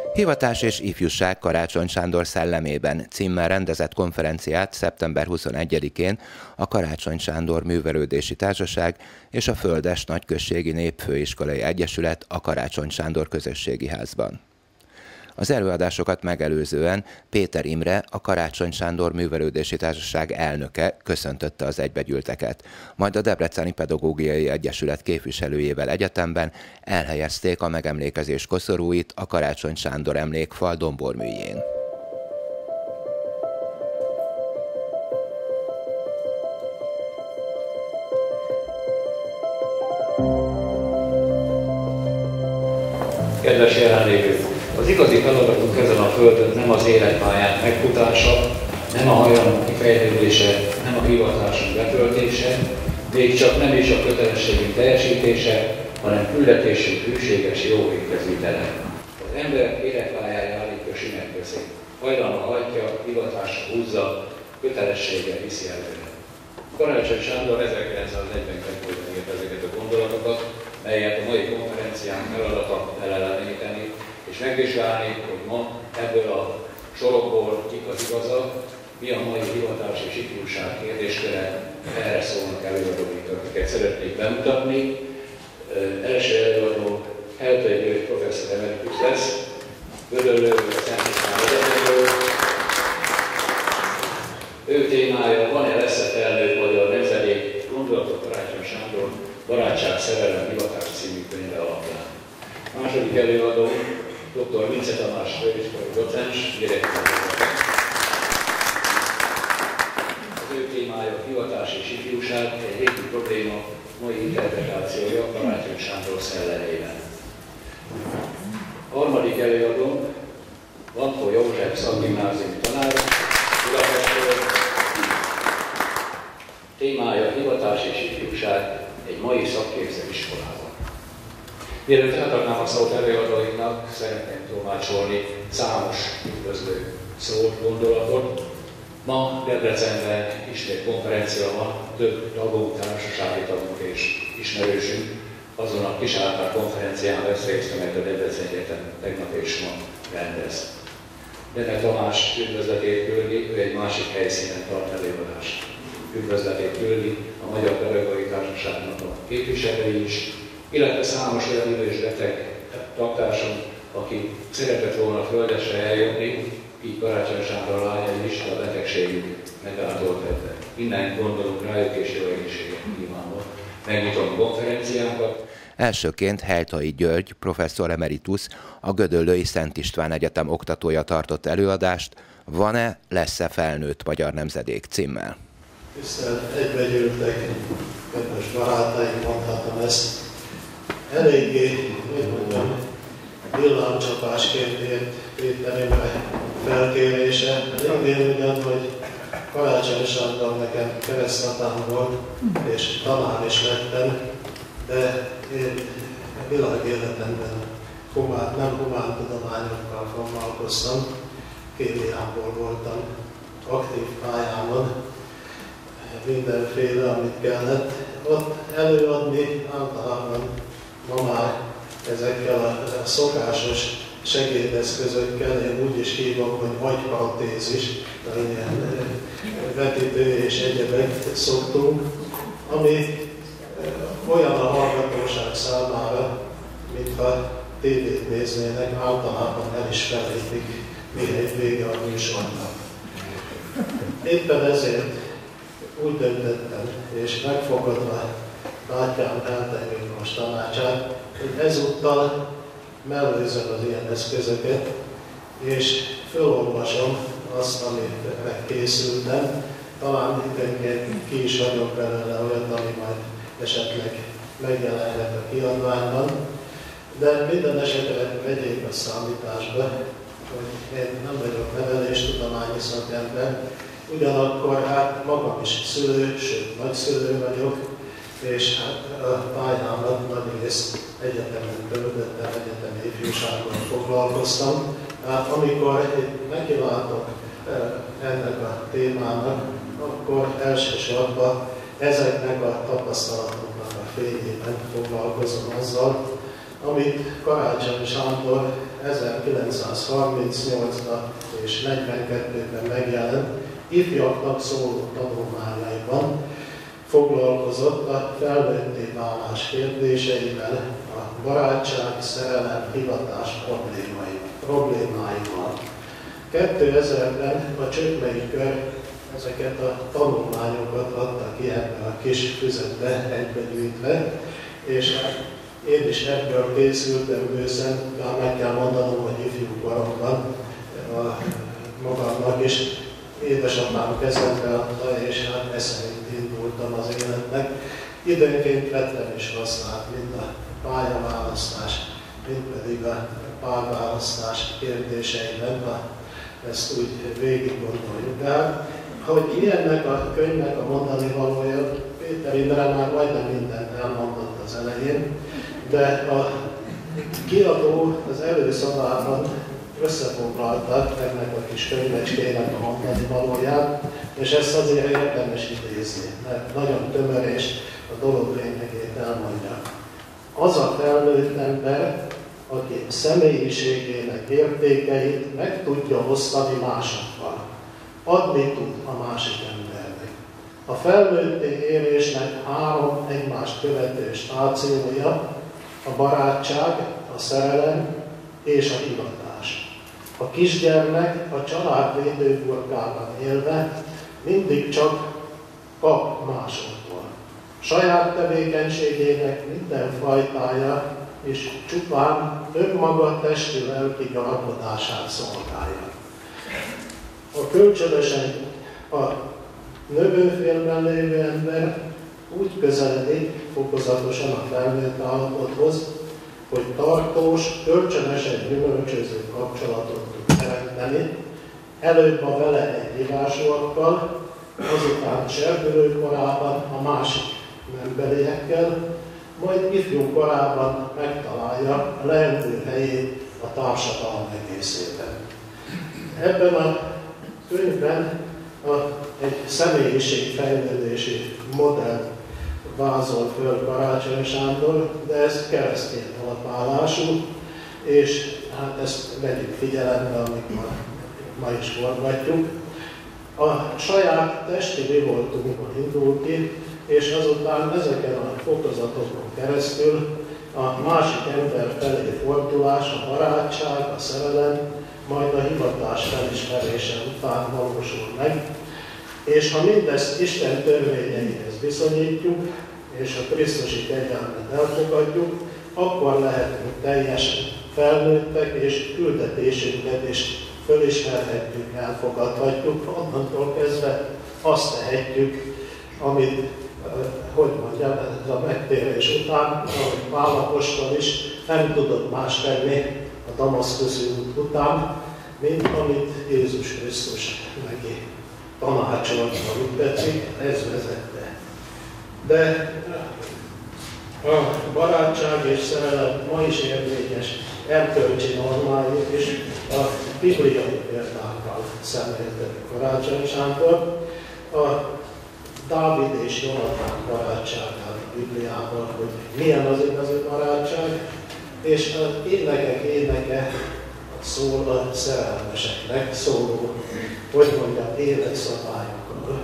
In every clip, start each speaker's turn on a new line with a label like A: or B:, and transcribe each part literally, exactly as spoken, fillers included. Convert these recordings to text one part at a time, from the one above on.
A: Hivatás és ifjúság Karácsony Sándor szellemében címmel rendezett konferenciát szeptember huszonegyedikén a Karácsony Sándor Művelődési Társaság és a Földes Nagyközségi Népfőiskolai Egyesület a Karácsony Sándor Közösségi Házban. Az előadásokat megelőzően Péter Imre, a Karácsony Sándor Művelődési Társaság elnöke köszöntötte az egybegyűlteket, majd a Debreceni Pedagógiai Egyesület képviselőjével egyetemben elhelyezték a megemlékezés koszorúit a Karácsony Sándor emlékfal domborműjén.
B: Kedves jelenlévők! Az igazi feladatunk ezen a földön nem az életpályán megfutása, nem a hajlamok kifejlődése, nem a hivatásunk betöltése, még csak nem is a kötelességünk teljesítése, hanem küldetésünk hűséges jó végkezvitele. Az ember életpályája állítja sinekközé. Hajlama hajtja, hivatása húzza, kötelességgel viszi előre. Karácsony Sándor ezerkilencszázegyben kezdődött ezeket a gondolatokat, melyet a mai konferencián feladata eleleníteni, és megvizsgálni, hogy ma ebből a sorokból mik az igazak, mi a mai hivatás és ifjúság kérdésköre, erre szólnak előadóink, akiket szeretnék bemutatni. Első előadó Heltai György professzor emeritus lesz, Gödöllőről, a Szent István Egyetemről. Ő témája van-e leszetelő magyar nemzedék, gondolatok Karácsony Sándor, Barátság, szerelem, hivatás című könyve alapján. A második előadó dr. Vince Tamás főiskolai docens, direktor. Az ő témája hivatás és ifjúság, egy régi probléma, mai interpretációja Karácsony Sándor szellemében. A harmadik előadó Vantó József szakgimnáziumi tanár, Budapestről. Témája hivatás és ifjúság egy mai szakképző iskolában. Mielőtt átadnám a szót előadóinknak, szeretném tolmácsolni számos üdvözlő szót, gondolatot. Ma Debrecenben ismét konferencia van, több tagunk, társasági tagunk és ismerősünk azon a kis átár konferencián vesz részt, amelyet a Debreceni Egyetem tegnap és ma rendez. Dene Tamás üdvözletét küldi, ő egy másik helyszínen tart előadást. Üdvözletét küldi a Magyar Pedagógiai Társaságnak a képviselői is, illetve számos olyan idős beteg taktársam, aki szeretett volna Földesre eljönni, így Karácsony Sándor lányai is, a betegségük megáldolt ebben. Innen gondolunk rájuk és jó egészséget kívánva. Megnyitom a konferenciánkat.
A: Elsőként Heltai György, professzor emeritus, a Gödöllői Szent István Egyetem oktatója tartott előadást, Van-e, lesz-e felnőtt magyar nemzedék címmel.
C: Tisztelt egybegyűltek, kedves barátaim, mondhatom ezt. Eléggé, hogy mondjam, villámcsapásként ért Péter Imre felkérése. Révén ugyan, hogy Karácsony Sándor nekem keresztapám volt, és tanár is lettem, de én világéletemben humán, nem humántudományokkal foglalkoztam, kémiából voltam aktív pályámon, mindenféle, amit kellett. Ott előadni általában ma már ezekkel a szokásos segédeszközökkel, én úgy is hívom, hogy agyprotézis, ilyen vetítő és egyebek szoktunk, ami olyan a hallgatóság számára, mintha tévét néznének, általában el is felejtik, mihelyt vége a műsornak. Éppen ezért úgy döntöttem, és megfogadva bátyám Heltai Miklós tanácsát, hogy ezúttal mellőzöm az ilyen eszközöket, és felolvasom azt, amit készültem. Talán időnként ki is hagyok belőle olyat, ami majd esetleg megjelenhet a kiadványban. De minden esetre vegyék a számításba, hogy én nem vagyok neveléstudományi szakember, ugyanakkor hát magam is szülő, sőt nagyszülő vagyok, és hát a pályámat nagy részt egyetemen töltöttem, egyetemi ifjúsággal foglalkoztam. Hát amikor nekilátok ennek a témának, akkor elsősorban ezeknek a tapasztalatoknak a fényében foglalkozom azzal, amit Karácsony Sándor ezerkilencszázharmincnyolcban és negyvenkettőben megjelent ifjaknak szóló tanulmányaiban foglalkozott a felnőtté válás kérdéseivel, a barátság, szerelem, hivatás problémáival. kétezerben a Csökmei Kör ezeket a tanulmányokat adta ki ebbe a kis füzetbe egybegyűjtve, és én is ebből készültem bőszen, bár meg kell mondanom, hogy ifjú koromban magamnak is édesapám kezembe adta, és hát e szerint indultam az életnek. Időnként vettem is hasznát, mind a pályaválasztás, mind pedig a párválasztás kérdéseiben, ha ezt úgy végig gondoljuk el. Hogy ilyennek a könyvnek a mondani valója, Péter Imre már majdnem mindent elmondott az elején, de a kiadó az előszavában összefoglalta ennek a kis könyvecskének a mondani valóját, és ezt azért érdemes idézni, mert nagyon tömör és a dolog lényegét elmondja. Az a felnőtt ember, aki személyiségének értékeit meg tudja osztani másokkal, adni tud a másik embernek. A felnőtté érésnek három egymást követő stációja, a barátság, a szerelem és a hivatás. A kisgyermek a család védőburkában élve mindig csak kap másoktól. Saját tevékenységének minden fajtája és csupán önmaga testi-lelki gyarapodását szolgálja. A kölcsönösen a növőfélben lévő ember úgy közeledik fokozatosan a felnőtt állapothoz, hogy tartós, kölcsönösen gyümölcsöző kapcsolatot tud teremteni, előbb a vele egyívásúakkal, azután serdülő korában a másik memberiekkel, majd ifjú korában megtalálja a leendő helyét a társadalom egészében. Ebben a könyvben a, egy személyiségfejlődési modell vázol föl Karácsony Sándor, de ez keresztény alapállású, és hát ezt vegyük figyelembe, amikor ma is forgatjuk. A saját testi rivoltunkon indul ki, és azután ezeken a fokozatokon keresztül a másik ember felé fordulás, a barátság, a szerelem, majd a hivatás felismerése után valósul meg. És ha mindezt Isten törvényeihez viszonyítjuk, és a krisztusi kegyelmet elfogadjuk, akkor lehetünk teljesen felnőttek, és küldetésünket is fölismerhetjük, elfogadhatjuk, onnantól kezdve azt tehetjük, amit, hogy mondjam, ez a megtérés után, ahogy Pál apostol is nem tudott más tenni a damaszkuszi út után, mint amit Jézus Krisztus neki tanácsolt, amit tetszik, ez vezette. De a barátság és szerelem ma is érvényes erkölcsi normáit is a bibliai példákkal szemlélteti Karácsony Sándor. A Dávid és Jonatán barátságát a Bibliában, hogy milyen az igazi barátság, és az énekek éneke szól a szerelmeseknek, szóló, hogy mondjam, életszabályokról.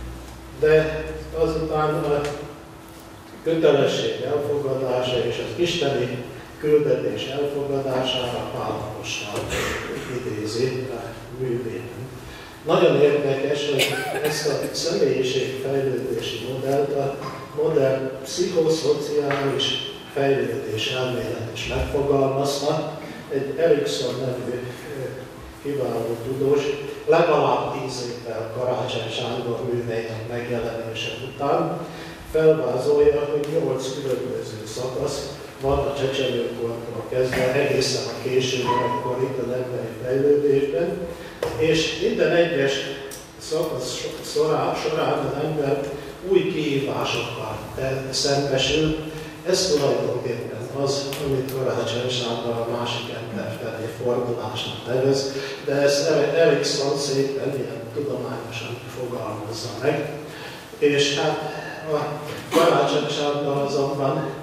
C: De azután a kötelesség elfogadása és az isteni küldetés elfogadására Pál apostol idézi a művében. Nagyon érdekes, hogy ezt a személyiségfejlődési modellt a modern pszichoszociális fejlődés elmélet is megfogalmazta. Egy Erikson nevű kiváló tudós legalább tíz évvel Karácsony Sándor műveinek megjelenése után felvázolja, hogy nyolc különböző szakasz van a csecsemőkortól kezdve egészen a késő korig az emberi fejlődésben, és minden egyes szakasz során az ember új kihívásokkal szembesül. Ez tulajdonképpen az, amit Karácsony Sándor a másik ember felé fordulásnak nevez, de ezt Erikson szépen ilyen tudományosan fogalmazza meg. És hát a Karácsony Sándor azonban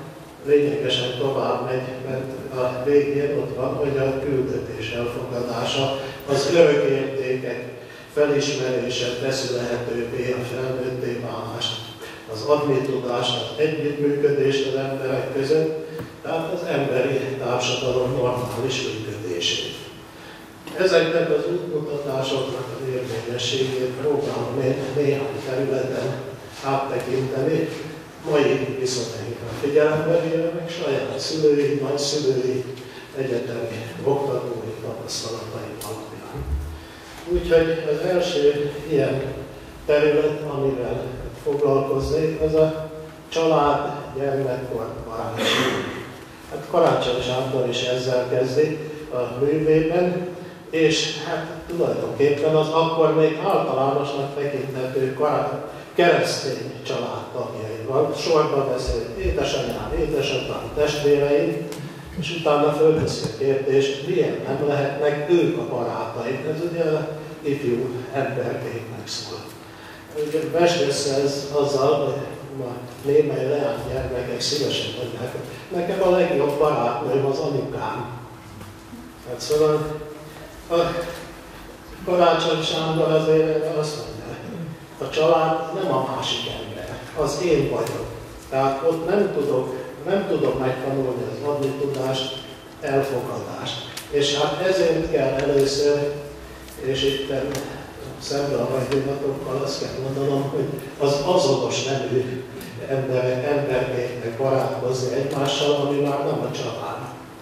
C: lényegesen tovább megy, mert a végén ott van, hogy a küldetés elfogadása, az örök értékek felismerése teszi lehetővé a felnőtté válást, az adni tudást, az együttműködést az emberek között, tehát az emberi társadalom normális működését. Ezeknek az útmutatásoknak az érvényességét próbálom néhány területen áttekinteni, mai viszonyainkra figyelembe véve, meg saját szülői, nagyszülői, egyetemi oktatói tapasztalatai alapján. Úgyhogy az első ilyen terület, amivel foglalkoznék, az a család, gyermekkor, barátság. Hát Karácsony Sándor is ezzel kezdi a művében, és hát tulajdonképpen az akkor még általánosnak tekinthető keresztény családtagjaival sorba beszél édesanyám, édesapám, testvéreim, és utána fölveszi a kérdést, miért nem lehetnek ők a barátaim. Ez ugye ifjú emberkéknek szól. Ugye vesd ez azzal, hogy ma némely leánygyermekek szívesen mondják, hogy nekem a legjobb barátnőm az anyukám. Hát szóval a Karácsony Sándor azért azt mondja, a család nem a másik ember, az én vagyok. Tehát ott nem tudok, nem tudok megtanulni az adni tudást, elfogadást. És hát ezért kell először, és itt szembe a hajlatokkal azt kell mondanom, hogy az azonos nemű emberek, emberkéknek barátkozni egymással, ami már nem a család.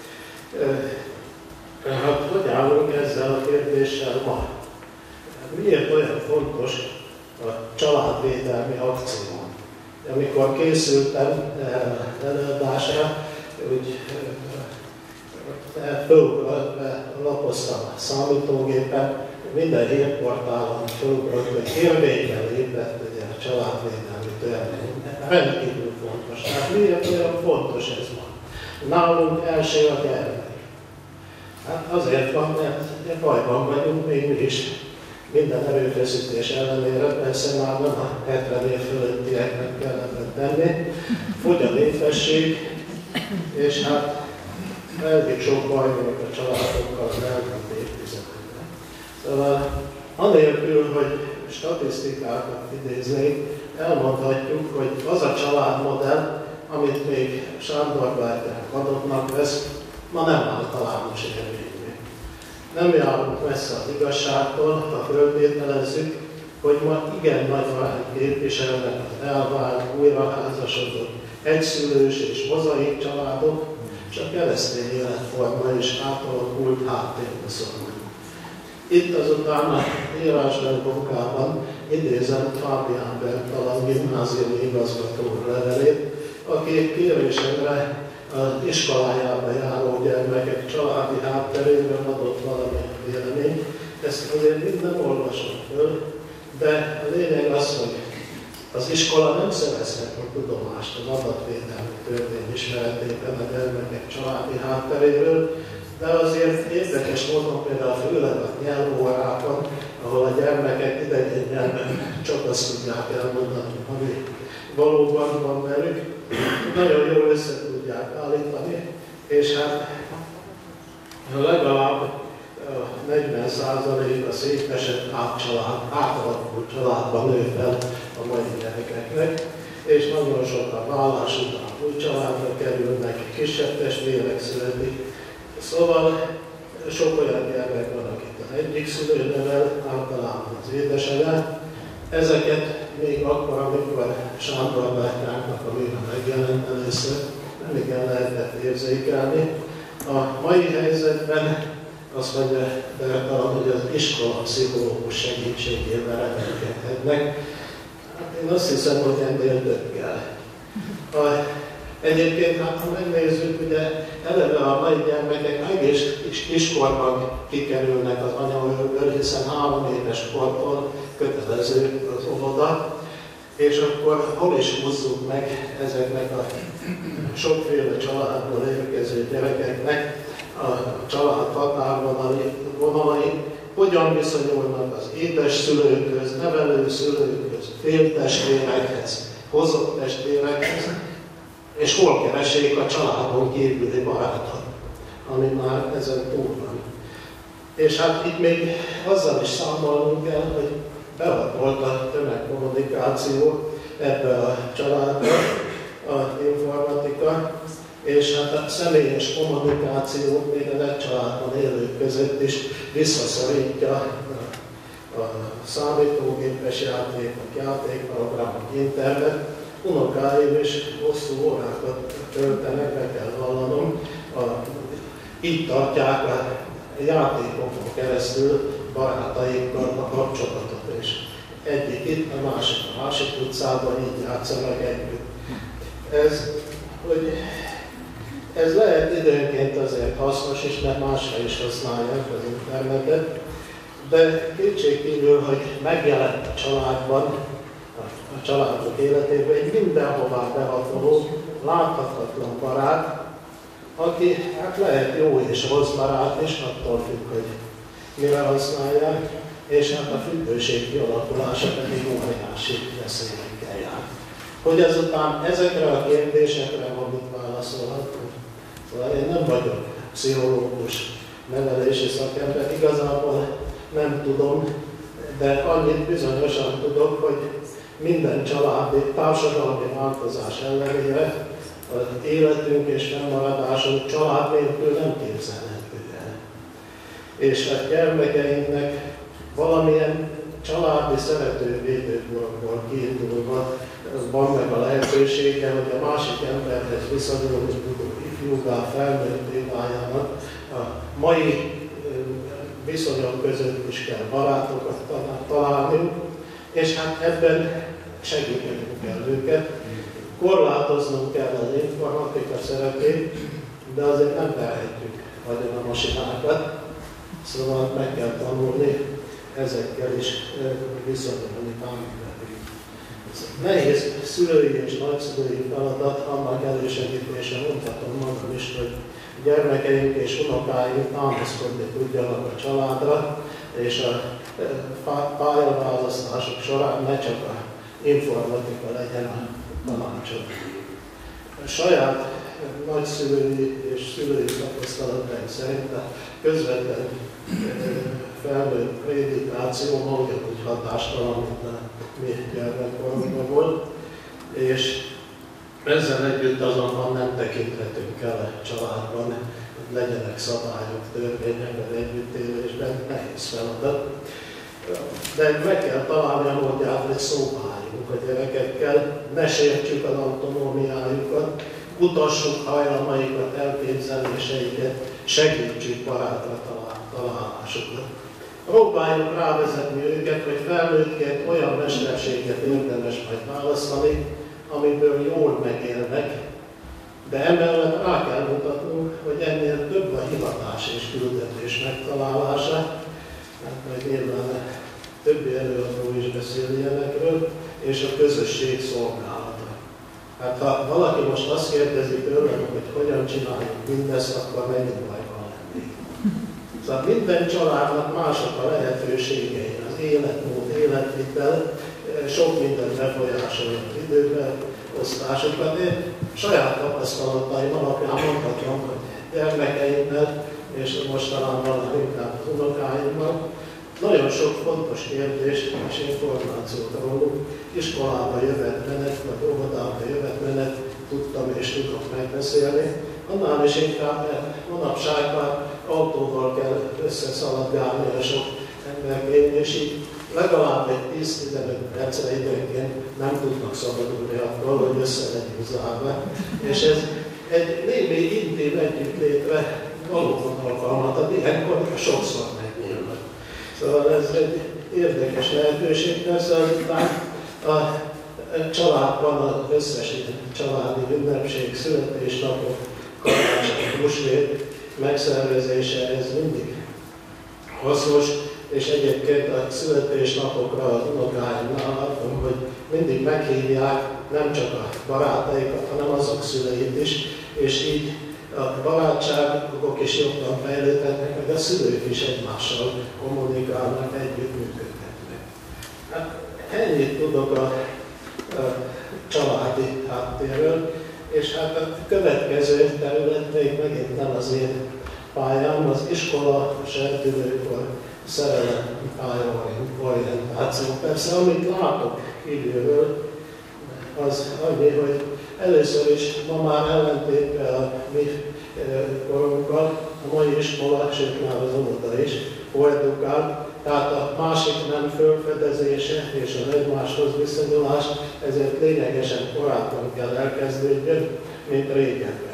C: Hát hogy állunk ezzel a kérdéssel ma? Miért olyan fontos a családvédelmi akció? Amikor készültem előadásra, úgy lapoztam a számítógépen, minden hírportálon fölugrott, hogy érvényben lépett ugye, a családvédelmi törvény. Rendkívül fontos. Hát miért olyan fontos ez ma? Nálunk első a gyermek. Hát azért van, mert bajban vagyunk még mi is. Minden erőfeszítés ellenére, persze már nem a hetven év fölöttieknek kellene tenni. Fogy a népesség, és hát elég sok baj volt a családokkal az elmúlt évtizedekben. Szóval anélkül, hogy statisztikákat idéznék, elmondhatjuk, hogy az a családmodell, amit még Sándor bátyánk adottnak vesz, ma nem általános érvényű. Nem járunk messze az igazságtól, ha föltételezzük, hogy ma igen nagy arányt képviselnek az elvált, újraházasodott, egyszülős és mozaik családok, és a keresztény életforma is átalakult háttérbe szorul. Itt azután a írásbeli munkában idézem Fábián Bertalan gimnáziumi igazgató levelét, aki kérésemre az iskolájába járó gyermekek családi hátteréről adott valamilyen véleményt. Ezt azért mind nem olvasom föl, de a lényeg az, hogy az iskola nem szerezhet a tudomást az adatvédelmi törvény ismeretében a gyermekek családi hátteréről, de azért érdekes módon például főleg a nyelvórákon, ahol a gyermekek idegen nyelven csak azt tudják elmondani, ami valóban van velük, nagyon jól össze tudják állítani, és hát legalább negyven százalék a szétesett átcsalád, átalakult családban nő fel a mai gyerekeknek, és nagyon sokan vállás után új családra kerülnek, kisebb testvérek születik. Szóval sok olyan gyermek van, akit az egyik szülő nevel, általában az édesanyja. Ezeket még akkor, amikor Sándor bátyánknak a műve megjelent először, nem igen lehetett érzékelni. A mai helyzetben azt mondja Bertalan, hogy az iskola pszichológus segítségével reménykedhetnek. Hát én azt hiszem, hogy ennél több kell. A, egyébként, hát ha megnézzük, ugye eleve a mai gyermekek egész kiskorban kikerülnek az anyaörből, hiszen három éves kortól kötelező az óvoda, és akkor hol is húzzuk meg ezeknek a sokféle családból érkező gyerekeknek a család határvonalai, hogyan viszonyulnak az édeszülőkhöz, nevelőszülőkhöz, féltestvérekhez, hozott testvérekhez, és hol keressék a családon kívüli barátot, ami már ezen túl van. És hát itt még azzal is számolnunk kell, hogy beavatkolt a tömegkommunikáció ebbe a családba, a informatika, és hát a személyes kommunikáció még az egy családban élők között is visszaszorítja a számítógépes játékok, játékprogramok, internet. Unokáim is hosszú órákat töltenek, be kell vallanom, a, így tartják a játékokon keresztül barátaikkal a kapcsolatot, és egyik itt, a másik a másik utcában így játszanak együtt. Ez, hogy ez lehet időnként azért hasznos is, mert másra is használják az internetet, de kétségkívül, hogy megjelent a családban, a családok életében egy mindenhová behatoló, láthatatlan barát, aki hát lehet jó és rossz barát is, attól függ, hogy mire használják, és hát a függőség kialakulása pedig óriási veszélyekkel jár. Hogy ezután ezekre a kérdésekre valamit válaszolhatunk. Szóval én nem vagyok pszichológus, nevelési szakember, igazából nem tudom, de annyit bizonyosan tudok, hogy minden családi társadalmi változás ellenére az életünk és fennmaradásunk család nélkül nem képzelhető el. És a gyermekeinknek valamilyen családi szerető védőkorból kiindulva van meg a lehetősége, hogy a másik emberhez viszonyulni tudó ifjúvá, felnőtté váljanak. A mai viszonyok között is kell barátokat találni, és hát ebben segítenünk kell őket. Korlátoznunk kell az informatika szerepét, de azért nem terhetjük nagyon a masinákat, szóval meg kell tanulni ezekkel is viszonyulni, támogatni. Nehéz szülői és nagyszülői feladat, annak elősegítése mondhatom magam is, hogy gyermekeink és unokáink támaszkodni tudjanak a családra, és a pályaválasztások során ne csak a informatika legyen a tanácsot. A saját nagyszülői és szülői tapasztalataink szerint a közvetlen felnőtt prédikáció ugyanúgy hatástalan, mint a mi gyermekkorunkban volt, és ezzel együtt azonban nem tekinthetünk el a családban, hogy legyenek szabályok, törvények az együttélésben, nehéz feladat. De meg kell találni a módját, hogy szóba álljunk a gyerekekkel, ne sértsük az autonómiájukat, kutassuk hajlamaikat, elképzeléseiket, segítsük barátra találásukat. Próbáljuk rávezetni őket, hogy felnőttként olyan mesterséget érdemes majd választani, amiből jól megélnek, de emellett rá kell mutatnunk, hogy ennél több a hivatás és küldetés megtalálása, hát majd nyilván többi előadó is beszél ilyenekről, és a közösség szolgálata. Hát ha valaki most azt kérdezi tőlem, hogy hogyan csináljuk mindezt, akkor megint bajban lennék. Szóval minden családnak mások a lehetőségei, az életmód, életvitel, sok minden befolyásolja az időben, osztásokat. Én saját tapasztalataim alapján mondhatom, hogy gyermekeimmel, és mostanában inkább az unokáimmal nagyon sok fontos kérdést és információt róluk, iskolába jövetmenet, vagy óvodába jövetmenet tudtam és tudok megbeszélni. Annál is inkább, mert manapság már autóval kell összeszaladgálni a sok emberként, és így legalább egy tíz-tizenöt percre időnként nem tudnak szabadulni attól, hogy össze legyünk zárva. És ez egy némi intim együttlétre valóban alkalmat ad, ilyenkor sokszor megnyílnak. Szóval ez egy érdekes lehetőség, persze azután a családban az összes családi ünnepség, születésnapok, karácsony, húsvét megszervezése, ez mindig hasznos, és egyébként a születésnapokra az unokáimnál látom, hogy mindig meghívják nem csak a barátaikat, hanem azok szüleit is, és így a barátságok is jobban fejlődhetnek, meg a szülők is egymással kommunikálnak, együttműködhetnek. Hát ennyit tudok a, a családi háttérről, És hát a következő terület még megint nem az én pályám, az iskola, serdülőkor, szerelem, pályaorientáció. Persze, amit látok kívülről, az annyi, hogy először is ma már ellentétben a mi korunkkal, a mai iskola, sőt már az óvoda is koedukál, tehát a másik nem fölfedezése és az egymáshoz viszonyulás, ezért lényegesen korábban kell elkezdődjön, mint régebben.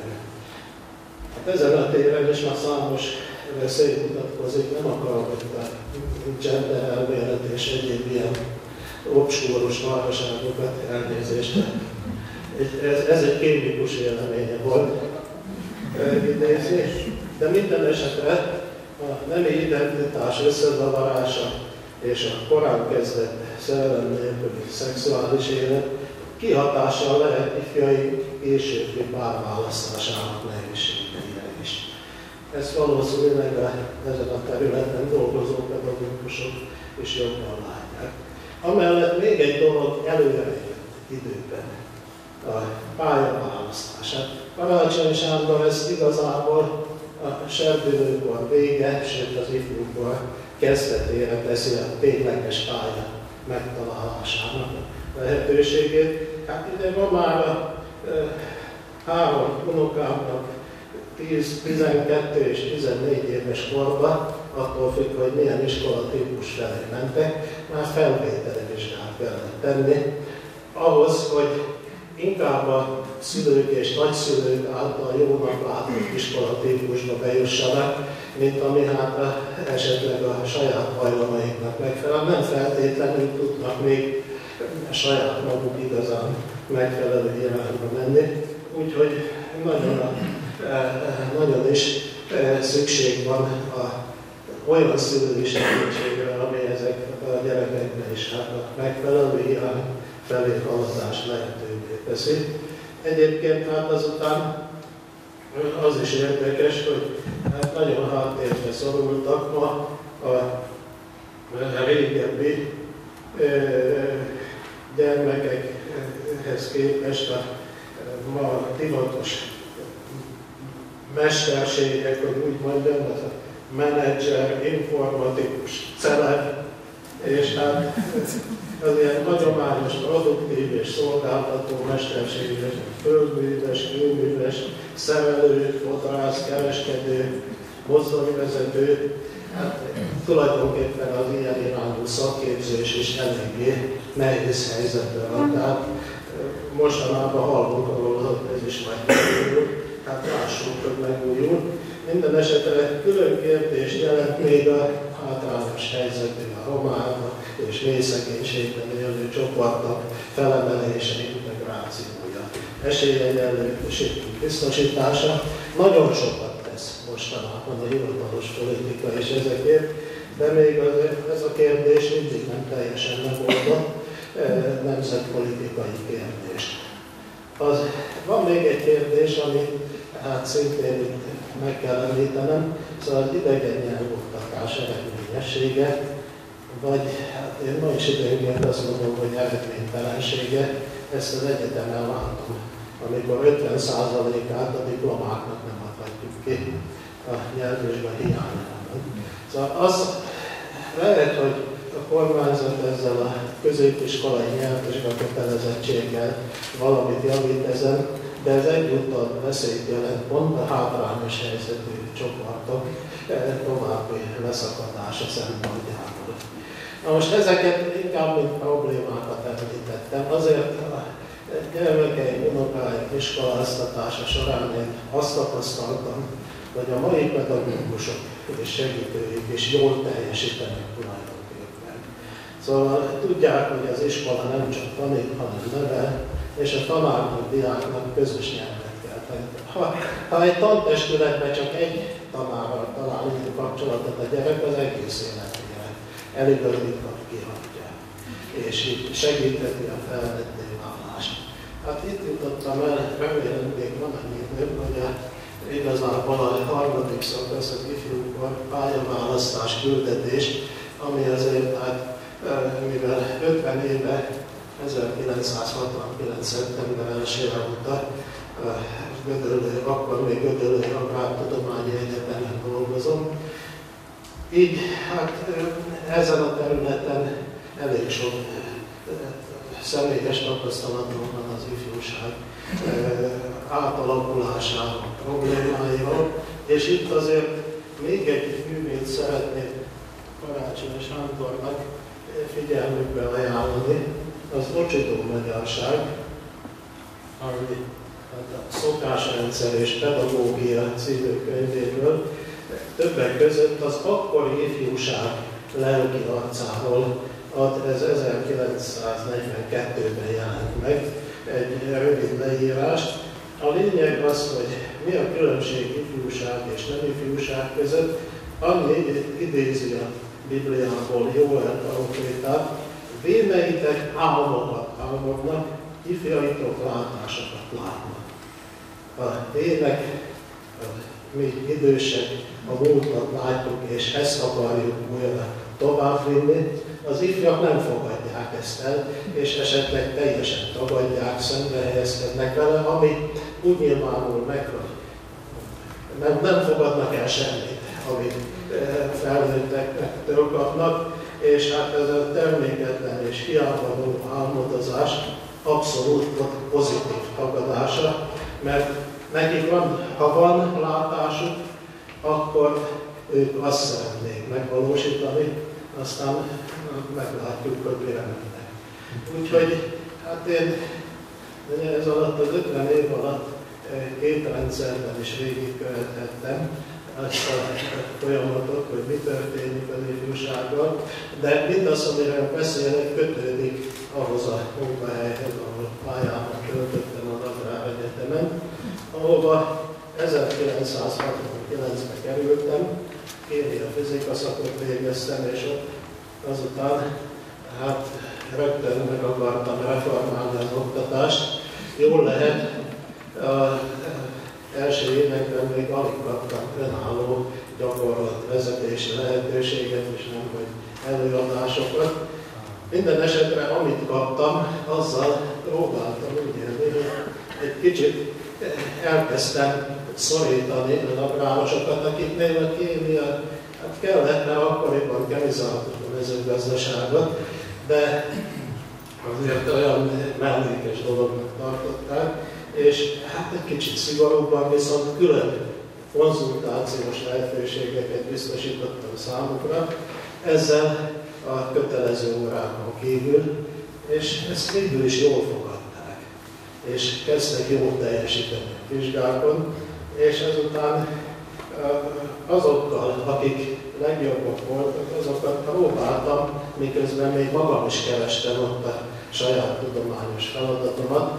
C: Hát ezen a téren is már számos veszély mutatkozik, nem akarok a gender elmélet és egyéb ilyen obskúros marhaságokat elnézést. Ez, ez egy kémikus véleménye volt idézni, de minden esetre a nemi identitás összezavarása és a korán kezdett szerelem nélküli szexuális élet kihatással lehet ifjai későbbi párválasztásának nehézségeire is. Ezt valószínűleg ezen a területen dolgozó pedagógusok is jobban látják. Amellett még egy dolog előrejött időben, a pályaválasztását. Karácsony Sándor ezt igazából a serdülőkor vége, sőt az ifjúkor kezdetére teszi a tényleges pálya megtalálásának lehetőségét. Hát ide ma már a e, három unokámnak tíz, tizenkettő és tizennégy éves korban, attól függ, hogy milyen iskola típus felé mentek, már felvételi vizsgát kellett tenni, ahhoz, hogy inkább a szülők és nagyszülők által jónak látott iskolatípusba bejussanak, mint ami hát esetleg a saját hajlamaiknak megfelel. Nem feltétlenül tudnak még saját maguk igazán megfelelő irányba menni. Úgyhogy nagyon, nagyon is szükség van a, olyan szülői segítségre, ami ezek a gyerekekben is hát a megfelelő irány felé haladást lehetővé teszi. Egyébként hát azután az is érdekes, hogy hát nagyon háttérbe szorultak ma a régebbi gyermekekhez képest a ma divatos mesterségek, hogy úgy mondjam, az a menedzser, informatikus, celeb, és hát az ilyen hagyományos, produktív és szolgáltató mesterséges, földműves, kőműves, szerelő, fodrász, kereskedő, mozdonyvezető, hát tulajdonképpen az ilyen irányú szakképzés is eléggé nehéz helyzetben van. Tehát mostanában hallunk arról, hogy ez is megújul, hát lássuk, hogy megújul. Minden esetre külön kérdést jelent még a hátrányos helyzetű, a román és mély szegénységben élő csoportok felemelése, integrációja, esélyegyenlőség biztosítása. Nagyon sokat tesz mostanában a hivatalos politika és ezekért, de még az, ez a kérdés mindig nem teljesen megoldott nemzetpolitikai kérdés. Az, van még egy kérdés, ami hát szintén meg kell említenem, szóval az idegen nyelvoktatás eredményessége, vagy hát én ma is időnként azt mondom, hogy eredménytelensége, ezt az egyetemen látom, amikor ötven százalékát a diplomáknak nem adhatjuk ki a nyelvvizsga hiányában. Szóval az lehet, hogy a kormányzat ezzel a középiskolai nyelvvizsga kötelezettséggel valamit javít ezen, de ez egyúttal veszélyt jelent pont a hátrányos helyzetű csoportok további leszakadása szempontjából. Na most ezeket inkább mint problémákat említettem, azért a gyermekeim, unokáim iskoláztatása során én azt tapasztaltam, hogy a mai pedagógusok és segítőik is jól teljesítenek tulajdonképpen. Szóval tudják, hogy az iskola nem csak tanít, hanem nevel, és a tanárnak, diáknak közös nyelvet kell tenni. Ha, ha egy tantestületben csak egy tanárral talál kapcsolatot a gyerek, az egész életére eligazítva kihagyja, és így segítheti a felnőtté válást. Hát itt jutottam el, remélem még van annyi nőbb, hogy a, igazából a harmadik szakasz az ifjúkor pályaválasztás küldetés, ami azért, hát, mivel ötven éve ezerkilencszázhatvankilenc. szeptember elsejére óta Gödöllő, akkor még Gödöllői Agrártudományi Egyetemen dolgozom. Így hát ezen a területen elég sok személyes tapasztalatom van az ifjúság átalakulásáról, problémáiról, és itt azért még egy művét szeretnék Karácsony Sándornak figyelmükbe ajánlani, az Ocsitó magyarság, ami a Szokásrendszer és Pedagógia című könyvéből, többek között az akkori ifjúság lelki arcáról ad, ez ezerkilencszáznegyvenkettőben jelent meg, egy rövid leírást. A lényeg az, hogy mi a különbség ifjúság és nem ifjúság között, annyi idézi a Bibliából Jóel profétát, véneitek álmokat álmodnak, ifjaitok látásokat látnak. A ének, mi idősek a múltat látjuk, és ezt akarjuk újra továbbvinni, az ifjak nem fogadják ezt el, és esetleg teljesen tagadják, szembe helyezkednek vele, ami úgy nyilvánul meg, hogy nem, nem fogadnak el semmit, amit felnőttektől kapnak, és hát ez a terméketlen és hiányvaló álmodozás abszolút pozitív tagadása, mert nekik van, ha van látásuk, akkor ők azt szeretnék megvalósítani, aztán meglátjuk, hogy mire mennek. Úgyhogy hát én ez alatt az ötven év alatt két rendszerben is végigkövethettem ezt a folyamatot, hogy mi történik az ifjúsággal, de mindaz, amiről beszélek, kötődik ahhoz a munkahelyhez, ahol pályámat töltöttem az Agráregyetemen, ahova ezerkilencszázhatvankilencben kerültem, kémia-fizika szakot végeztem, és ott azután hát rögtön meg akartam reformálni az oktatást. Jól lehet, az első években még alig kaptam önálló gyakorlatvezetési lehetőséget, és nem hogy előadásokat. Minden esetre, amit kaptam, azzal próbáltam úgy élni, hogy egy kicsit elkezdtem szorítani az agrárosokat, akiknél a kémia hát kellett, mert akkoriban kemizáltuk a mezőgazdaságot, de azért olyan mellékes dolognak tartották, és hát egy kicsit szigorúbban viszont külön konzultációs lehetőségeket biztosítottam számukra, ezzel a kötelező órákon kívül, és ezt végül is jól fogadták, és kezdtek jól teljesíteni a vizsgákon, és ezután azokkal, akik legjobbak voltak, azokat próbáltam, miközben még magam is kerestem ott a saját tudományos feladatomat,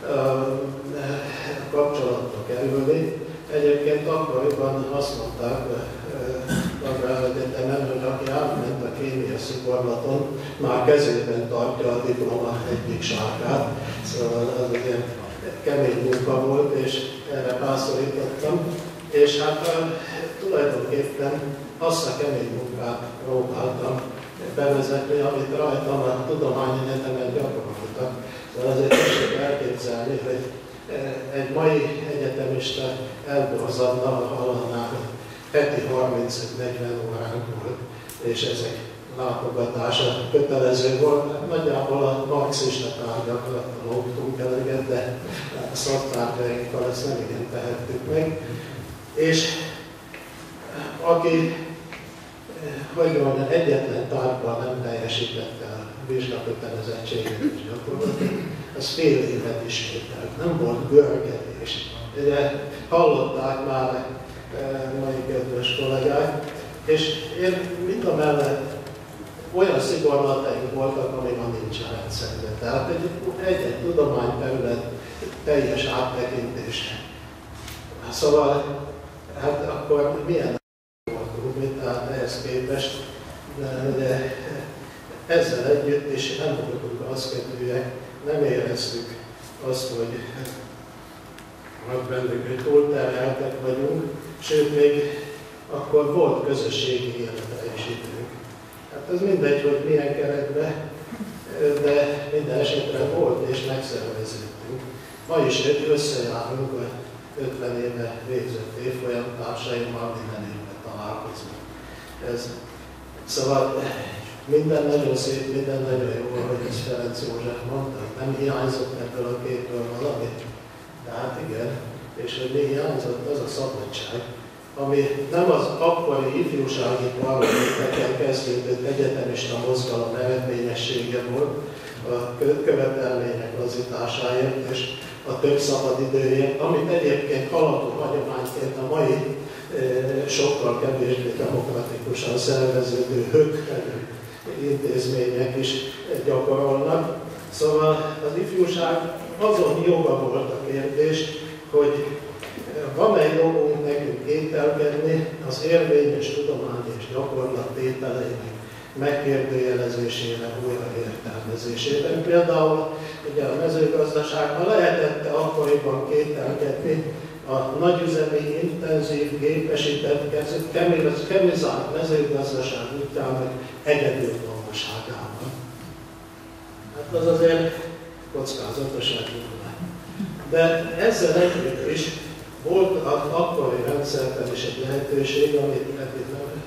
C: kapcsolatba kerülni. Egyébként akkoriban azt mondták Agráregyetemen, hogy aki átment a kémia szikorlaton, már kezében tartja a diploma egyik sárkát. Szóval az ilyen kemény munka volt, és erre pászorítottam. És hát tulajdonképpen azt a kemény munkát próbáltam bevezetni, amit rajtam a tudományegyetemen gyakoroltak. Szóval azért tessék elképzelni, hogy egy mai egyetemista elborzadna, ha hallaná, hogy heti harminc-negyven óránk volt, és ezek látogatása kötelező volt. Nagyjából a marxista tárgyakra lógtunk eleget, de a szaktárgyainkkal ezt nem igen tehettük meg. És aki, hogy mondjam, egyetlen tárgyban nem teljesítette a vizsgakötelezettséget és gyakorlatot, az fél évet ismételt, nem volt görgedés. Ugye hallották már mai kedves kollégák, és én mindamellett olyan szigorlataink voltak, ami ma nincs a rendszerben. Tehát egy-egy tudományterület teljes áttekintése. Szóval, hát akkor milyen voltunk, mint tehát ehhez képest, de ezzel együtt is nem voltunk aszketűek, nem éreztük azt, hogy bennük, hogy túlterheltek vagyunk, sőt még akkor volt közösségi életre is időnk. Hát ez mindegy, hogy milyen keretben, de minden esetre volt és megszerveződtünk. Ma is összejárunk a ötven éve végzett évfolyam társaimmal, minden évben találkozunk. Ez, szóval minden nagyon szép, minden nagyon jó, ahogy ezt Ferenc József mondta, nem hiányzott ebből a képből valami. De hát igen, és hogy mi hiányzott, az a szabadság, ami nem az akkori ifjúsági parlamenteken kezdődött egyetemista mozgalom eredményessége volt, a követelmények lazításáért és a több szabad időért, amit egyébként haladó hagyományként a mai e, sokkal kevésbé demokratikusan szerveződő hök intézmények is gyakorolnak. Szóval az ifjúság azon joga volt a kérdés, hogy van-e jogunk nekünk kételkedni az érvényes tudomány és gyakorlat tételeinek megkérdőjelezésére, újraértelmezésében. Például ugye a mezőgazdaságban lehetett akkoriban kételkedni a nagyüzemi, intenzív, gépesített, kemizált mezőgazdaság útjának egyedüllóságában. Hát az azért kockázatosan durva. De ezzel együtt is volt az akkori rendszerben is egy lehetőség, amit eddig nem,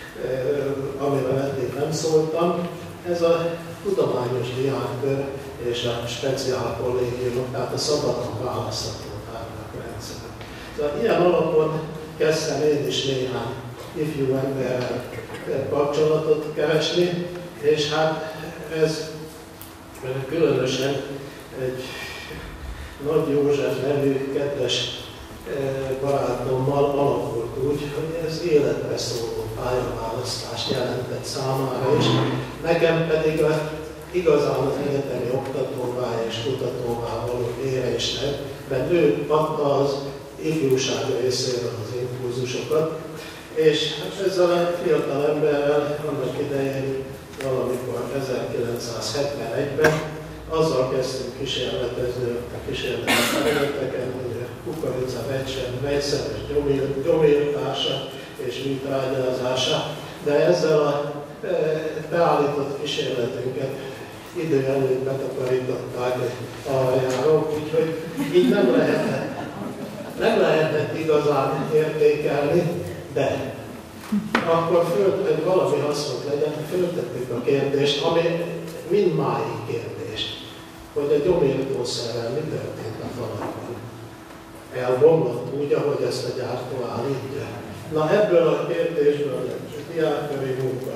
C: amivel eddig nem szóltam. Ez a tudományos diákkör és a speciál kollégiumok, tehát a szabadon választható tárgyak rendszer. Tehát ilyen alapon kezdtem én is néhány ifjú emberrel kapcsolatot keresni, és hát ez különösen egy Nagy József nevű kedves barátommal alakult úgy, hogy ez életre szóló pályaválasztást jelentett számára is. Nekem pedig a, igazán az egyetemi oktatóvá és kutatóvá való érésnek, mert ő adta az ifjúság részéről az impulzusokat, és hát ezzel a fiatal emberrel annak idején valamikor ezerkilencszázhetvenegyben azzal kezdtünk kísérletezni a kísérleti területeken, hogy a kukorica vegyszeres gyomírtása és műtrágyázása, de ezzel a beállított kísérletünket idő előtt betakarították aljáról, úgyhogy így nem lehetett, nem lehetett igazán értékelni, de akkor föl, hogy valami hasznot legyen, föltettük a kérdést, ami mindmáig kérdés, hogy a gyomírtószerrel mi történt a falakban. Elbomlott úgy, ahogy ezt a gyártó állítja. Na ebből a kérdésből lett diákköri munka,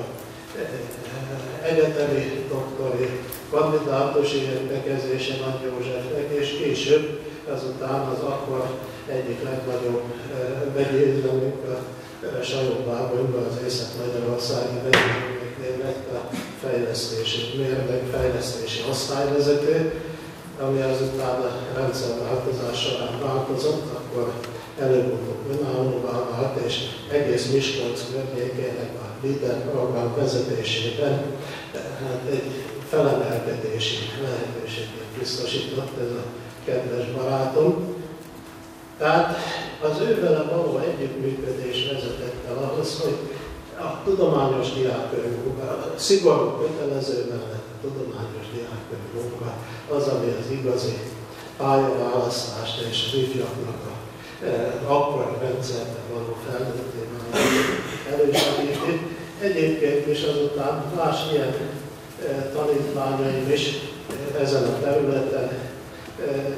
C: egyetemi doktori, kandidátusi értekezése Nagy Józsefnek, és később azután az akkor egyik legnagyobb vegyészlemünk a Sajó-Bábonyban, az Észak-Magyarországi vegyészlemeknél lett a fejlesztési, mérnök fejlesztési osztályvezető, ami azután a rendszerváltozás során változott, akkor előbb-utóbb önállóvá vált, és egész Miskolc környékének a LEADER program vezetésében hát egy felemelkedési lehetőséget biztosított ez a kedves barátom. Tehát az ővele való együttműködés vezetett el ahhoz, hogy a tudományos diákkörű munka, szigorú kötelező mellett a tudományos diákkörű munka az, ami az igazi pályaválasztást és az ifjaknak a e, akkori rendszerben való felnőttében elősegíti. Egyébként is azután más ilyen e, tanítványaim is e, ezen a területen e,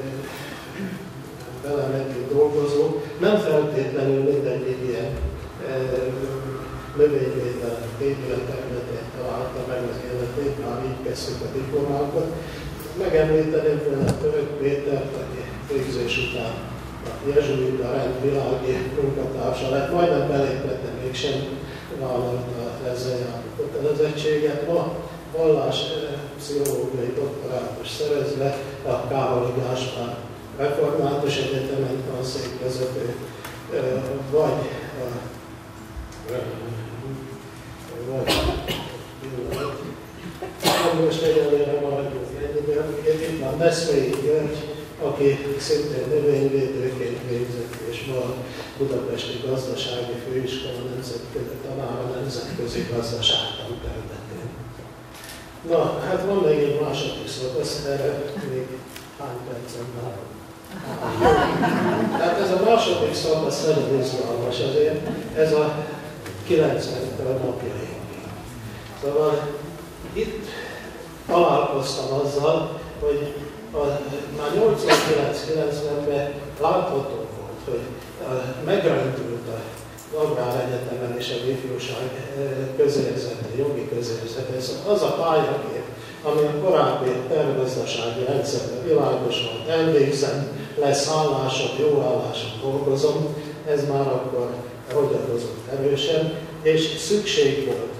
C: velem együtt dolgozó, nem feltétlenül mindegyik ilyen e, növényvédelem, védően területén találta meg az életét, már így kezdtük a diplomákat. Megemlíteném például Török Pétert, aki végzés után a jezsuita rendvilági munkatársa lett, majdnem belépett, de mégsem vállalta ezzel járó kötelezettséget. Ma valláspszichológiai doktorátus szerezve a Károly Gáspár Református Egyetemen tanszékvezető, vagy vagy most egyelőre maradjunk ennyiben. Itt van Meszmélyi György, aki szintén növényvédőként végzett, és ma a Budapesti Gazdasági Főiskola nemzetközi tanára nemzetközi gazdaságtan területén. Na, hát van még egy második szakasz, erre még hány percen már. Tehát ez a második szakasz nagyon izgalmas, azért ez a kilencvenek napjaink. Szóval itt találkoztam azzal, hogy a, már nyolcvankilenc-kilencvenben látható volt, hogy megrendült az Agráregyetemen és az ifjúság közérzete, jogi közérzete. Szóval az a pályakép, ami a korábbi tervgazdasági rendszerben világos volt, elvégzem, lesz állások, jó állások dolgozom, ez már akkor hogyadozott erősen, és szükség volt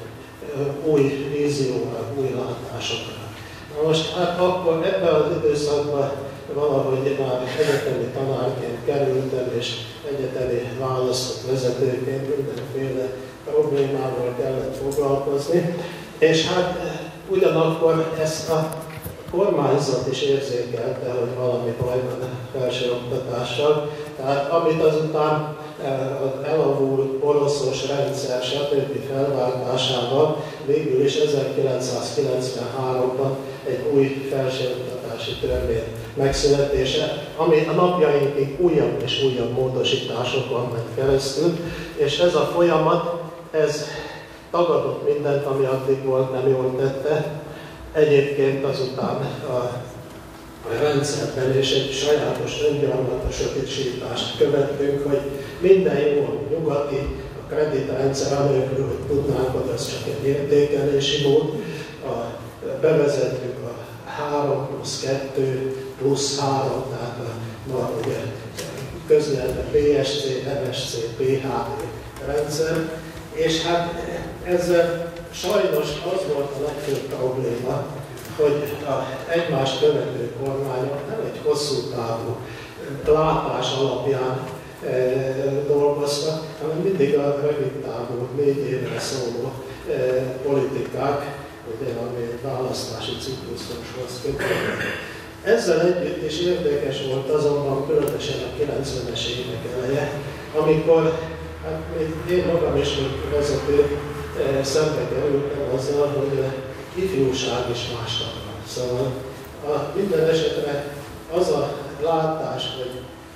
C: új vízióra, új látásokra. Na most hát akkor ebben az időszakban valahogy már egyetemi tanárként kerültem, és egyetemi választott vezetőként mindenféle problémával kellett foglalkozni, és hát ugyanakkor ezt a kormányzat is érzékelte, hogy valami baj van a felsőoktatással. Tehát amit azután az elavult oroszos rendszer stb. Felváltásával végül is ezerkilencszázkilencvenháromban egy új felsőoktatási törvény megszületése, ami a napjainkig újabb és újabb módosításokon ment keresztül, és ez a folyamat, ez tagadott mindent, ami addig volt, nem jól tette. Egyébként azután a rendszerben és egy sajátos öngyarmatosítást követtünk, hogy minden jó nyugati, a kreditrendszer anélkül, hogy tudnánk, hogy az csak egy értékelési mód. A, bevezettük a három plusz kettő plusz három, tehát a, ma ugye köznyelven bé es cé, em es cé, pé há dé rendszer, és hát ezzel sajnos az volt a legfőbb probléma, hogy az egymást követő kormányok nem egy hosszú távú látás alapján e, dolgoztak, hanem mindig a rövid távú, négy évre szóló e, politikák, ugye, ami választási ciklusoshoz kötődött. Ezzel együtt is érdekes volt azonban különösen a kilencvenes évek eleje, amikor hát én magam is, mint vezető, szembe kerültem azzal, hogy ifjúság is mást akar. Szóval a, minden esetre az a látás, hogy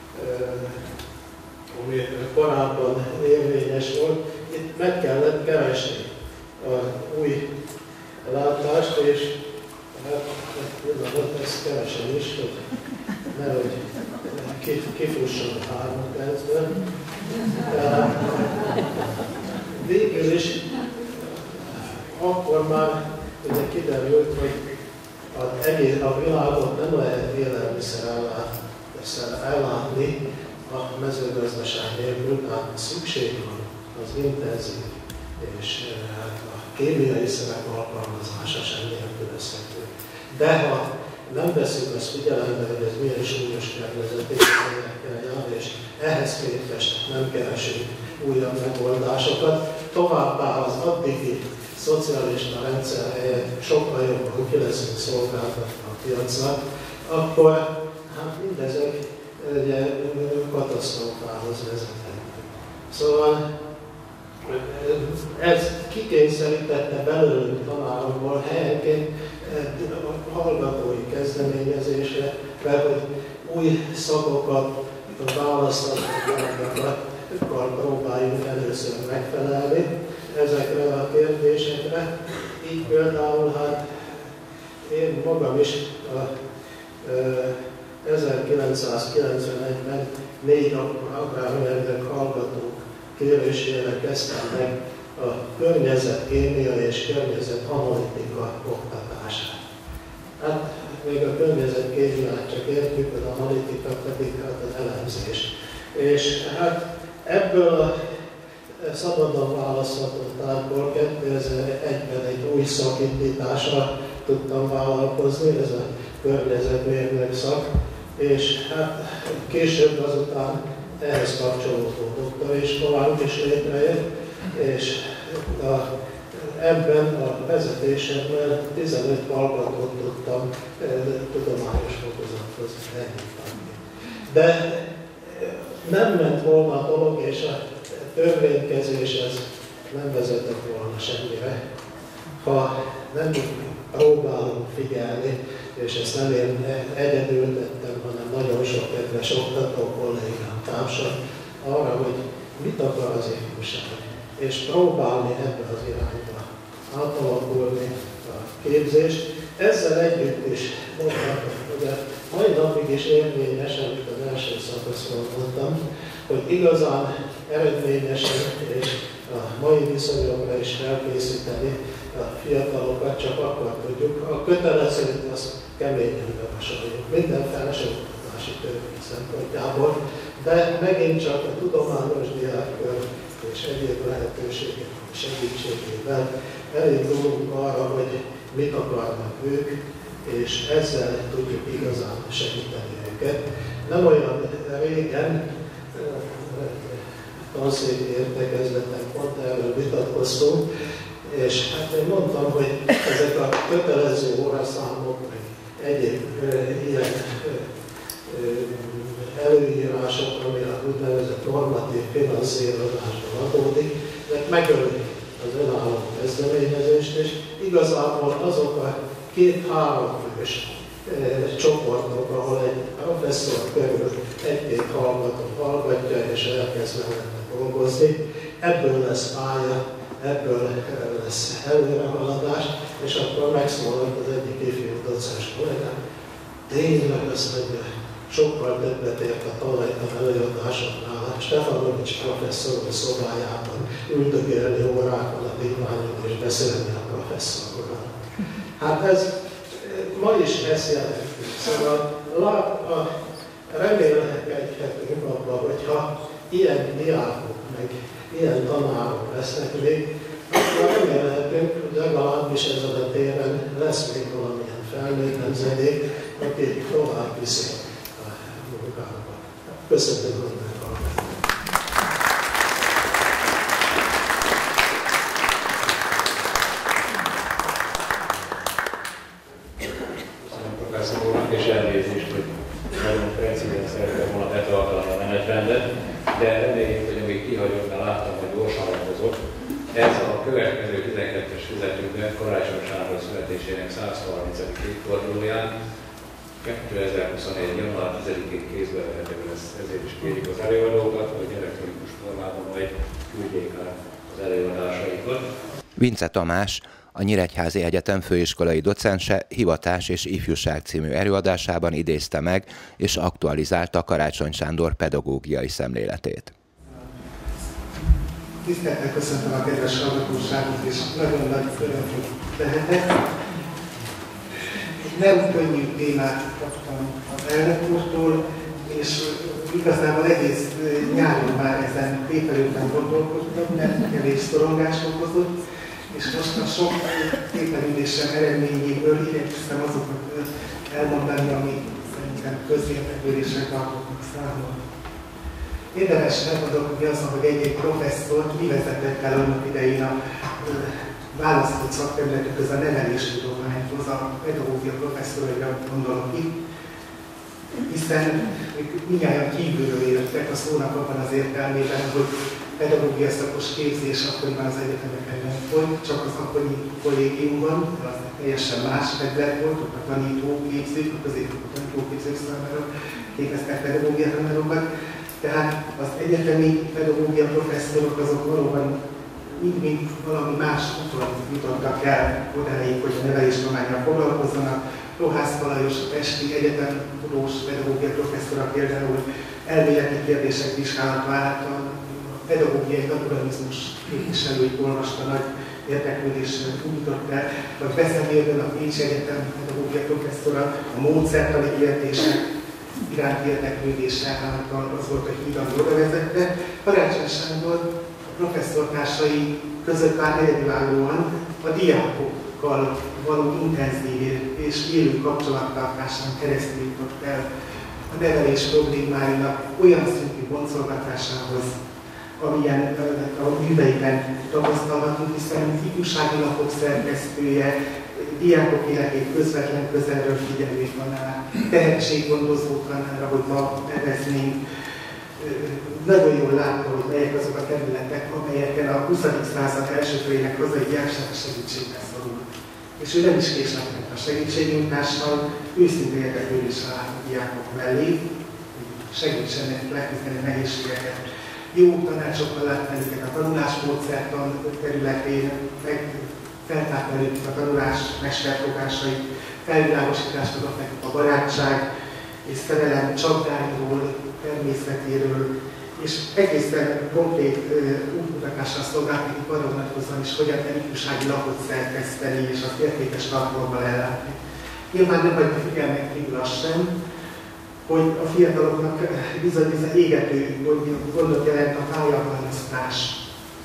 C: ami korábban érvényes volt, itt meg kellett keresni az új látást, és hát pillanat, ezt keresem is, hogy nehogy kifusson a három percben. Végül is akkor már ugye kiderült, hogy az egész, a világot nem lehet élelmiszer ellátni a mezőgazdaság nélkül, tehát szükség van az intenzív és hát a kémiai szerek alkalmazása sem nélkülözhető. De ha nem veszünk azt figyelembe, hogy ez milyen súlyos környezeti körülményekkel jár, és ehhez képest nem keresünk újabb megoldásokat, továbbá az addigi szocialista rendszer helyett sokkal jobban ki leszünk szolgáltatva a piacnak, akkor hát mindezek ugye, katasztrófához vezethetnek. Szóval ez kikényszerítette belőlünk tanárokból helyenként hallgatói kezdeményezésre, mert hogy új szakokat választatottakat próbáljunk először megfelelni ezekre a kérdésekre. Így például hát én magam is a, e, ezerkilencszázkilencvenegyben négy agrármérnök hallgatók kérésére kezdtem meg a környezetkémia és környezetanalitika oktatását. Hát még a környezetkémiát csak értjük, az analitika pedig hát az elemzés. És hát ebből a szabadon választható tárgyból kétezer-egyben egy új szakindítással tudtam vállalkozni, ez a környezetmérnök szak, és hát később azután ehhez kapcsolódó doktoriskolánk is létrejött, és a, ebben a vezetésemben tizenöt hallgatót tudtam e, tudományos fokozathoz elhívni. De nem ment volna a dolog, és a törvénykezés ez nem vezetett volna semmire, ha nem próbálunk figyelni és ezt nem én egyedül tettem, hanem nagyon sok kedves oktató kollégám, társam, arra, hogy mit akar az ifjúság, és próbálni ebbe az irányba átalakulni a képzést. Ezzel együtt is mondhatom, hogy a mai napig is érvényes, amit az első szakaszról mondtam, hogy igazán eredményesen és a mai viszonyokra is felkészíteni a fiatalokat, csak akkor tudjuk. A kötelezőt azt keményen javasoljuk, minden felsőoktatási törvény szempontjából, de megint csak a tudományos diákkör és egyéb lehetőségek segítségével elindulunk arra, hogy mit akarnak ők, és ezzel tudjuk igazán segíteni őket. Nem olyan régen, tanszéki értekezleten pont erről vitatkoztunk, és hát én mondtam, hogy ezek a kötelező óraszámok, meg egyéb ilyen előírások, ami a úgynevezett normatív finanszírozásból adódik, ezek megölik az önálló kezdeményezést, és igazából azok a két-három fős e, csoportok, ahol egy professzor körül egy-két hallgató hallgatja és elkezd mellette dolgozni, ebből lesz pálya, ebből lesz előrehaladás, és akkor megszólalt az egyik ifjú docens kollégám, tényleg azt mondja, sokkal többet ért a talajtan előadásoknál, Stefanovics professzor szobájában üldögélni órákon a vívmányon és beszélni a professzorral. Hát ez ma is ezt jelenti. Szóval remélhetünk abban, hogyha ilyen diákok, meg ilyen tanárok lesznek még, akkor remélhetünk, hogy legalábbis ezen a téren lesz még valamilyen felnőtt nemzedék, aki tovább viszi a munkákat. Köszönöm, hogy meghallgattak.
B: Köszönöm professzor úrnak, és elnézést, hogy nagyon precízen szerettem volna betartani a menetrendet, de reméljük, hogy amíg kihagyottan láttam, hogy gyorsan dolgozott. Ez a következő tizenkettes fizetőben Karácsony Sándor születésének százharmincadik évfordulóján kétezer-huszonegy. január tizedikén kézbe vehető lesz. Ezért is kérjük az előadókat, hogy elektronikus formában majd küldjék át az előadásaikat.
A: Vince Tamás, a Nyíregyházi Egyetem főiskolai docense Hivatás és Ifjúság című előadásában idézte meg és aktualizálta Karácsony Sándor pedagógiai szemléletét.
D: Tisztelettel köszöntöm a kedves hallgatóságot, és nagyon nagy öröm, hogy lehetek. Nem könnyű témát kaptam az elnök úrtól, és igazából egész nyáron már ezen tépelőben gondolkodtam, mert kevés szorongást okozott, és most a sok tépelődésem eredményéből igyekszem azokat elmondani, ami szerintem közérdeklődésre tartottak számon. Érdemes megmondani azon, hogy egy-egy professzort mi vezetett el annak idején a választott szakterületük, a neveléstudományhoz, a pedagógia professzoraira gondolok itt, hiszen mindjárt kívülről értek a szónak abban az értelmében, hogy pedagógia szakos képzés akkoriban az egyetemeken nem folyt, csak az akkori kollégiumban, de az teljesen más terület volt, ott a tanítóképzők, a középfokú tanítóképzők számára képeztek pedagógia tanárokat. Tehát az egyetemi pedagógia professzorok azok valóban mind-mind valami más úton jutottak el odáig, hogy a neveléstudománnyal foglalkozzanak. Rohász Balajos, a Pesti Egyetem tudós pedagógia professzora például elméleti kérdések vizsgálata állt, a pedagógiai naturalizmus képviselőit olvasta nagy érdeklődéssel újított el, vagy Beszemérben a Pécsi Egyetem pedagógia professzora a módszertani kérdések iránti érdeklődése által az volt a híd, ami oda vezette. Karácsony Sándor a professzortársai között már egyedülállóan a diákokkal való intenzív és élő kapcsolattartásán keresztül jutott el a nevelés problémáinak olyan szintű boncolgatásához, amilyen a műveiben tapasztalhatunk, hiszen az ifjúsági lapok szerkesztője, diákok életét közvetlen közelről figyelő tanár, tehetséggondozó tanár, ahogy ma neveznénk, nagyon jól látta, hogy melyek azok a területek, amelyeken a huszadik század első felének hazai diákság segítségre szorul. és ő nem is késlekedett a segítségnyújtással, őszintén érdeklődő is a diákok mellé, hogy segítsen nekik leküzdeni a nehézségeket. Jó tanácsokkal látni őket a tanulásmódszertan területén, meg feltárta előtt a tanulás mesterfogásait, felvilágosítást adott nekik a barátság és szerelem csapdáiról, természetéről, és egészen konkrét útmutatással szolgált nekik arra vonatkozóan is, hogyan kell ifjúsági lapot szerkeszteni és azt értékes tartalommal ellátni. Nyilván nem hagyta figyelmek kívül azt sem, hogy a fiataloknak bizony-bizony égető gondot jelent a pályaválasztás.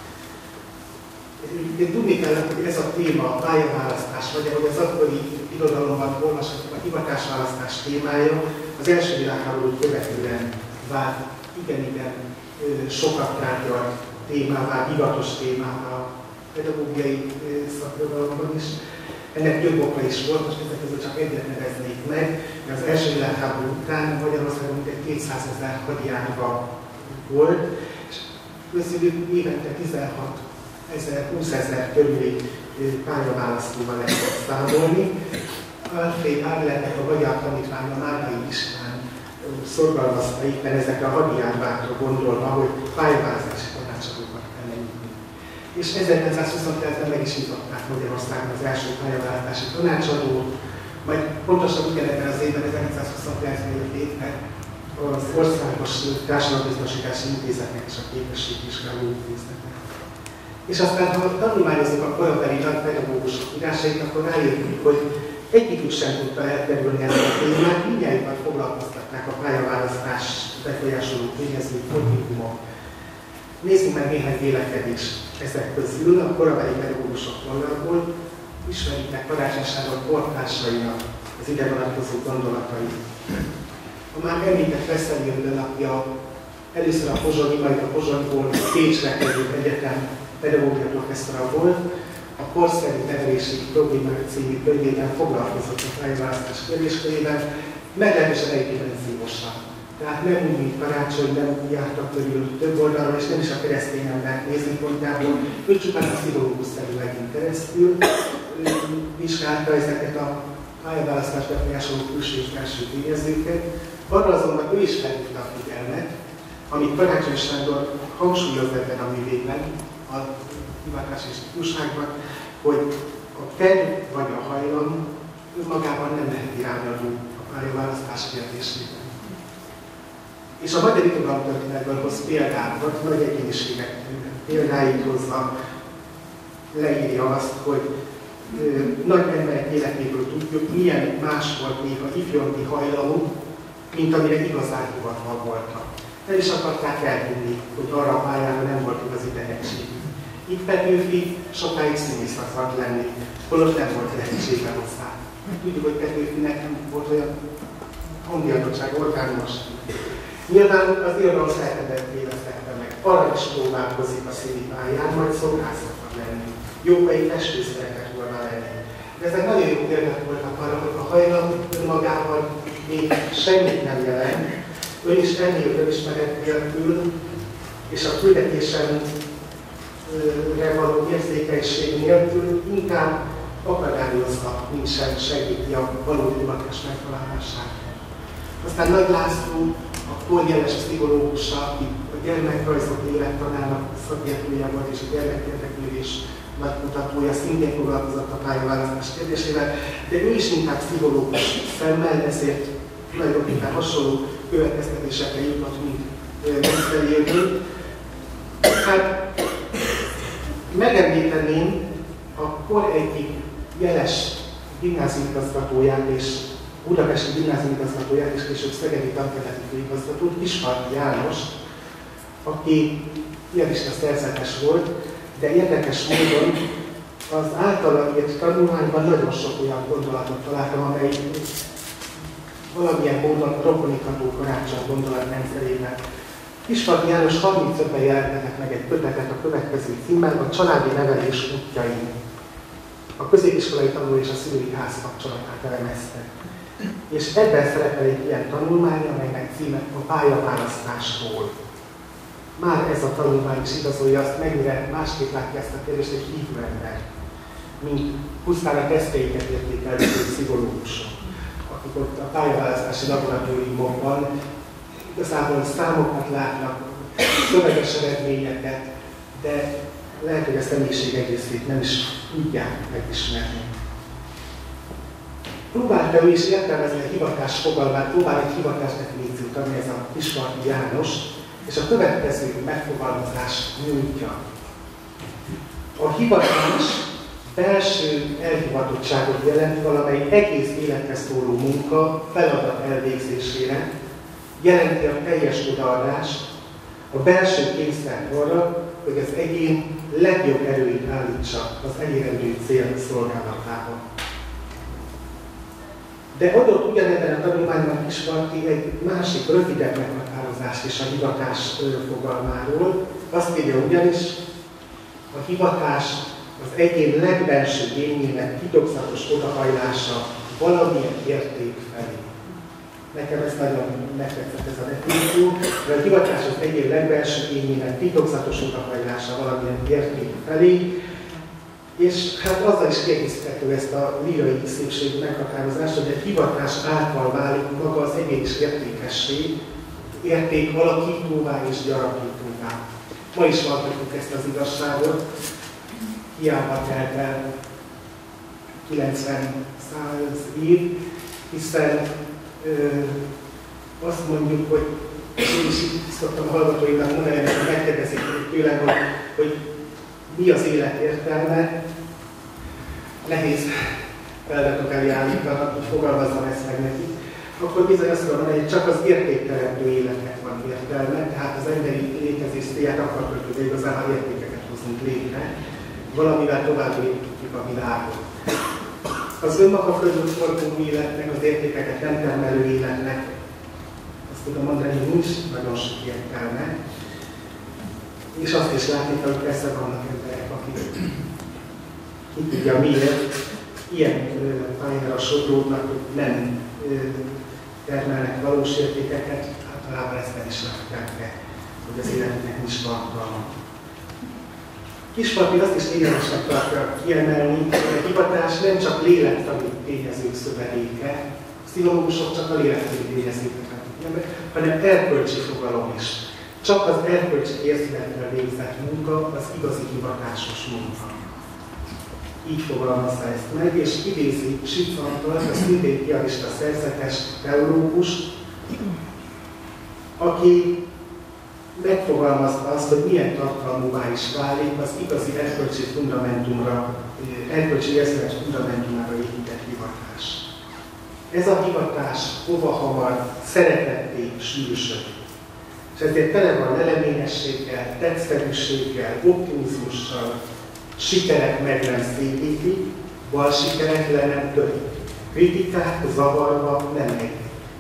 D: Én tudni kell, hogy ez a téma, a pályaválasztás, vagy ahogy az akkori irodalomban olvashatjuk, a hivatásválasztás témája az első világháborút követően vált igen-igen sokat tárgyalt témává, divatos témává a pedagógiai szakirodalomban is. Ennek több oka is volt, most ezek közül csak egyet neveznék meg, mert az első világháború után Magyarországon mintegy kétszázezer hadjárva volt, és közülük évente tizenhat ezer, húszezer körüli pályaválasztóval lehetett számolni. Alfred Adlernek a magyar tanítványa Márkai István szorgalmazta éppen ezekre a hadjárvákra gondolva, hogy pályaválasztási tanácsadókat kell lenyitni. És ezerkilencszázhuszonkilencben meg is nyitották Magyarországon az első pályaválasztási tanácsadót, majd pontosan ugyanebben az évben, ezerkilencszázhuszonkilencben jött létre az Országos Társadalombiztosítási Intézetnek és a Képességvizsgáló Intézetnek. És aztán, ha tanulmányozzuk a korabeli pedagógusok írásait, akkor rájöttünk, hogy egyikük sem tudta elkerülni ezt a témát, mindjárt foglalkoztatták a pályaválasztás befolyásoló tényező politikumok. Nézzük meg néhány vélekedést ezek közül, a korabeli pedagógusok tollából, ismeritek Karácsony Sándor kortársainak az ide vonatkozó gondolatai. A már említett Veszeli Öndö napja először a pozsonyi, majd a Pozsonyból Pécsre került egyetem pedagógia professzora volt, a korszerű nevelési problémák című könyvében foglalkozott a pályaválasztás kérdéskörével, meglehetősen egydimenziosan. Tehát nem úgy, mint Karácsony, nem jártak körül több oldalra, és nem is a keresztény ember nézőpontjából, ő csupán a pszichológus-szerű megint keresztül vizsgálta ezeket a pályaválasztás befolyásoló külső és belső tényezőket. Arra azonban ő is felhívta a figyelmet, amit Karácsony Sándor hangsúlyoz ebben a művében, a hivatási ifjúságban, hogy a terv vagy a hajlam önmagában nem lehet irányadó a pályaválasztás kérdésében. És a magyar irodalomtörténetből hoz példákat, nagy egyéniségek példáit hozza, leírja azt, hogy ö, nagy emberek életéből tudjuk, milyen más volt még a ifjonti hajlamuk, mint amire igazán hivatal voltak. Nem is akarták elhinni, hogy arra a pályára nem volt igazi tehetség. Itt Petőfi sokáig színész akart lenni, holott nem volt lehetsége hozzá. Tudjuk, hogy Petőfinek nem volt olyan hangiadottság, orgánumos. Nyilván az irodalom szerkezetét élesztette meg. Arra is próbálkozik a színi pályán, majd szolgászat lenni. Jókai festő szeretett volna lenni. De ezek nagyon jó példák voltak arra, hogy a hajlam önmagával még semmit nem jelent. Ön is ennél önismeret nélkül, és a küldetésen való érzékenység nélkül inkább akadályozza, mint sem segíti a valódi hivatás megtalálását. Aztán Nagy László, a korjeles pszichológusa, aki a gyermekrajzok élettanának szakértője volt, és a gyermekérdeklődés nagykutatója, szintén foglalkozott a pályaválasztás kérdésével, de ő is inkább pszichológus szemmel, ezért tulajdonképpen hasonló következtetésekre jutott, mint Veszeli Öndö. Hát megemlíteném a kor egyik jeles gimnáziumigazgatóját és budapesti gimnáziumigazgatóját és később szegedi tanterületi főigazgatót, Kisfardi János, aki pianista szerzetes volt, de érdekes módon az általa írt tanulmányban nagyon sok olyan gondolatot találtam, amely valamilyen módon rokonítható Karácsony gondolatrendszerében. Kisfardi János harmincötben jelentetett meg egy kötetet a következő címmel, a családi nevelés útjain. A középiskolai tanuló és a szülői ház kapcsolatát elemezte. És ebben szerepel egy ilyen tanulmány, amelynek címe a pályaválasztásról. Már ez a tanulmány is igazolja azt, mennyire másképp látja ezt a kérdést egy hívő ember. mint pusztán a tesztjeiket értékelő pszichológusok, akik ott a pályaválasztási laboratóriumokban igazából számokat látnak, szöveges eredményeket, de lehet, hogy a személyiség egészét nem is tudják megismerni. Próbálta ő is értelmezni a hivatás fogalmát, próbál egy hivatás definíciót adni, ez a Kisparti János, és a következő megfogalmazást nyújtja. A hivatás belső elhivatottságot jelent valamely egész életre szóló munka feladat elvégzésére, jelenti a teljes odaadást, a belső kényszer arra, hogy az egyén legjobb erőit állítsa az elérendő cél szolgálatába. De adott ugyanebben a tanulmányban Kisparti egy másik rövidebb meghatározást is a hivatás fogalmáról. Azt írja ugyanis, a hivatás az egyén legbelső élménynek titokzatos odahajlása valamilyen érték felé. Nekem ez nagyon megtetszett ez a definíció, mert a hivatás az egyén legbelső élménynek titokzatos odahajlása valamilyen érték felé, és hát azzal is kiegészíthető ezt a lírai szépség meghatározást, hogy a hivatás által válik maga az egyén is értékessé, érték alakítóvá és gyarapítóvá. Ma is vallhatjuk ezt az igazságot, hiába telt el kilencven-száz év, hiszen ö, azt mondjuk, hogy én is így szoktam a hallgatóimnak mondani, hogy megkérdezik tőlem, hogy, hogy mi az élet értelme. Nehéz feladatok elé állítanak, hogy fogalmazzam ezt meg nekik. Akkor bizony azt mondom, hogy csak az értékteremtő életnek van értelme, tehát az emberi létezés célját akarjuk, hogy igazából értékeket hozunk létre, valamivel tovább építjük a világot. Az önmaga fölött forgó életnek, az értékeket nem termelő életnek, azt tudom mondani, hogy nincs nagyon sok értelme. És azt is látni, hogy persze vannak emberek, akik ki tudja miért ilyen pályára sodródnak, hogy nem ö, termelnek valós értékeket, általában ezt nem is látják be, hogy az életnek nincs tartalma. Kisparti azt is lényegesnek tartja kiemelni, hogy a hivatás nem csak lélektani tényezők szövedéke, a pszichológusok csak a lélektani tényezőket nem, hanem erkölcsi fogalom is. Csak az erkölcsi érzületre végzett munka az igazi hivatásos munka. Így fogalmazza ezt meg, és idézi Sicantól, a szintén piarista szerzetes teológust, aki megfogalmazta azt, hogy milyen tartalmúvá is válik az igazi erkölcsi fundamentumra, erkölcsi érzület fundamentumára épített hivatás. Ez a hivatás hova hamar szeretetté sűrűsödik. És ezért tele van leleményességgel, tetszfelűséggel, optimizmussal, sikerek meg nem szépítik, bal sikerek le nem törik. Kritikák zavarba nem engedi.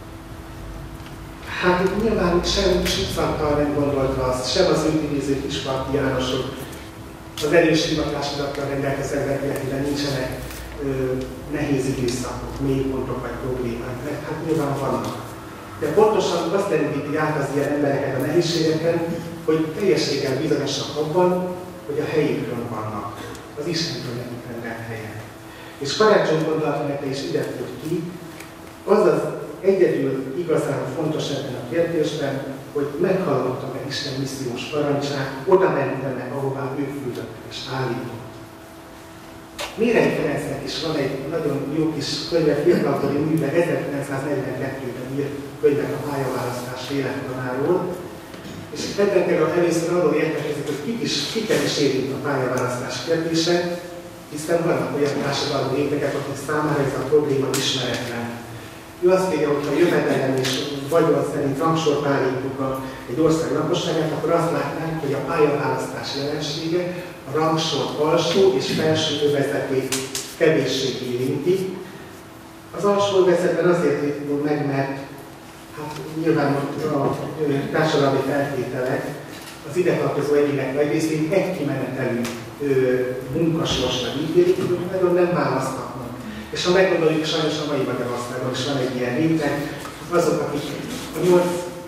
D: Hát itt nyilván sem Sicanttal nem gondolta azt, sem az őt Kisparti Jánosok, az erős hivatásodattal rendelkező emberek életében nincsenek ö, nehéz időszakok, mélypontok vagy problémák, mert hát nyilván vannak. De pontosan azt lendíti át az ilyen embereket a nehézségeken, hogy teljességgel bizonyosak abban, hogy a helyükön vannak, az Istentől nekik rendelt helyen. És karácsony gondolata is ide fut ki, az az egyedül igazán fontos ebben a kérdésben, hogy meghallottam-e Isten missziós parancsát, oda mentem-e, ahová ő küldött és állított. Mérei Ferencnek is van egy nagyon jó kis könyve, fiatalkori műve, ezerkilencszáznegyvenkettőben írt könyvek a pályaválasztás élettanáról, és ebben például először arról értekezik, hogy kik is, kiket is érint a pályaválasztás kérdése, hiszen vannak olyan társadalmi rétegek, akik számára ez a probléma ismeretlen. Ő azt írja, hogy ha jövedelem és vagyon szerint rangsort állítunk a, egy ország lakosságát, akkor azt látnánk, hogy a pályaválasztás jelensége a rangsor alsó és felső övezetét kevéssé érinti. Az alsó övezetben azért írtunk meg, mert hát nyilván a társadalmi feltételek az ide tartozó egyének nagy részén egy kimenetelű munkasorsra ígérik, hogy nagyon nem választhatnak. És ha meggondoljuk, sajnos a mai Magyarországon is van egy ilyen réteg, azok, akik a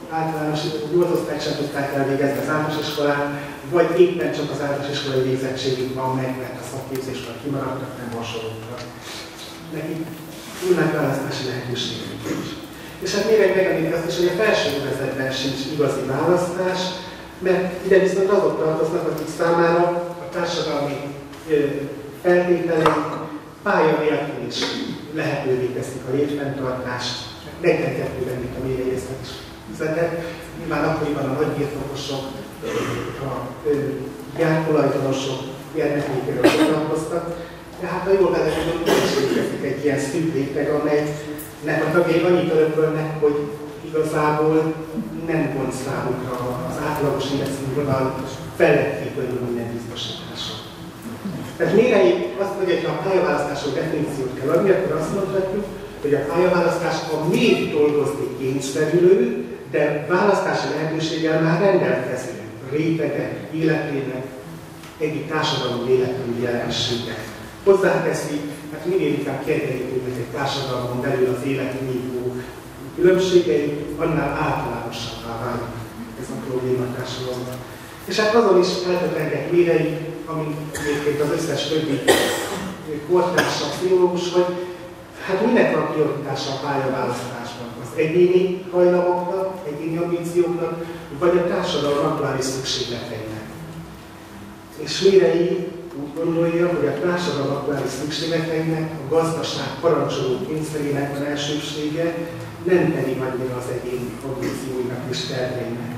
D: általános nyolc osztályt sem tudták elvégezni az általános iskolán, vagy éppen csak az általános iskolai végzettségük van meg, mert a szakképzésről kimaradtak, nem hasonlókra. Nekik tudnak választási lehetőségük is. És hát még egy megemlítik azt is, hogy a felső övezetben sincs igazi választás, mert ide viszont azok tartoznak, akik számára a társadalmi feltételei pálya nélkül is lehetővé teszik a létfenntartást, negyvenkettőben, mint a mélyegyeztet is üzetek. Nyilván akkoriban a nagybirtokosok, a gyártulajdonosok gyermekeiről foglalkoztak, de hát a jól belegondolunk, hogy egy ilyen szűk réteg, amelynek a tagjai annyit örökölnek, hogy igazából nem gond számukra az átlagos életszínvonal feletti körülmények biztosítása. Tehát Mérei azt mondja, hogy ha a pályaválasztásról definíciót kell adni, akkor azt mondhatjuk, hogy a pályaválasztás a még dolgozni kényszerülő, de választási lehetőséggel már rendelkező rétegek életének egyik társadalmi életű jelensége. Hozzáteszi, hát minél inkább kiegyenlítődnek egy társadalmon belül az életnívó különbségei, annál általánosabbá válik ez a probléma társadalomban. És hát azon is eltöprengett Mérei, amit egyébként az összes többi kortársak, pszichológus, hogy hát minek van prioritása a pályaválasztásban? Az egyéni hajlamoknak, egyéni ambícióknak, vagy a társadalom aktuális szükségleteinek. És Mérei úgy gondolja, hogy a társadalom aktuális szükségleteinek, a gazdaság parancsoló kényszerének van elsőbsége, nem pedig annyira az egyéni ambícióinak és terveinek.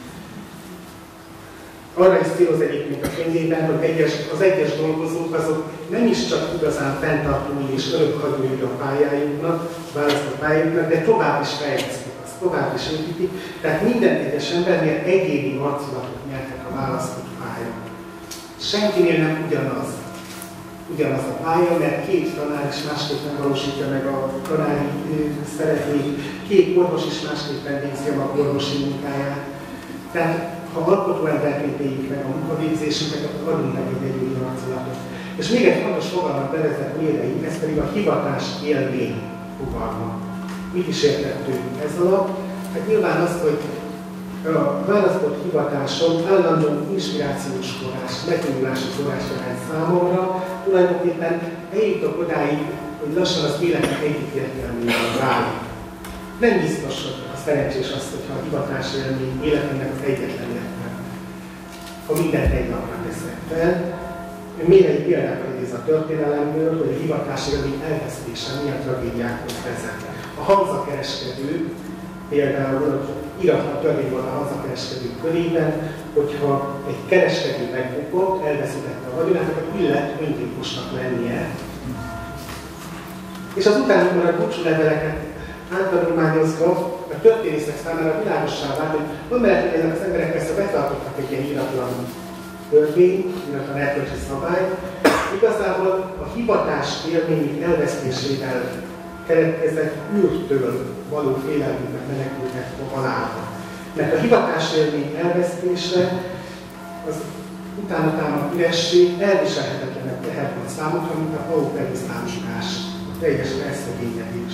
D: Arra is céloz egyébként a könyvében, hogy egyes, az egyes dolgozók azok nem is csak igazán fenntartói és örökhagyói a pályájuknak, választott pályájuknak, de tovább is fejlesztik azt, tovább is építik. Tehát minden egyes embernél egyéni arculatot nyertek a választott pálya. Senkinél nem ugyanaz, ugyanaz a pálya, mert két tanár is másképpen valósítja meg a tanári szerepét, két orvos is másképpen végzi a orvosi munkáját. Tehát ha alkotó emberként éljük meg a munkavégzésünket, akkor adunk meg egy egyéni arculatot. És még egy fontos fogalmat bevezet Mérei, ez pedig a hivatás élmény fogalma. Mit is értettünk ez alatt? Hát nyilván az, hogy a választott hivatáson állandó inspirációs forrás, megtanulási forrás jelent számomra, tulajdonképpen eljutok odáig, hogy lassan az életnek egyik értelmében válik. Nem biztos, hogy a szerencsés az, hogyha a hivatás élmény életemnek az egyetlen értelme. Ha mindent egy napra teszek fel, Mérei példákat idéz a történelemből, hogy a hivatás élmény elvesztése milyen tragédiákhoz vezet. A hamzakereskedő például iratlan törvény volt a hamzakereskedők körében, hogyha egy kereskedő megbukott, elveszítette a vagyonát, akkor illet öngyilkosnak lennie. És az utána maradt búcsúleveleket áttanulmányozva, a történészek számára világossá vált, hogy van mellett, hogy ezek az emberek persze betartottak egy ilyen iratlan törvény, iratlan erkölcsi szabály, igazából a hivatás élményük elvesztésével keletkezett űrtől való félelmüknek menekültek a halálba. Mert a hivatás élmény elvesztése, az utána támadt üresség elviselhetetlenek tehet a számukra, mint a pauperizálásás, a teljes elszegényedés.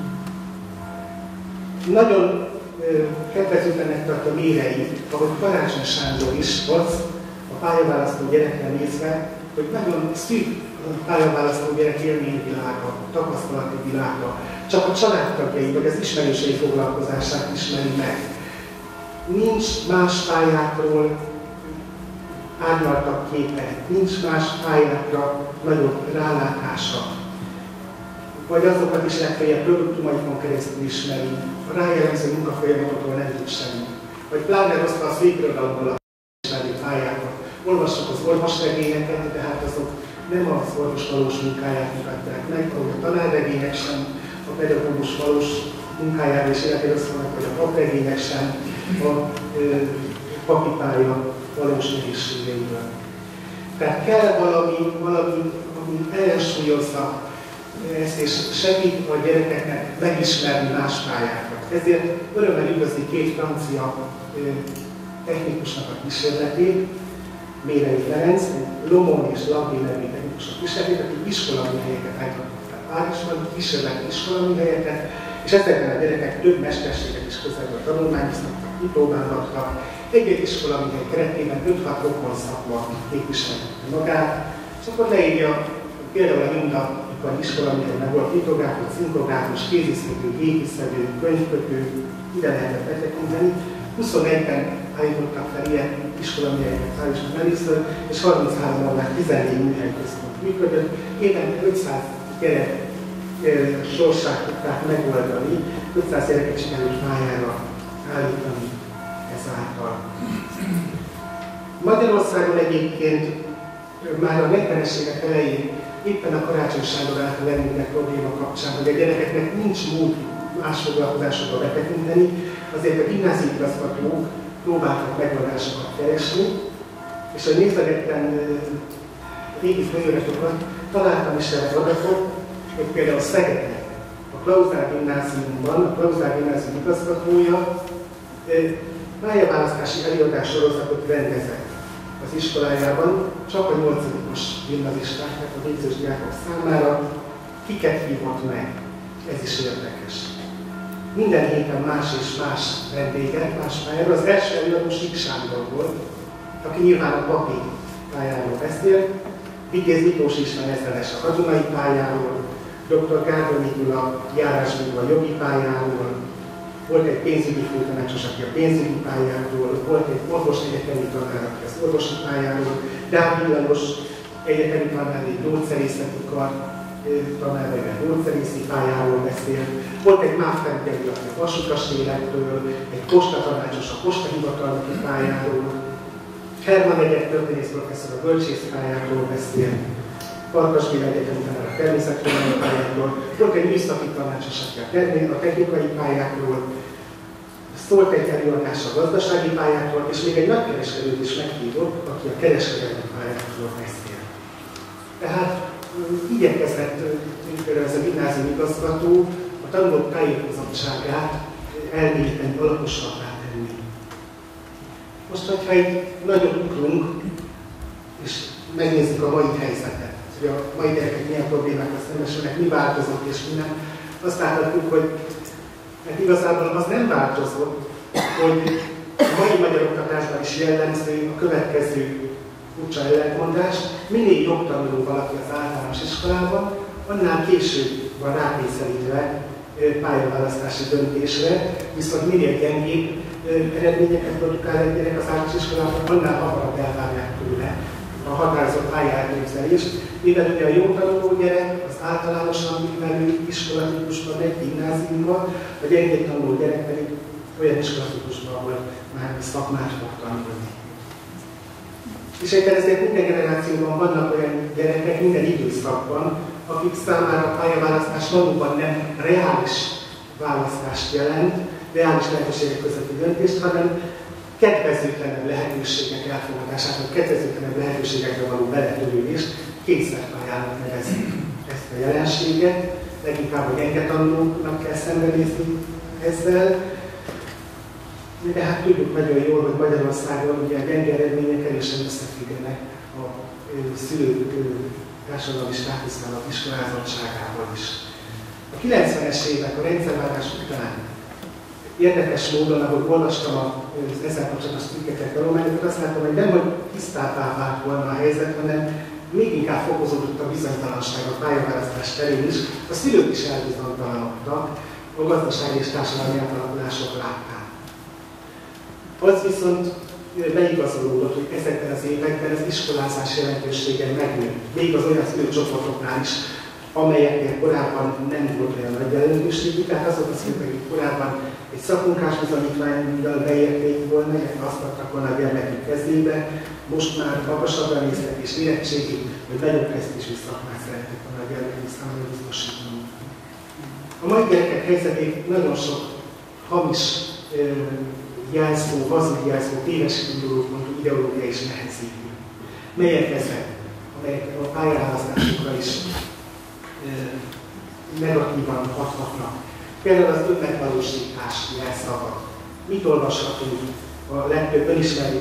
D: Nagyon kedvezőtlenek tart a Mérei, ahogy Karácsony Sándor is az, a pályaválasztó gyerekre nézve, hogy nagyon szűk a pályaválasztó gyerek élményvilága, tapasztalati világa, csak a családtagjai vagy az ismerősei foglalkozását ismeri meg. Nincs más pályákról árnyaltabb képe, nincs más pályákra nagyobb rálátása. Vagy azokat is legfeljebb produktumaikon keresztül ismeri, a rájellemző munkafolyamatokról nem tud semmi. Vagy pláne hozta a szépirodalomból a ismerő pályákat. Olvassuk az orvosregényeket, de hát azok nem az orvos valós munkáját mutatják meg, ahogy a tanárregények sem, a pedagógus valós munkájáról és életéről szólnak, vagy a papregények sem, a papipálya valós nehézségeiről. Tehát kell valami, valami, ami ellensúlyozza ezt, és segít a gyerekeknek megismerni más pályákat. Ezért örömmel üdvözli két francia technikusnak a kísérletét, Mérei Ferenc, Lomon és Lambi nevű technikusok kísérletét, akik iskolaműhelyeket állítottak fel Párizsban, kísérleti iskolaműhelyeket, és ezekben a gyerekek több mesterséget is közelből tanulmányoztak, kipróbálhattak. Egy-egy iskola minden keretében öt-hat rokon szakma képviselte magát, és akkor leírja például a Nyugdapipari iskola, mindenben volt litográfus, szinkográfus, kéziszedő, gépiszedő, könyvkötő, ide lehetett betekinteni. huszonegyben állítottak fel ilyen iskolaműhelyeket Párizsban először, és harminchárom már tizennégy műhelyközpont működött. Évente ötszáz gyerek e, sorsát tudták megoldani, ötszáz gyereket sikerült pályára állítani ezáltal. Magyarországon egyébként már a negyvenes évek elején éppen a Karácsony Sándor által említett probléma kapcsán, hogy a gyerekeknek nincs mód más foglalkozásokba betekinteni, azért a gimnáziumigazgatók próbáltak megoldásokat keresni, és a nézegetlen régi folyóiratokat találtam is erre adatot, hogy például Szegeden, a Klauzár gimnáziumban, a Klauzár gimnázium igazgatója pályaválasztási előadás sorozatot rendezett az iskolájában, csak a nyolcadikos gimnazisták, tehát a végzős diákok számára, kiket hívott meg. Ez is érdekes. Minden héten más és más vendéget, más pályáról. Az első előadó Sík Sándor volt, aki nyilván a papi pályáról beszélt, Vitéz Miklós István ezredes a katonai pályáról, doktor Gárdonyi Gyula járásművel a jogi pályáról, volt egy pénzügyi főtanácsos, aki a pénzügyi pályáról, volt egy orvos egyetemi tanár, aki az orvosi pályáról, Dávid Lajos egyetemi tanár, egy gyógyszerészeti kar tanár, vagy egy gyógyszerészi pályáról beszél, volt egy Máffergerű, aki a vasutas életről, egy postatanácsos a postahivatalnoki pályáról, Herman Egyet történész professzor a bölcsész pályáról beszél, Farkas Béla egyetemi tanár a természettudományi pályákról, volt egy műszaki tanácsos, aki a technikai pályákról, szólt egy előadás a gazdasági pályákról, és még egy nagykereskedőt is meghívott, aki a kereskedelmi pályákról beszél. Tehát igyekezett például ez a gimnázium igazgató a tanulók tájékozottságát elmélyíteni, alaposabbá tenni. Most, hogyha egy nagyot ugrunk, és megnézzük a mai helyzetet, hogy a mai gyerekek milyen problémákkal szembesülnek, mi változott és mi nem, azt láthatjuk, hogy hát igazából az nem változott, hogy a mai magyar oktatásban is jellemző a következő furcsa ellentmondás. Minél jobb tanuló valaki az általános iskolában, annál később van rákényszerítve pályaválasztási döntésre, viszont minél gyengébb eredményeket produkál egy gyerek az általános iskolában, annál hamarabb elvárják tőle a határozott pályelképzelést, mivel ugye a jó tanuló gyerek az általánosan művelő iskolatípusban megy gimnáziumban, a gyengébb tanuló gyerek pedig olyan iskolatípusban, ahol már szakmát fog tanulni. És egyben ezért minden generációban vannak olyan gyerekek, minden időszakban, akik számára a pályaválasztás valóban nem reális választást jelent, reális lehetőségek közötti döntést, hanem kedvezőtlenebb lehetőségek elfogadását, vagy kedvezőtlenebb lehetőségekre való beletörődést kényszerpályának nevezik ezt a jelenséget. Leginkább a gyenge tanulóknak kell szembenézni ezzel. De hát tudjuk nagyon jól, hogy Magyarországon ugye a gyenge eredmények erősen összefüggenek a szülők társadalmi státuszának iskolázottságával is. A kilencvenes évek a rendszerváltás után érdekes módon, ahogy olvastam az ezzel kapcsolatos cikkeket, tanulmányokat, azt láttam, hogy nem, hogy tisztábbá vált volna a helyzet, hanem még inkább fokozódott a bizonytalanság a pályaválasztás terén is. A szülők is elbizonytalanodtak a gazdasági és társadalmi átalakulások láttán. Az viszont beigazolódott, hogy ezekben az években az iskolázás jelentősége megnőtt. Még az olyan szülőcsoportoknál is, amelyeknél korábban nem volt olyan nagy jelentőségű, tehát azok a szülők, akik korábban egy szakmunkás bizonyítvánnyal beérték volna, illetve azt adtak volna a gyermekük kezébe, most már magasabbra néztek és érettségig, hogy nagyobb presztízsű szakmát szeretnek volna a gyermekük számára biztosítani. A mai gyerekek helyzetét nagyon sok hamis jelszó, hazug jelszó, téves indulópontú ideológia is nehezíti. Melyek ezek, amelyek a pályaválasztásokra is e, negatívan hathatnak. Például az önmegvalósítás jelszava. Mit olvashatunk a legtöbb önismerő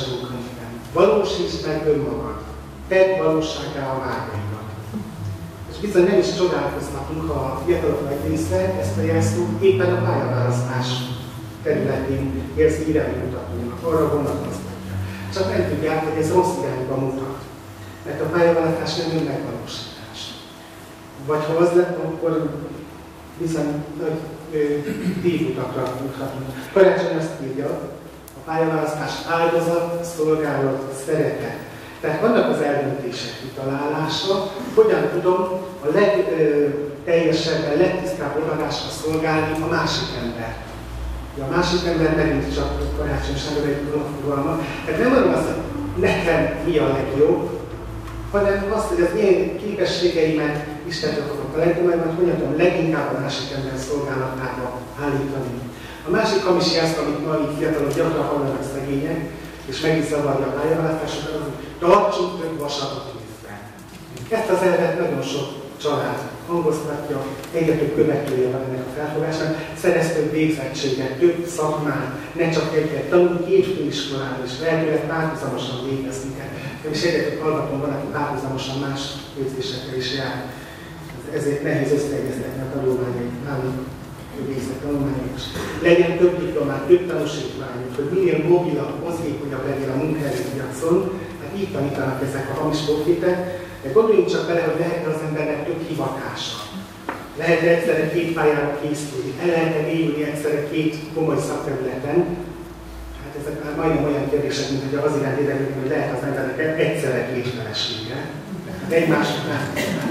D: tanácsadókönyvben? Valósítsd meg önmagad, tedd valósággá a vágyaidat. És bizony nem is csodálkozhatunk, ha a fiatalok nagy része ezt a jelszót éppen a pályaválasztás területén érzi iránymutatónak, arra vonatkoztatja. Csak nem tudják, hogy ez rossz irányba mutat, mert a pályaválasztás nem önmegvalósítás. Vagy ha az lett, akkor bizony nagy tévutakra juthatunk. Karácsony azt írja, a pályaválasztás áldozat, szolgálat, szeretet. Tehát vannak az eldöntések kitalálása, hogyan tudom a legteljesebben, legtisztább odadásra szolgálni a másik ember. A másik ember megint csak Karácsony Sándor egy fogalma. Tehát nem arról az, hogy nekem mi a legjobb, hanem azt, hogy az én képességeimet Istentől kapok a legjobban, hogy hogyan tudom leginkább a másik ember szolgálatába állítani. A másik hamis jelszó, amit ma így fiatalok gyakran hallanak szegények, és meg is zavarja a pályaválasztásokat, az, hogy tartsunk több vasat a tűzben. Ezt az elvet nagyon sok család hangoztatja, egyre több követője van ennek a felfogásnak, szerez több végzettséget, több szakmán, ne csak egyet, tanulni két főiskolán is, lehetőleg párhuzamosan végezni kell. És egyre több hallgatom van, aki párhuzamosan más képzésekkel is jár. Ezért nehéz összeegyeztetni a tanulmányait, nálunk végzett tanulmányok. Legyen több diplomát, több tanúsítványok, hogy minél mobilabb, mozgékonyabb legyen a munkaerőpiacon, hát így tanítanak ezek a hamis profétek. De gondoljunk csak bele, hogy lehet az embernek több hivatása. Lehet egyszerre két pályára készülni, el lehet élni egyszerre két komoly szakterületen. Hát ezek már majdnem olyan kérdések, mint hogy az iránt érdeklődni, hogy lehet az embernek egyszerre két felesége. Egymás után.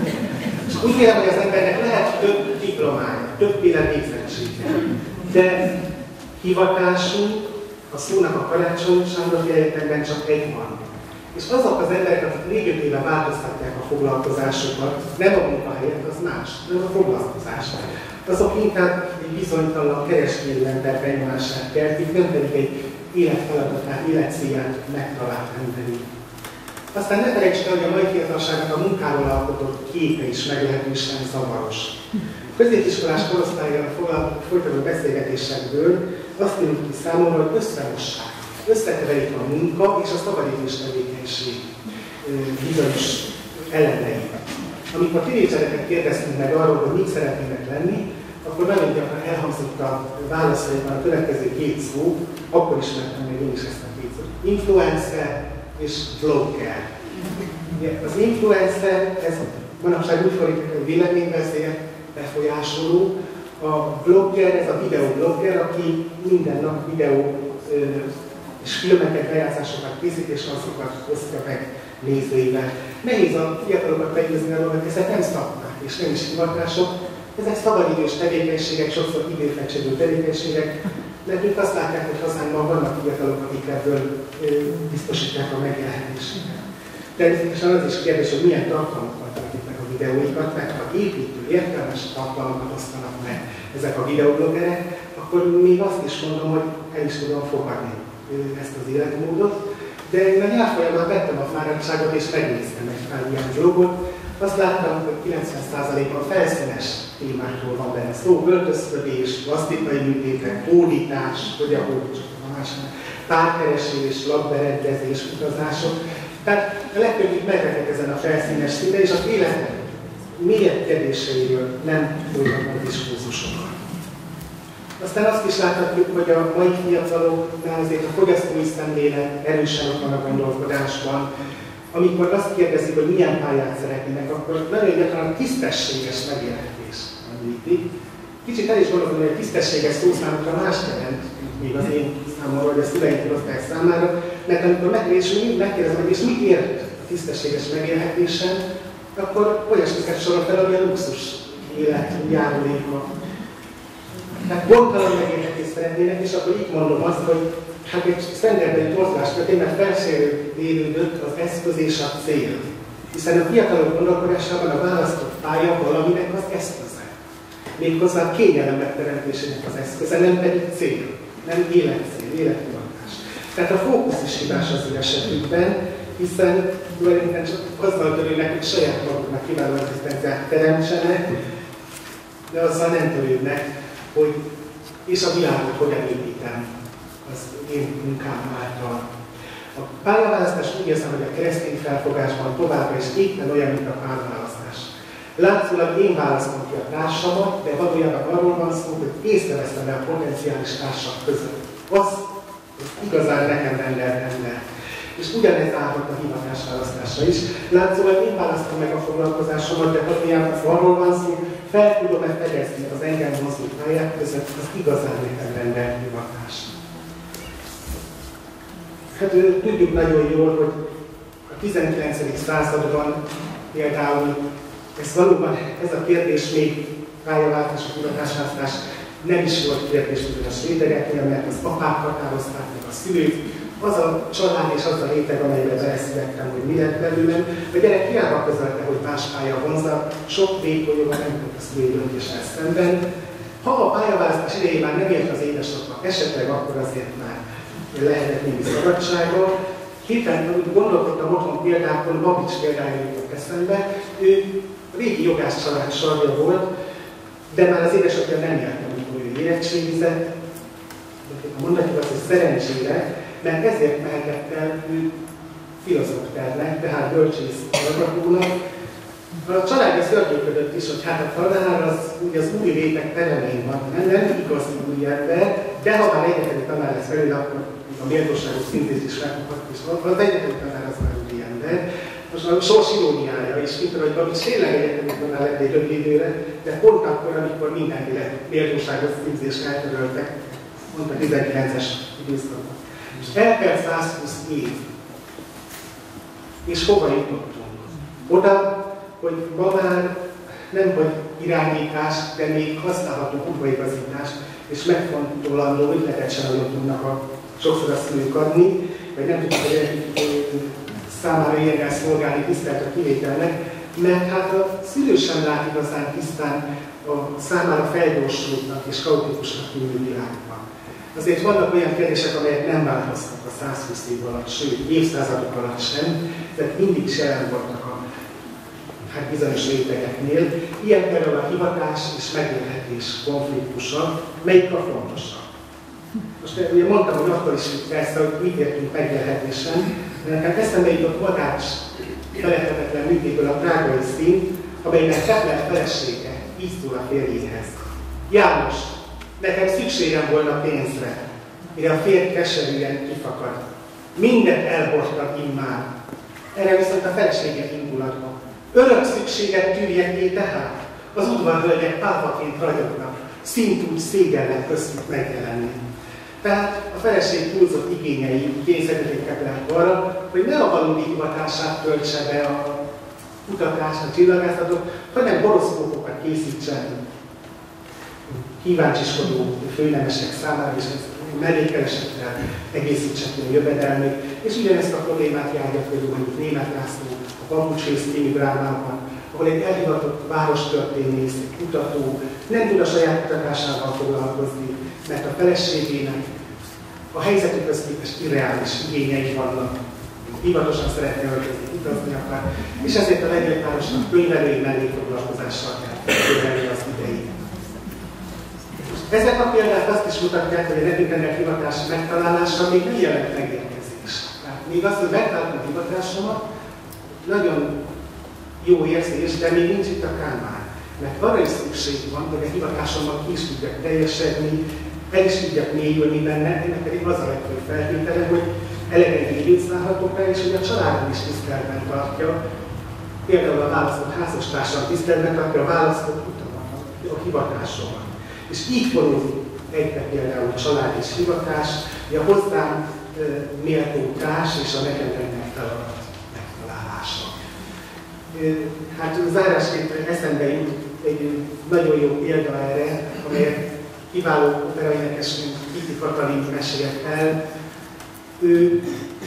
D: És úgy vélem, hogy az embernek lehet több diplomája, többféle végzettsége. De hivatásunk, a szónak a Karácsony Sándor életemben csak egy van. És azok az emberek, akik négy éve változtatják a foglalkozásokat, nem a munkahelyet, az más, nem a foglalkozás. Azok inkább egy bizonytalan kereskedő ember benyomását keltik, nem pedig egy életfeladatát, életcélját megtalált emberi. Aztán ne felejtsd el, hogy a mai fiatalságnak a munkáról alkotott képe is meglehetősen zavaros. A középiskolás korosztállyal folytatott beszélgetésekből azt tűnik ki számomra, hogy összemossák. Összekeverik a munka és a szabadidős tevékenység bizonyos elemeit. Amikor tínédzsereket kérdeztünk meg arról, hogy mit szeretnének lenni, akkor nagyon gyakran elhangzott a válaszaiban a következő két szó, akkor ismertem meg én is ezt a két szót. Influencer és vlogger. Az influencer, ez manapság úgy fordítjuk, hogy véleményvezér, befolyásoló. A vlogger, ez a videoblogger, aki minden nap videó és filmeket, bejátszásokat készít, és azokat osztja meg nézőivel. Nehéz a fiatalokat meggyőzni arról, hogy ezek nem szakmák és nem is hivatások, ezek szabadidős tevékenységek, sokszor időfecsegő tevékenységek, mert ők azt látják, hogy hazánkban vannak fiatalok, akik ebből biztosítják a megélhetésüket. Természetesen az is kérdés, hogy milyen tartalmakat tartjuk meg a videóikat, mert ha építő, értelmes tartalmakat osztanak meg ezek a videobloggerek, akkor még azt is mondom, hogy el is tudom fogadni ezt az életmódot, de én a nyár folyamán vettem a fáradtságot és megnéztem egy pár ilyen vlogot. Azt láttam, hogy kilencven százalékban felszínes témákról van benne szó, öltözködés, plasztikai műtétek, hódítás, hogy a hódítsuk a másik, párkeresés, lakberendezés, utazások. Tehát a legtöbbit megrekedek ezen a felszínes szinten, és az élet mélyebb kérdéseiről nem folytatnak a diskurzusokat. Aztán azt is láthatjuk, hogy a mai fiataloknál azért a fogyasztói szemlélet erősen ott van a gondolkodásban. Amikor azt kérdezik, hogy milyen pályát szeretnének, akkor nagyon gyakran a tisztességes megélhetés említik. Kicsit el is gondolom, hogy a tisztességes szó számukra más jelent, még az én számomra, vagy a szüleim hozták számára, mert amikor megkérdezem, hogy és mit ért a tisztességes megélhetésen, akkor olyasmiket sorol fel, ami a luxus élet járuléka. Tehát bontalan megélhetést szeretnének, és akkor így mondom azt, hogy hát egy sztenderbeli torzulás történt, mert felszerelődött az eszköz és a cél. Hiszen a fiatalok gondolkodásában a választott pálya valaminek az eszköze. Méghozzá kényelem megteremtésének az eszköze, nem pedig cél, nem életcél, élethivatás. Tehát a fókusz is hibás az ő esetükben, hiszen tulajdonképpen csak azzal törődnek, hogy saját maguknak kiváló egzisztenciát teremtsenek, de azzal nem törődnek, hogy és a világot hogyan építem az én munkám által. A pályaválasztás úgy érzem, hogy a keresztény felfogásban továbbra is éppen olyan, mint a pályaválasztás. Látszólag én választom ki a társamat, de valójában arról van szó, hogy észreveszem el a potenciális társak között. Az, hogy igazán nekem rendelt ember. És ugyanez állhat a hivatásválasztásra is. Látszólag én választom meg a foglalkozásomat, de valójában arról van szó, fel tudom-e fedezni az engem mozgó pályák között az igazán nekem rendelt hivatás. Hát tudjuk nagyon jól, hogy a tizenkilencedik században például ez valóban, ez a kérdés még pályaváltás, a hivatásválasztás nem is volt kérdés bizonyos rétegeknél, mert az apák határozták meg a szülők, az a család és az a réteg, amelyben beleszülettem, hogy mi lett belőlem. A gyerek hiába közölte, hogy más pálya vonza, sok vékonyóban nem volt a szülői döntéssel szemben. Ha a pályaválasztás idején már nem ért az édesapja, esetleg akkor azért már lehetett némi szabadsága. Héten úgy gondolkodtam otthon példákon, Babics példája jutott eszembe. Ő régi jogász család sarja volt, de már az édesapja nem járt, amikor ő érettségizett. Mondhatjuk azt, hogy szerencsére, mert ezért mehetett el ő filozófternek, tehát bölcsész hallgatónak. A család ezt örülködött is, hogy hát a tanár az, ugye az új réteg teremén van, nem, nem igazi új ember, de ha már egyetemi tanár lesz belőle, akkor a méltóságos szintézis is megkaphat, és az egyetemi tanár az már új ember. Most a sors iróniája is, mint hogy Babics tényleg egyetemi tanár lett egy rövid időre, de pont akkor, amikor mindenféle méltóságos szintézést eltöröltek, mondta tizenkilences időszakban. És eltelt százhúsz év. És hova jutottunk? Oda, hogy ma már nem vagy irányítás, de még használható útbaigazítás, és megfontolandó ötletet sem nagyon tudnak a, sokszor a szülők adni, vagy nem tudjuk, hogy számára ilyenel szolgálni tisztelt a kivételnek, mert hát a szülő sem lát igazán tisztán a számára felgyorsultnak és kaotikusnak tűnő világban. Azért vannak olyan kérdések, amelyek nem változtak a százhúsz év alatt, sőt, évszázadok alatt sem, tehát mindig is jelen voltak a hát bizonyos rétegeknél. Ilyen például a hivatás és megélhetés konfliktusa, melyik a fontosabb. Most ugye mondtam, hogy akkor is persze, hogy mit értünk megélhetésen, de nekem eszembe jutott Madács felejthetetlen műtéből a prágai szín, amelynek Kepler felesége így szól a férjéhez. János, nekem szükségem volna pénzre, mire a férj keserűen kifakad. Mindent elhordtam immár. Erre viszont a felesége indulatba. Örök szükséget tűrjek én tehát. Az udvarhölgyek pápaként ragyognak, szintúgy szégyellel köztük megjelenni. Tehát a feleség túlzott igényei kényszerítették Keplert arra, hogy ne a valódi hivatását töltse be a kutatás, a csillagászatot, hanem horoszkópokat készítsen kíváncsiskodó főnemesek számára, és mellékkeresettel egészítsen a jövedelmét. És ugyanezt a problémát járja például mondjuk Németh László a Papucsrész című drámában, ahol egy elhivatott várostörténész, kutató nem tud a saját kutatásával foglalkozni, mert a feleségének a helyzetükhöz képest irreális igényei vannak. Hivatosan szeretne öltözni, utazni akar, és ezért a legjobbárosnak könyvelői mellékfoglalkozással kell kövelni az idejét. Ezek a példák azt is mutatják, hogy a nekünk ennek hivatás megtalálása még nem jelent megérkezés. Tehát még azt, hogy megtaláltam a hivatásomat, nagyon jó érzés, de még nincs itt a Kálmán. Mert arra is szükség van, hogy a hivatásommal ki is tudjak teljesedni, el is tudjak mélyülni benne, ennek pedig az a legfőbb feltétele, hogy elegendő időt szállhatok rá, és hogy a családom is tiszteletben tartja, például a választott házastársam tiszteletben tartja a választott utamat, a hivatásomat. És így vonul egybe például a család és hivatás, hogy a hozzám méltó társ és a nekem rendelt feladat megtalálása. Hát zárásként eszembe jut egy nagyon jó példa erre, amelyet kiváló operaénekesünk Kiti Katalin mesélt el. Ő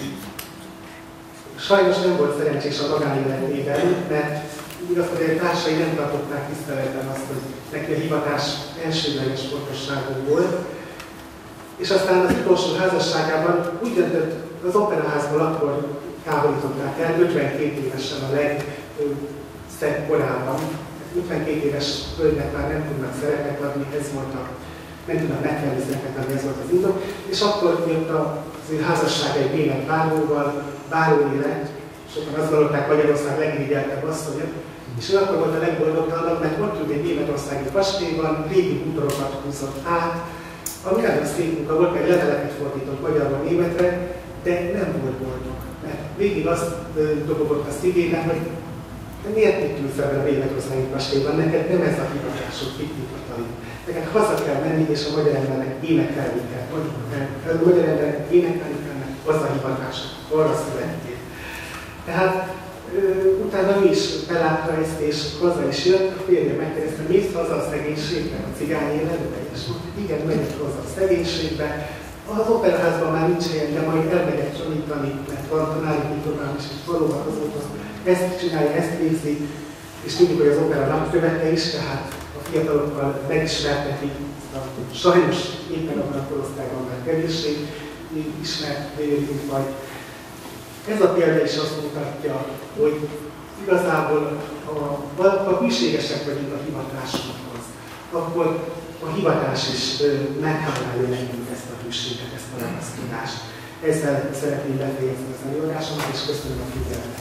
D: sajnos nem volt szerencsés a magánéletében, mert igaz, hogy a társai nem tartották tiszteletben azt, hogy neki a hivatás elsődleges fontosságú volt. És aztán az utolsó házasságában úgy döntött, az operaházból akkor távolították el, ötvenkét évesen a legszebb korában. ötvenkét éves hölgynek már nem tudnak szerepet adni, ez volt a, nem tudnak megfelelni szerepet adni, ez volt az indok. És akkor jött az ő házassága egy német báróval, bárói lett, sokan azt gondolták, Magyarország legirigyeltebb asszonya, és ő akkor volt a legboldogabb, mert ott ült egy németországi kastélyban, régi bútorokat húzott át, ami nagyon szép munka volt, mert leveleket fordított magyarról németre, de nem volt boldog. Mert végig azt dobogott a szívében, hogy de miért itt ülsz ebben a németországi kastélyban, neked nem ez a hivatásod, itt hivatali. Neked haza kell menni, és a magyar embernek énekelni kell. A magyar embernek énekelni kell, mert az a hivatásod, arra születtél. Tehát utána mi is belátta ezt, és haza is jött, a férje megkérdezte, mész haza a szegénységbe, a cigány életbe, és mondta, igen, megyek haza a szegénységbe. Az operaházban már nincs helyen, de majd elmegyek tanítani, mert van tanári diplomám is, és valóban azóta ezt csinálja, ezt végzi, és tudjuk, hogy az opera napkövete is, tehát a fiatalokkal megismerteti, sajnos éppen abban a korosztályban már kevéssé ismert érünk vagy. Ez a példa is azt mutatja, hogy igazából, ha, ha hűségesek vagyunk a hivatásunkhoz, akkor a hivatás is megtalálja nekünk ezt a hűséget, ezt a ragaszkodást. Ezzel szeretném befejezni az előadásomat, és köszönöm a figyelmet.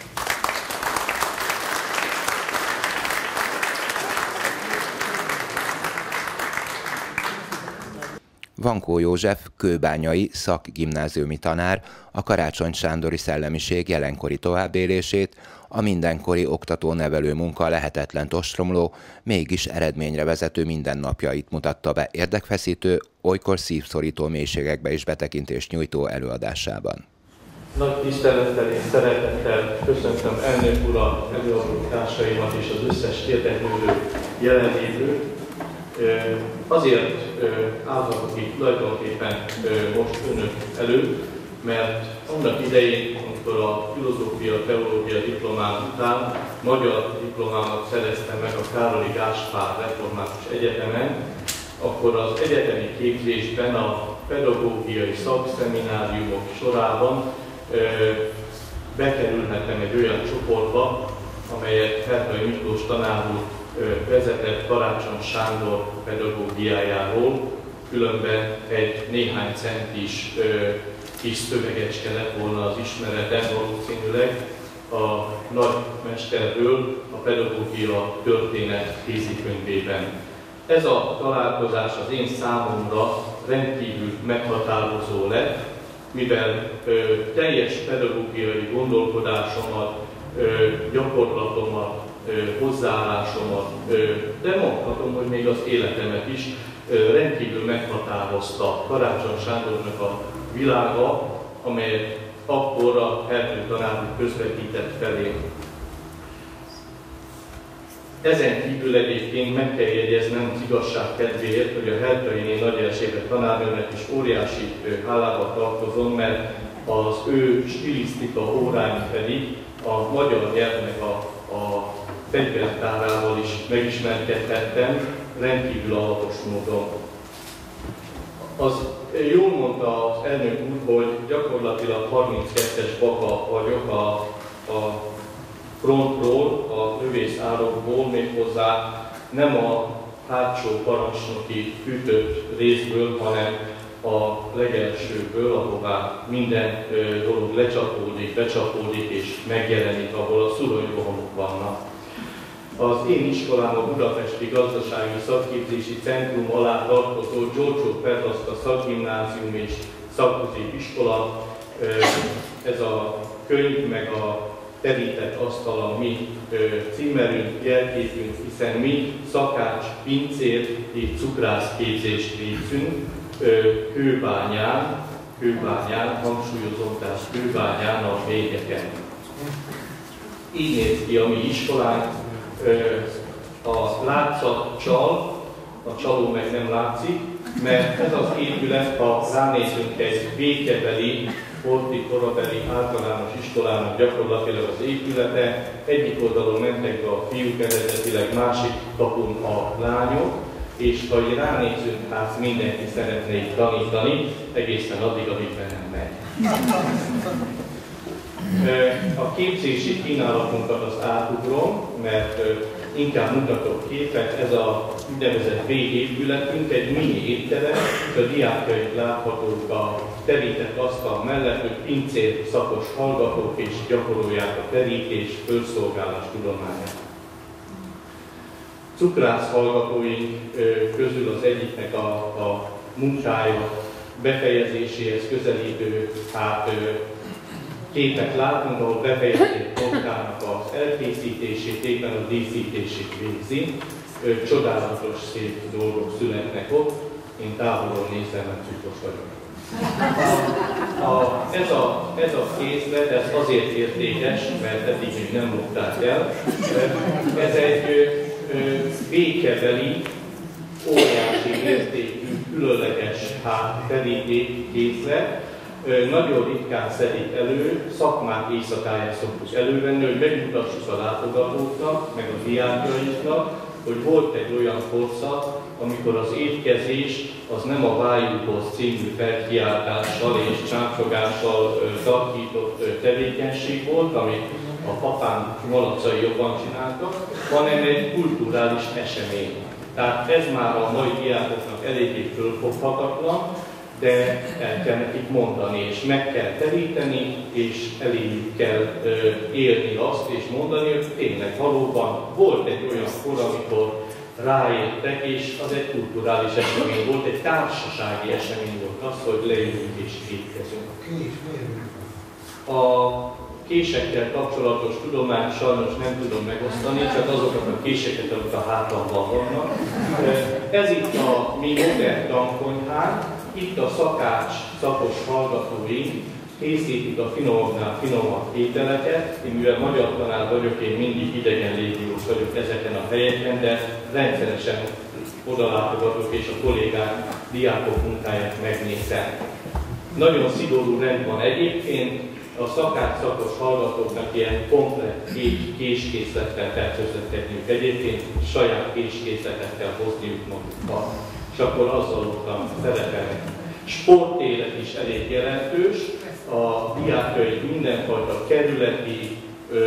A: Vankó József kőbányai szakgimnáziumi tanár a Karácsony Sándori szellemiség jelenkori továbbélését, a mindenkori oktató-nevelő munka lehetetlen ostromló, mégis eredményre vezető mindennapjait mutatta be érdekfeszítő, olykor szívszorító mélységekbe is betekintést nyújtó előadásában.
E: Nagy tisztelettel és szeretettel köszöntöm elnök urat, előadó társaimat és az összes érdeklődő jelenlévőt. Azért állhatok itt tulajdonképpen most önök előtt, mert annak idején, amikor a filozófia, teológia diplomám után magyar diplomámat szereztem meg a Károli Gáspár Református Egyetemen, akkor az egyetemi képzésben a pedagógiai szakszemináriumok sorában bekerülhettem egy olyan csoportba, amelyet Hertai Miklós tanár úr vezetett Karácsony Sándor pedagógiájáról, különben egy néhány centis kis szövegecske lett volna az ismeretem valószínűleg a nagymesterből a pedagógia történet kézikönyvében. Ez a találkozás az én számomra rendkívül meghatározó lett, mivel ö, teljes pedagógiai gondolkodásomat, ö, gyakorlatomat, ö, hozzáállásomat, ö, de mondhatom, hogy még az életemet is ö, rendkívül meghatározta Karácsony Sándornak a világa, amelyet akkor a Hertő tanár közvetített felé. Ezen kívül egyébként meg kell jegyeznem az igazság kedvéért, hogy a Hertainé Nagy Erzsébet tanárnőnek is óriási hálába tartozom, mert az ő stilisztika óráin pedig a magyar nyelvnek a, a fegyvertárával is megismerkedhettem, rendkívül alapos módon. Az jól mondta az elnök úr, hogy gyakorlatilag harminckettes baka vagyok a, a frontról, a lövészárokból, méghozzá nem a hátsó parancsnoki hűtött részből, hanem a legelsőből, ahová minden ö, dolog lecsapódik, becsapódik és megjelenik, ahol a szuronybohonok vannak. Az én iskolám a Budapesti Gazdasági Szakképzési Centrum alá tartozó Giorgio Perraszta Szakgimnázium és Szakközépiskola. Ez a könyv meg a terített asztal a mi címerünk, jelképünk, hiszen mi szakács, pincér és cukrászképzést végzünk Kőbányán, Kőbányán, hangsúlyozom, tehát Kőbányán a végeken. Így néz ki a mi iskolánk, a látszat csal, a csaló meg nem látszik, mert ez az épület, ha ránézünk egy békebeli, Horthy korabeli általános iskolának gyakorlatilag az épülete, egyik oldalon mentek be a fiúk eredetileg, másik kapun a lányok, és ha ránézünk, hát mindenki szeretné tanítani, egészen addig, amíg be nem megy. A képzési kínálatunkat az átugrom, mert inkább mutatok képet. Ez a úgynevezett végépületünk, egy mini étterem, és a diákjaink láthatók a terített asztal mellett, hogy pincér szakos hallgatók és gyakorolják a terítés, fölszolgálás tudományát. Cukrász hallgatóink közül az egyiknek a, a munkája befejezéséhez közelítő hát, képet látunk, ahol befejezik munkának az elkészítését, éppen a díszítését végzi. Csodálatos, szép dolgok születnek ott. Én távolról nézem, mert cukros vagyok. A, a, ez, a, ez a készlet, ez azért értékes, mert eddig még nem mondták el. Ez egy békebeli, óriási értékű, különleges teríték készlet. Nagyon ritkán szedik elő, szakmák éjszakáján szoktuk elővenni, hogy megmutassuk a látogatóknak, meg a diákjainknak, hogy volt egy olyan korszak, amikor az étkezés az nem a Vájúhoz című felkiáltással és csámcsogással tartított tevékenység volt, amit a papám malacai jobban csináltak, hanem egy kulturális esemény. Tehát ez már a mai diákoknak eléggé fölfoghatatlan, de el kell nekik mondani, és meg kell teríteni, és eléjük kell ö, élni azt, és mondani, hogy tényleg valóban volt egy olyan kor, amikor ráértek, és az egy kulturális esemény volt, egy társasági esemény volt az, hogy leülünk és étkezünk. A késekkel kapcsolatos tudományt sajnos nem tudom megosztani, csak azokat a késeket, amik a hátamban vannak. Ez itt a mi modern tankonyhánk, itt a szakács, szakos hallgatóink készítik a finomabbnál finomabb ételeket. Én mivel magyar tanár vagyok, én mindig idegen légiós vagyok ezeken a helyeken, de rendszeresen odalátogatok és a kollégák, diákok munkáját megnézem. Nagyon szigorú rend van egyébként, a szakács szakos hallgatóknak ilyen komplett késkészlettel kell közlekedniük egyébként, saját késkészletet kell hozniuk magukkal, és akkor azzal ottan szerepelnek. Sportélet is elég jelentős, a diákjaik mindenfajta kerületi,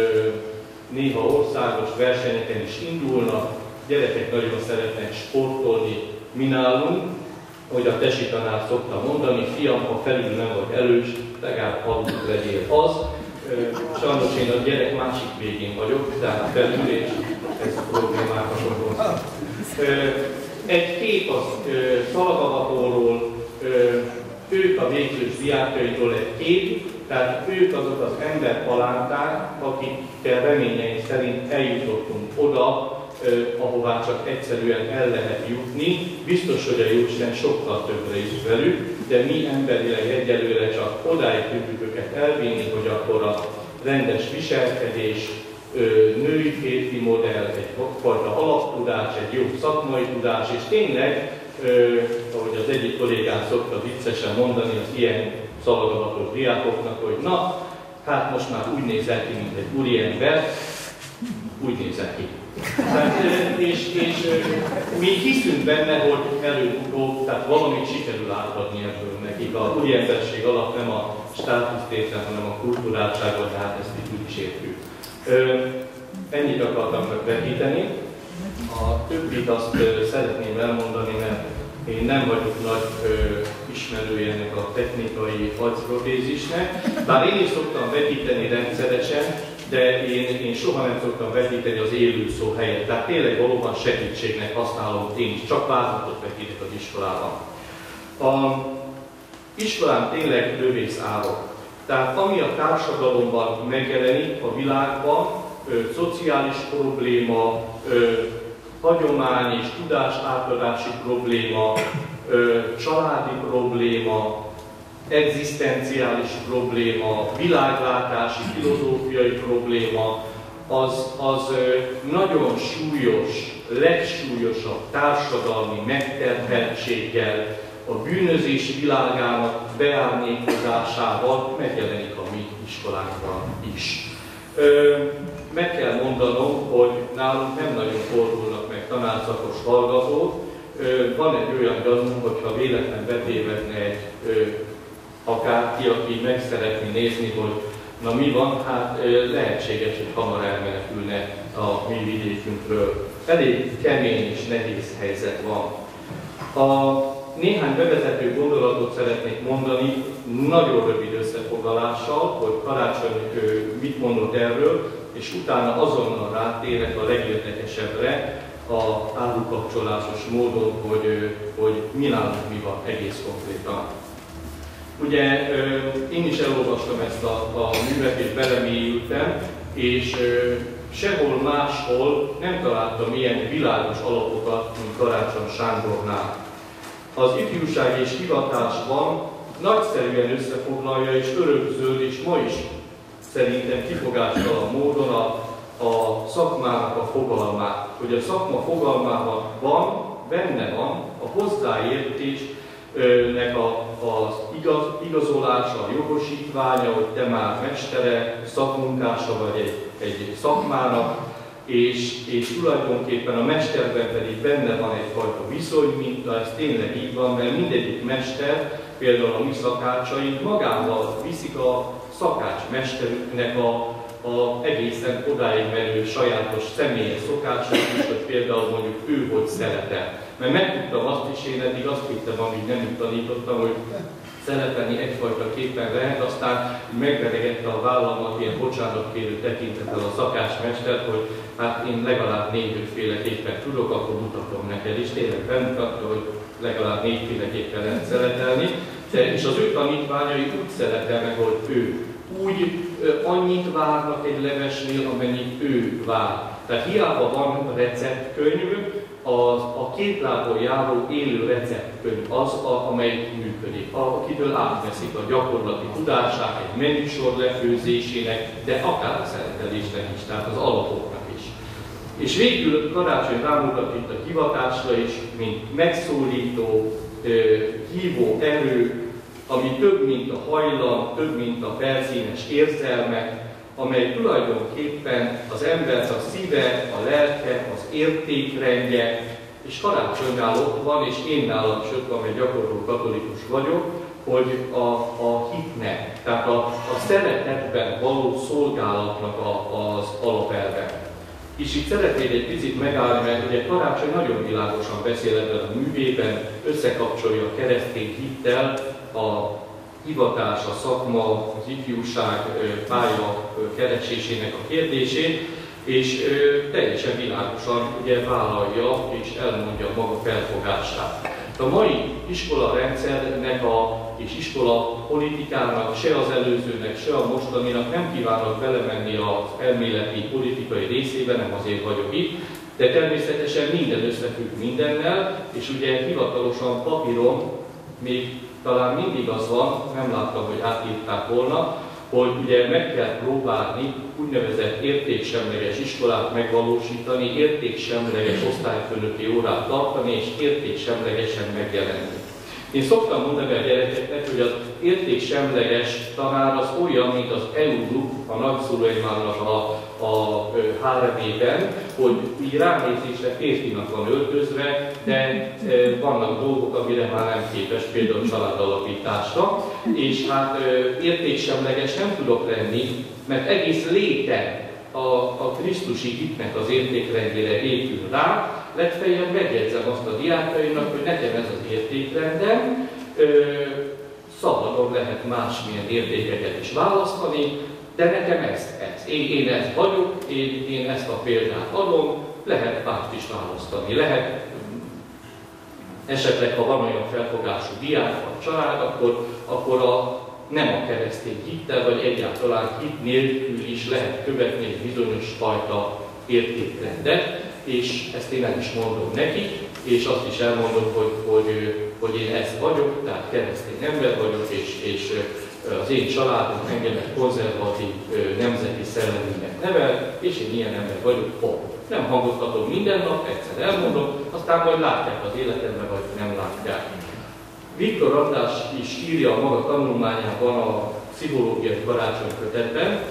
E: néha országos versenyeken is indulnak, gyerekek nagyon szeretnek sportolni, mi nálunk, hogy a tesi tanár szokta mondani, fiam, ha felül nem vagy erős, legalább alul legyél az. Sajnos én a gyerek másik végén vagyok, tehát felül, és ez a problémákat okoz. Egy kép az Szalagavatóról, ők a végzős diákjaitól egy kép, tehát ők azok az emberpalánták, akikkel reményeink szerint eljutottunk oda, ahová csak egyszerűen el lehet jutni. Biztos, hogy a Jóisten sokkal többre is velük, de mi emberileg egyelőre csak odáig tudjuk őket elvinni, hogy akkor a rendes viselkedés, női férfi modell, egyfajta alaptudás, egy jó szakmai tudás, és tényleg, ahogy az egyik kollégám szokta viccesen mondani az ilyen szalagavatos diákoknak, hogy na, hát most már úgy nézel ki, mint egy úriember, úgy nézel ki. Tehát, és, és mi hiszünk benne, hogy előbb-utóbb, tehát valamit sikerül átadni ebből nekik. A úriemberség alatt nem a státusztétel, hanem a kulturáltságot, hát ezt itt úgy is értjük. Ennyit akartam megvetíteni. A többit azt ö, szeretném elmondani, mert én nem vagyok nagy ö, ismerője ennek a technikai agyprotézisnek, bár én is szoktam vetíteni rendszeresen, de én, én soha nem szoktam vetíteni az élő szó helyett. Tehát tényleg valóban segítségnek használom én is, csak vázlatot vetítek az iskolában. A iskolán tényleg lövész állok. Tehát ami a társadalomban megjelenik, a világban, ö, szociális probléma, ö, hagyomány és tudás átadási probléma, ö, családi probléma, egzisztenciális probléma, világlátási, filozófiai probléma, az, az nagyon súlyos, legsúlyosabb társadalmi megterheltséggel, a bűnözés világának beárnyékozásával megjelenik a mi iskolánkban is. Meg kell mondanom, hogy nálunk nem nagyon fordulnak meg tanárszakos hallgatók. Van egy olyan gyanú, hogyha véletlen betévedne egy akárki, aki meg szeretné nézni, hogy Na mi van? Hát lehetséges, hogy hamar elmenekülne a mi vidékünkről. Elég kemény és nehéz helyzet van. A néhány bevezető gondolatot szeretnék mondani, nagyon rövid összefoglalással, hogy Karácsony mit mondott erről, és utána azonnal rátérek a legérdekesebbre, a árukapcsolásos módon, hogy, hogy mi nálunk mi van egész konkrétan. Ugye én is elolvastam ezt a, a művet, és belemélyültem, és sehol máshol nem találtam ilyen világos alapokat, mint Karácsony Sándornál. Az ifjúság és hivatásban nagyszerűen összefoglalja és örökzöld, és ma is szerintem kifogástalan módon a, a szakmának a fogalmát, hogy a szakma fogalmában van, benne van a hozzáértésnek a, az igaz, igazolása, a jogosítványa, hogy te már mestere, szakmunkása vagy egy, egy szakmának, és, és tulajdonképpen a mesterben pedig benne van egyfajta viszonyminta, ez tényleg így van, mert mindegyik mester, például a mi szakácsaink magával viszik a szakácsmesterüknek a, a egészen odáig menő sajátos személyes szokácsait is, hogy például mondjuk ő hogy szerepel. Mert megtudtam azt is, én eddig azt hittem, amíg nem úgy tanítottam, hogy szerepelni egyfajta képen lehet, aztán megveregette a vállamat ilyen bocsánatkérő tekintettel a szakácsmester, hogy hát én legalább négy-ötféleképpen tudok, akkor mutatom neked is. Tényleg bemutatta, hogy legalább négyféleképpen lehet szeretelni, de, és az ő tanítványai úgy szeretelnek, hogy ő úgy ö, annyit várnak egy levesnél, amennyit ő vár. Tehát hiába van receptkönyv, az a két lábon járó élő receptkönyv az, a, amelyik működik, akitől átveszik a gyakorlati tudását, egy menüsor lefőzésének, de akár a szeretelésnek is, tehát az alapoknak is. És végül Karácsony rámutat itt a hivatásra is, mint megszólító, hívó erő, ami több, mint a hajlam, több, mint a felszínes érzelmek, amely tulajdonképpen az embert a szíve, a lelke, az értékrendje, és Karácsonynál ott van, és én nálam is ott van, mert gyakorló katolikus vagyok, hogy a, a hitnek, tehát a, a szeretetben való szolgálatnak a, az alapelve. És itt szeretnék egy picit megállni, mert ugye Karácsony nagyon világosan beszél ebben a művében, összekapcsolja a keresztény hittel a hivatás, a szakma, az ifjúság pálya keresésének a kérdését, és teljesen világosan ugye vállalja és elmondja maga felfogását. A mai iskola rendszernek a, és iskola politikának, se az előzőnek, se a mostaninak nem kívánok belemenni az elméleti politikai részébe, nem azért vagyok itt, de természetesen minden összefügg mindennel, és ugye hivatalosan papíron még talán mindig az van, nem láttam, hogy átírták volna, hogy ugye meg kell próbálni úgynevezett értéksemleges iskolát megvalósítani, értéksemleges osztályfőnöki órát tartani és értéksemlegesen megjelenni. Én szoktam mondani a gyerekeknek, hogy az értéksemleges tanár az olyan, mint az Eunuch, a Nagyszulejmánnak a, a háremében, hogy így ránézésre férfinak van öltözve, de e, vannak dolgok, amire már nem képes, például családalapításra, és hát e, értéksemleges nem tudok lenni, mert egész léte a, a krisztusi hitnek az értékrendjére épül rá, legfeljebb megjegyzem azt a diákjaimnak, hogy nekem ez az értékrendem, ö, szabadon lehet másmilyen értékeket is választani, de nekem ez, ez. Én, én ez vagyok, én, én ezt a példát adom, lehet mást is választani. Lehet esetleg, ha van olyan felfogású diák vagy család, akkor, akkor a, nem a keresztény hittel, vagy egyáltalán hit nélkül is lehet követni egy bizonyos fajta értékrendet, és ezt én el is mondom neki, és azt is elmondom, hogy, hogy, hogy én ez vagyok, tehát keresztény ember vagyok, és, és az én családom engemet konzervatív nemzeti szelleműnek nevel, és én ilyen ember vagyok, pont. Nem hangoztatom minden nap, egyszer elmondom, aztán majd látják az életemben, vagy nem látják. Viktor András is írja a maga tanulmányában a pszichológiai Karácsony kötetben,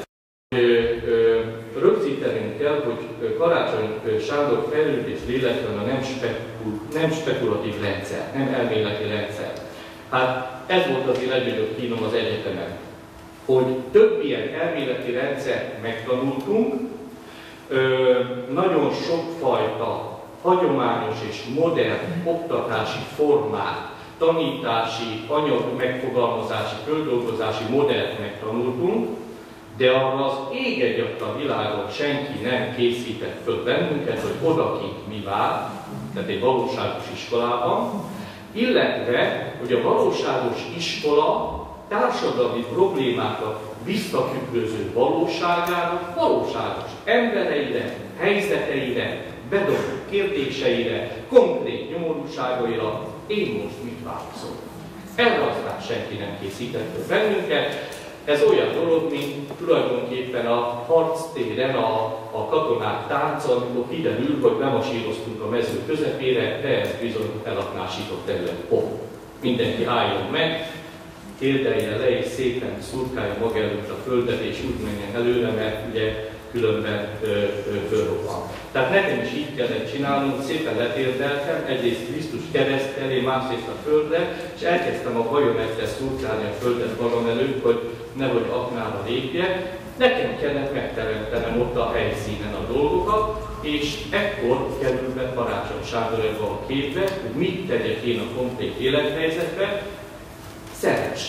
E: rögzítenünk kell, hogy Karácsony Sándor fejlődés lélektana nem, spekul, nem spekulatív rendszer, nem elméleti rendszer. Hát ez volt az én legnagyobb kínom az egyetemen. hogy több ilyen elméleti rendszert megtanultunk, ö, nagyon sokfajta hagyományos és modern oktatási formát, tanítási, anyag megfogalmazási, földolgozási modellt megtanultunk, de arra az ég egyatt a világon senki nem készített föl bennünket, hogy odakint mi vár, tehát egy valóságos iskolában, illetve, hogy a valóságos iskola társadalmi problémákat visszatükröző valóságának valóságos embereire, helyzeteire, bedobott kérdéseire, konkrét nyomorúságaira én most mit válaszolok. Erre aztán senki nem készített bennünket. Ez olyan dolog, mint tulajdonképpen a harctéren a, a katonák tánca, amikor kiderül, hogy bemasíroztunk a mező közepére, de ez bizony elaknásított terület. Pont. Mindenki álljon meg, térdelje le és szépen szurkálja maga előtt a földet, és úgy menjen előre, mert ugye különben fölrobban. Tehát nekem is így kellett csinálnunk, szépen letérdeltem, egyrészt Krisztus kereszt elé, másrészt a földre, és elkezdtem a bajonettel szurkálni a földet magam előtt, hogy nehogy aknára lépjek. Nekem kellett megteremtenem ott a helyszínen a dolgokat, és ekkor kerül be Karácsony Sándor ebbe a képbe, hogy mit tegyek én a konkrét élethelyzetben. Szeress!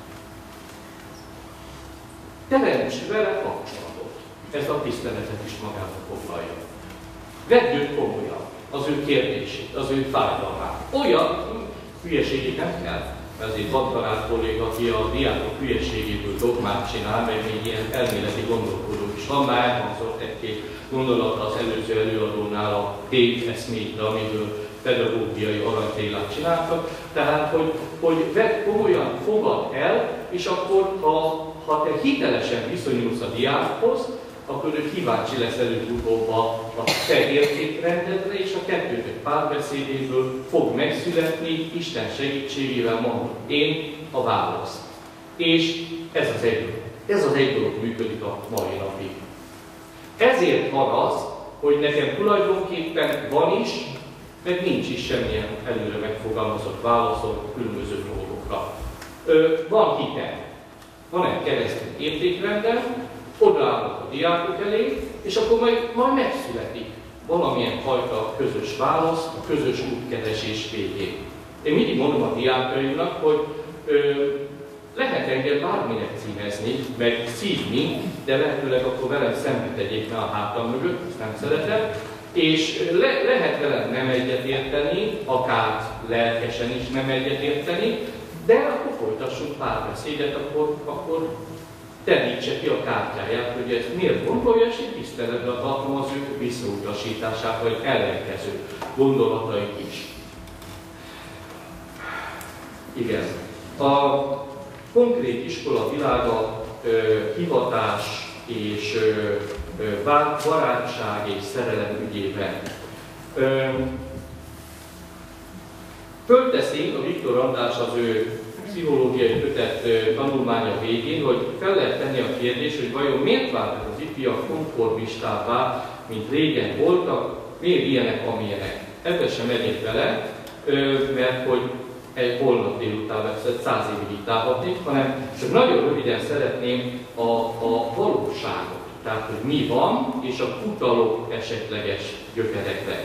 E: Teremts vele kapcsolatot. Ez a tiszteletet is magába foglalja. Vedd őt komolyan, az ő kérdését, az ő fájdalmát. Olyan hülyeségét nem kell. Ezért van tanár kolléga, aki a diákok hülyeségéből dogmát csinál, meg még ilyen elméleti gondolkodók is van. Már elhangzott egy-két gondolat az előző előadónál a téveszmékre, amiből pedagógiai aranytélát csináltak. Tehát, hogy, hogy vedd komolyan, fogad el, és akkor, ha, ha te hitelesen viszonyulsz a diákhoz, akkor ő kíváncsi lesz előbb-utóbb a, a te értékrendedre, és a kettőtök párbeszédéből fog megszületni, Isten segítségével mondom, én a válasz. És ez az egy dolog. Ez az egy dolog működik a mai napig. Ezért van az, hogy nekem tulajdonképpen van is, meg nincs is semmilyen előre megfogalmazott válaszom különböző dolgokra. Ö, van hitem, van egy keresztény értékrendem, odaállok a diákok elé, és akkor majd, majd megszületik valamilyen fajta közös válasz, a közös útkeresés végén. Én mindig mondom a diákaimnak, hogy ö, lehet engem bárminek címezni, meg szívni, de lehetőleg akkor velem szembe tegyék meg a hátam mögött, ezt nem szeretem, és le, lehet velem nem egyetérteni, akár lelkesen is nem egyetérteni, de akkor folytassunk párbeszédet, akkor, akkor terítse ki a kártyáját, hogy ezt miért gondolja, és én tiszteletben tartom az ő visszautasítását, vagy ellenkező gondolatait is. Igen. A konkrét iskola világa ö, hivatás és ö, ö, barátság és szerelem ügyében. Ö, Fölteszi a Viktor András az ő pszichológiai kötet tanulmánya végén, hogy fel lehet tenni a kérdést, hogy vajon miért váltak az ifjak konformistává, mint régen voltak, miért ilyenek, amilyenek. Ebben sem megyek bele, mert hogy egy holnap délután száz évig itt állhatnék, hanem csak nagyon röviden szeretném a, a valóságot, tehát hogy mi van, és a utalok esetleges gyökerekre.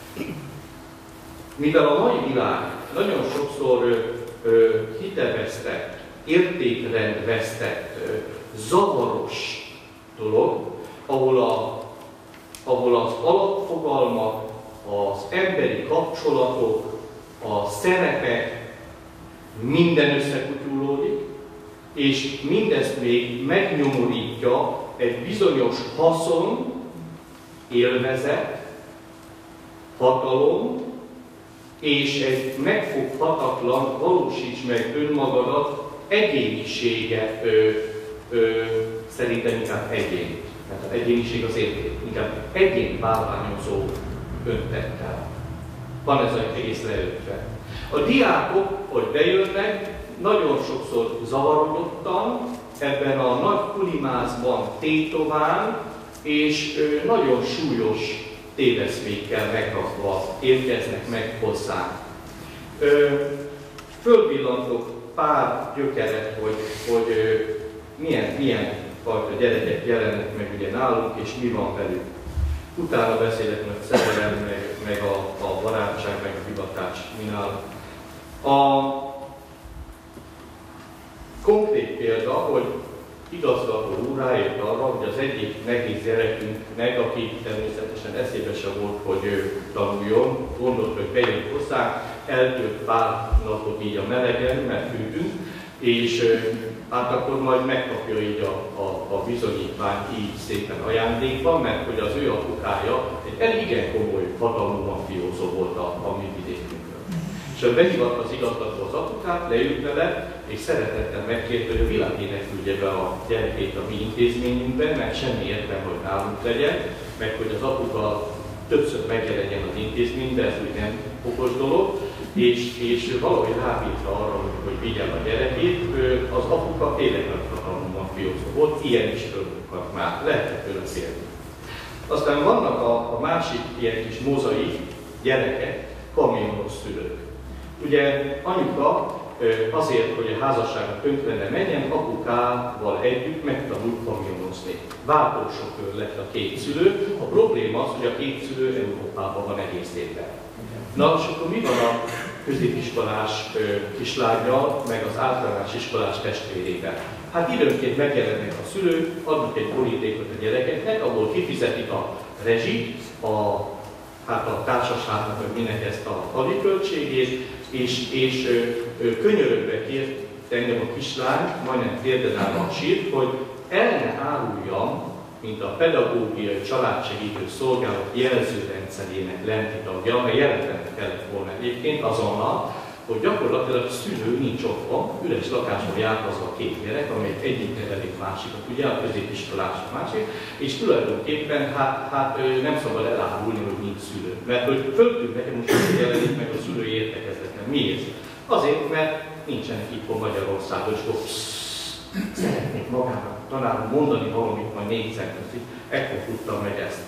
E: Mivel a mai világ nagyon sokszor ö, ö, hitevesztett, értékrendvesztett, ö, zavaros dolog, ahol, a, ahol az alapfogalmak, az emberi kapcsolatok, a szerepek, minden összekutyulódik, és mindezt még megnyomorítja egy bizonyos haszon, élvezet, hatalom, és egy megfoghatatlan, valósíts meg önmagadat egyénisége, ö, ö, szerintem inkább egyén. Tehát az egyéniség az érték, inkább egyén bálványozó öntettel. Van ez az egész leöltve. A diákok, hogy bejönnek, nagyon sokszor zavarodottan, ebben a nagy kulimázban tétován, és ö, nagyon súlyos téveszmékkel megrakva érkeznek meg hozzánk. Fölvillantok pár gyökeret, hogy, hogy milyen, milyen fajta gyerekek jelennek meg ugye nálunk, és mi van velük. Utána beszélek meg a szerelem, meg, meg a, a barátság, meg a hivatás mi nálunk. A konkrét példa, hogy igazgató úr rájött arra, hogy az egyik nehéz gyerekünknek, aki természetesen eszébe sem volt, hogy ő tanuljon, gondolt, hogy bejön hozzá, eltölt pár napot így a melegen, mert hűtünk, és hát akkor majd megkapja így a, a, a bizonyítványt így szépen ajándékban, mert hogy az ő apukája egy elég igen komoly hatalmú mafiózó volt a, a mi vidékünkön. És behívatta az igazgató az apukát, leült vele, és szeretettel megkérte, hogy a világének küldje be a gyerekét a mi intézményünkben, mert semmi értelme, hogy nálunk legyen, meg hogy az apuka többször megjelenjen az intézményben, ez úgy nem okos dolog, és, és valahogy rábírta arra, hogy, hogy vigyel a gyerekét. Az apuka tényleg nagy hatalmú mafiózó volt, ilyen is fölbukkant már, lehetett tőle félni. Aztán vannak a, a másik ilyen kis mozaik gyerekek, kamionos szülők. Ugye anyuka azért, hogy a házassága tönkre ne menjen, apukával együtt megtanult kamionozni. Váltósofőr lett a két szülő. A probléma az, hogy a két szülő Európában van egész évben. Na, és akkor mi van a középiskolás kislányjal, meg az általános iskolás testvérével? Hát időnként megjelennek a szülők, adnak egy borítékot a gyerekeknek, abból kifizetik a rezsit, a, hát a társaságnak, vagy minek ezt a havi költségét, és, és ö, ö, könyörögve kért engem a kislány, majdnem térden állva sírt, hogy el ne áruljam, mint a pedagógiai családsegítő szolgálat jelzőrendszerének lenti tagja, amely jelenteni kellett volna egyébként azonnal, hogy gyakorlatilag a szülő nincs otthon, üres lakásban járkazva a két gyerek, amely egyik nevelik másikat, ugye a középiskolás a másik, és tulajdonképpen hát, hát nem szabad elárulni, hogy nincs szülő. Mert hogy föltűnt nekem, most hogy jelenik meg a szülői értekezleten. Miért? Azért, mert nincsenek itthon Magyarországon, és akkor szeretnék magának talán mondani valamit majd négyszer között. Ekkor tudtam meg ezt.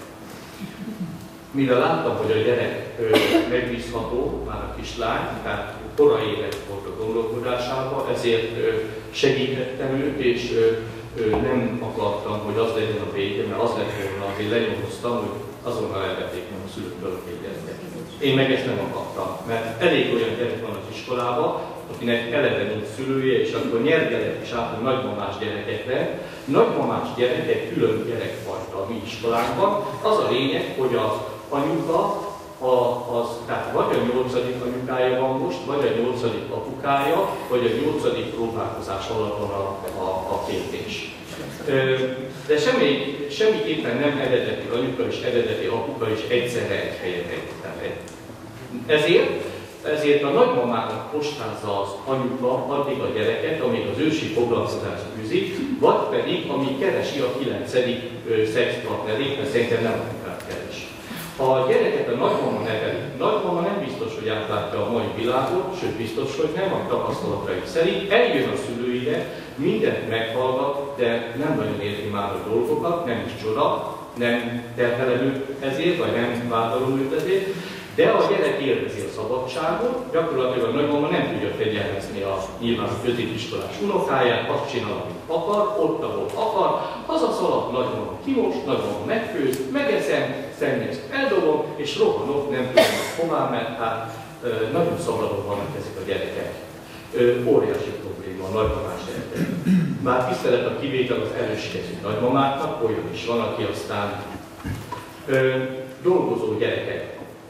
E: Mivel láttam, hogy a gyerek ö, megbízható, már a kislány, tehát korai élet volt a gondolkodásában, ezért ö, segítettem őt, és ö, ö, nem akartam, hogy az legyen a vége, mert az lett volna, azért lenyomoztam, hogy azonnal elvették nem a szülőktől a gyereket. Én meg ezt nem akartam, mert elég olyan gyerek van az iskolában, akinek eleve nincs szülője, és akkor nyergelek is át a nagymamás gyerekekre. Nagymamás gyerekek külön gyerekfajta a mi iskolánkban. Az a lényeg, hogy az anyuka, a, az, tehát vagy a nyolcadik anyukája van most, vagy a nyolcadik apukája, vagy a nyolcadik próbálkozás alatt van a, a, a kérdés. De semmi, semmiképpen nem eredeti anyuka és eredeti apuka is egyszerre egy helyen egy. Ezért, ezért a nagymamának postázza az anyuka addig a gyereket, amíg az ősi foglalkozást űzik, vagy pedig amíg keresi a kilencedik szexpartnerét, mert szerintem nem apukát keres. A gyereket a nagymama neveli. Nagymama nem biztos, hogy átlátja a mai világot, sőt biztos, hogy nem a tapasztalatai szerint. Eljön a szülőire, mindent meghallgat, de nem nagyon érti már a dolgokat, nem is csoda, nem terhelem ezért, vagy nem vádolom őt ezért. De a gyerek élvezi a szabadságot, gyakorlatilag a nagymama nem tudja fegyelmezni a nyilván a középiskolás unokáját, azt csinál, amit akar, ott, ahol akar, hazaszalad, nagymama kimos, nagymama megfőz, megeszem, szennyez, eldobom, és rohanok, nem tudom hová, mert hát nagyon szabadon vannak ezek a gyerekek. Óriási probléma a nagymamás gyerekek. Bár tisztelet a kivétel az erőskező nagymamáknak, olyan is van, aki aztán ö, dolgozó gyerekek.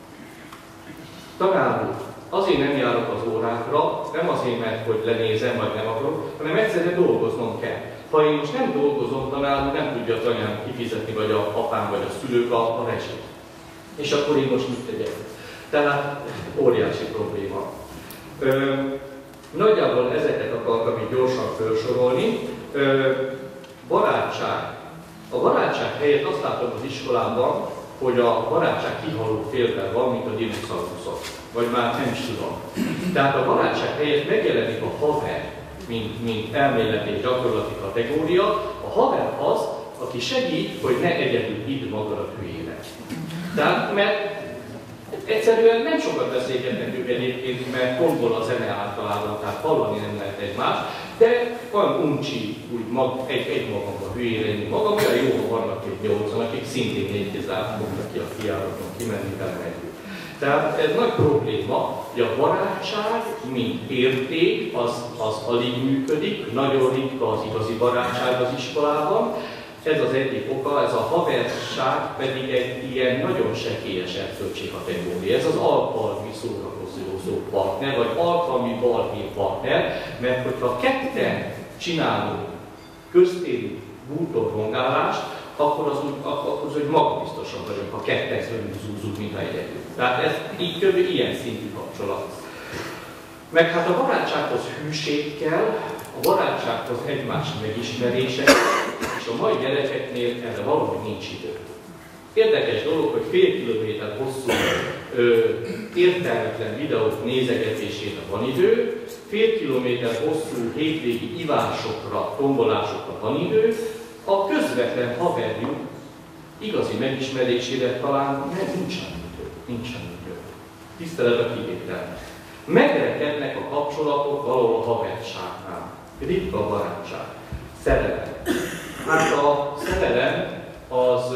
E: Tanárok, azért nem járok az órákra, nem azért, mert hogy lenézem, vagy nem akarok, hanem egyszerűen dolgoznom kell. Ha én most nem dolgozom, tanárok, nem tudja az anyám kifizetni, vagy a apám, vagy a szülők a, a rezsit. És akkor én most mit tegyek? Tehát óriási probléma. Ö, nagyjából ezeket akartam így gyorsan felsorolni. Ö, barátság. A barátság helyett azt látom az iskolában, hogy a barátság kihaló félben van, mint a dinoszauruszok. Vagy már nem is tudom. Tehát a barátság helyett megjelenik a haver, mint, mint elméleti és gyakorlati kategória. A haver az, aki segít, hogy ne egyedül idd magadat hülyére. Tehát, mert egyszerűen nem sokat beszélgetnek ők egyébként, mert tombol a zene általában, tehát hallani nem lehet egymást, de olyan uncsi, úgy mag, egy, egy magamban hülyére lenni magam, olyan jó, ha vannak egy nyolcan, akik szintén négykezárt fognak ki a kiállaton, kimenni velem együtt. Tehát ez nagy probléma, hogy a barátság, mint érték, az, az alig működik, nagyon ritka az igazi barátság az iskolában. Ez az egyik oka, ez a haverság pedig egy ilyen nagyon sekélyes erkölcsi kategória. Ez az alkalmi szórakozó partner, vagy alkalmi balhé partner, mert hogyha ketten csinálunk köztéri bútorrongálást, akkor az úgy, akkor az úgy magabiztosan vagyunk, ha ketten zúzunk, mint egyedül. Tehát ez így kb. Ilyen szintű kapcsolat. Meg hát a barátsághoz hűség kell, a barátsághoz egymás megismerése, és a mai gyerekeknél erre valahogy nincs idő. Érdekes dolog, hogy fél kilométer hosszú ö, értelmetlen videók nézegetésére van idő, fél kilométer hosszú hétvégi ivásokra, tombolásokra van idő, a közvetlen haverjuk igazi megismerésére talán nem, nincsen idő. Nincsen idő. Tisztelet a kivétel. Megrekednek a kapcsolatok valahol a haverságnál. Ritka a barátság. Szerelem. Hát a szerelem az,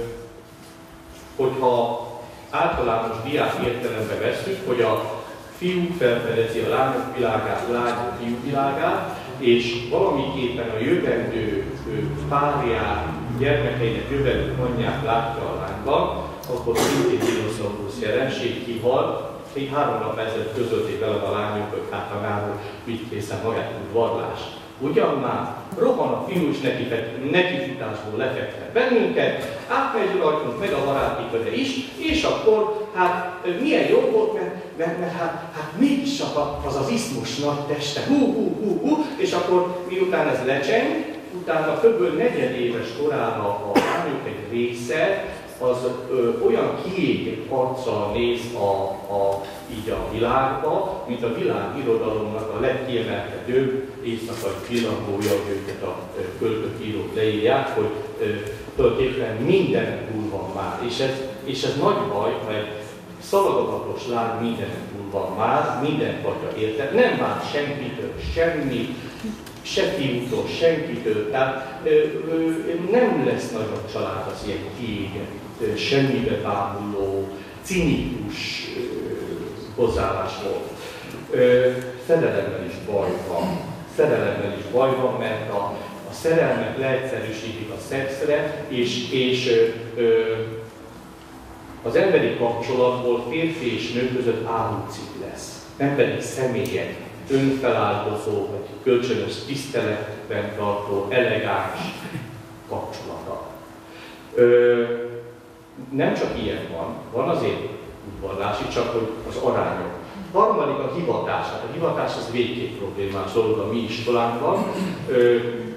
E: hogyha általános diák értelembe vesszük, hogy a fiú felfedezi a lányok világát, lányok fiú világát, és valamiképpen a jövendő párját, gyermekeinek jövendő anyját látja a lányban, akkor szintén dinoszaurusz jelenség kihal. Még három nap ezelőtt közölték velem a lányok, hogy hát a Gábor így készen magát udvarlás. Ugyan már rohan a fiú is nekifutásból lefektet bennünket, átmegy rajtunk meg a baráti köze is, és akkor hát milyen jó volt, mert, mert, mert hát, hát mégis az az izmos nagy teste, hú, hú, hú, hú, és akkor miután ez lecseng, utána kb. Negyedéves korára a lányok egy része, az ö, olyan kiégett arccal néz a, a, így a világba, mint a világirodalomnak a legkiemelkedőbb éjszakai pillangója, hogy őket a költők-írók leírják, hogy ö, tulajdonképpen minden túl van már. És ez, és ez nagy baj, mert szalagavatos lány minden túl van már, mindenfajta érted, nem vár senkitől semmi, se fiútól, senkitől, tehát ö, ö, nem lesz nagyobb család az ilyen kiégett, semmibe bámuló, cinikus ö, hozzáállásból. Szerelemmel is baj van. Szerelemmel is baj van, mert a, a szerelmet leegyszerűsítik a szexre, és, és ö, ö, az emberi kapcsolatból férfi és nő között állucik lesz, nem pedig személyek, önfeláldozó, vagy kölcsönös tiszteletben tartó, elegáns kapcsolata. Ö, nem csak ilyen van, van azért udvarlási, csak hogy az arányok. Harmadik a hivatás. Hát a hivatás az végképp problémás dolog a mi iskolánkban. Ö,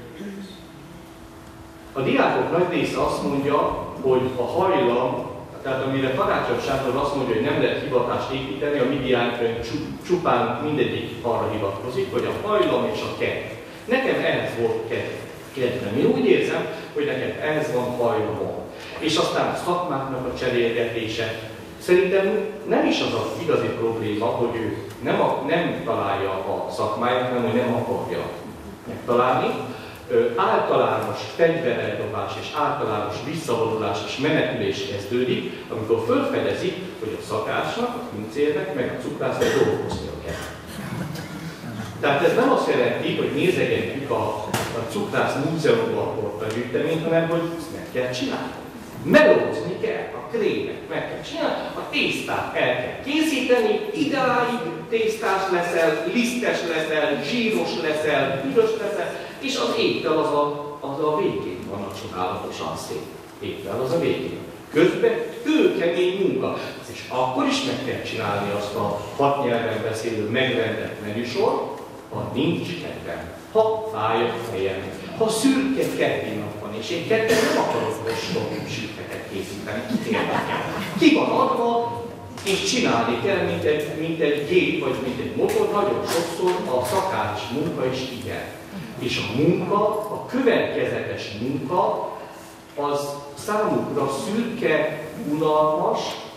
E: a diákok nagy része azt mondja, hogy a hajlam, tehát amire Karácsony Sándor azt mondja, hogy nem lehet hivatást építeni, a mi diákjaink csupán mindegyik arra hivatkozik, hogy a hajlam és a kedv. Nekem ehhez volt kedvem. Én úgy érzem, hogy nekem ehhez van hajlamom. És aztán a szakmáknak a cserélgetése. Szerintem nem is az az igazi probléma, hogy ő nem, a, nem találja a szakmáját, hanem hogy nem akarja megtalálni. Ö, általános fegyvereldobás és általános visszavonulás és menekülés kezdődik, amikor felfedezik, hogy a szakácsnak, a pincérnek, meg a cukrásznak dolgoznia kell. Tehát ez nem azt jelenti, hogy nézegetjük a, a cukrász múzeumban a gyűjteményt, hanem hogy ezt meg kell csinálni. Melózni kell, a krémet meg kell csinálni, a tésztát el kell készíteni, ideáig tésztás leszel, lisztes leszel, zsíros leszel, üdös leszel, és az étel az a, az a végén van a csodálatosan szép. Étel az a végén. Közben kőkemény munka. És akkor is meg kell csinálni azt a hat nyelven beszélő megrendelt menüsor, ha nincs kedvem, ha fáj a fejem, ha szürke kedvi nap van, és én kedven nem akarok ostorú süteket készíteni, kit érdekel. Ki van adva, és csinálni kell, mint egy, mint egy gép, vagy mint egy motor, nagyon sokszor a szakács munka is igen. És a munka, a következetes munka, az számukra szürke, unalmas,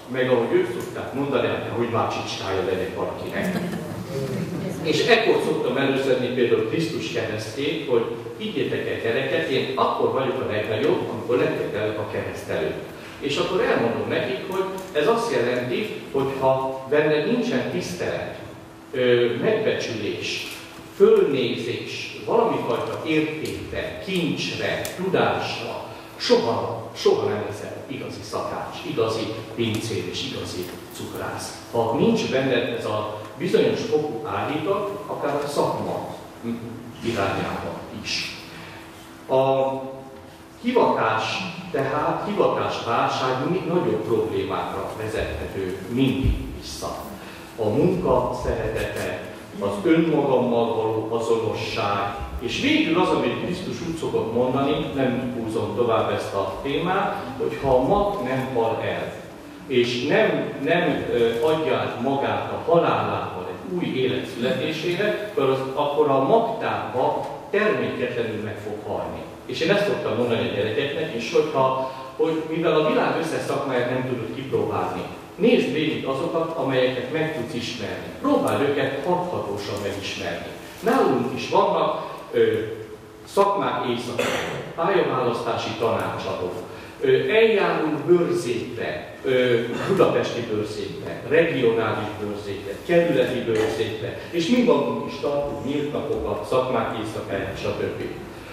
E: meg ahogy ők szokták mondani, hogy már csicskája legyen valakinek. És ekkor szoktam előszedni például Krisztus keresztjét, hogy higgyétek el gyereket, én akkor vagyok a legnagyobb, amikor letételek a kereszt előtt. És akkor elmondom nekik, hogy ez azt jelenti, hogy ha benne nincsen tisztelet, megbecsülés, fölnézés, valamifajta értékre, kincsre, tudásra, soha, soha nem leszel igazi szakács, igazi pincér és igazi cukrász. Ha nincs benned ez a bizonyos fokú állítat, akár a szakma irányába is. A hivatás, tehát hivatásválság nagyobb problémákra vezethető mindig vissza. A munka szeretete, az önmagammal való azonosság, és végül az, amit Krisztus úgy szokott mondani, nem húzom tovább ezt a témát, hogy ha a mag nem hal el, és nem, nem adja át magát a halálával egy új élet születésére, akkor a magtárba terméketlenül meg fog halni. És én ezt szoktam mondani a gyerekeknek is, hogyha, hogy mivel a világ összes szakmáját nem tudod kipróbálni, nézd végig azokat, amelyeket meg tudsz ismerni. Próbáld őket hathatósan megismerni. Nálunk is vannak ö, szakmák éjszakára, pályaválasztási tanácsadók, ö, eljárunk bőrzékre, ö, budapesti bőrzékre, regionális bőrzékre, kerületi bőrzékre, és mi magunk is tartunk nyílt napokat, szakmák éjszakára, stb.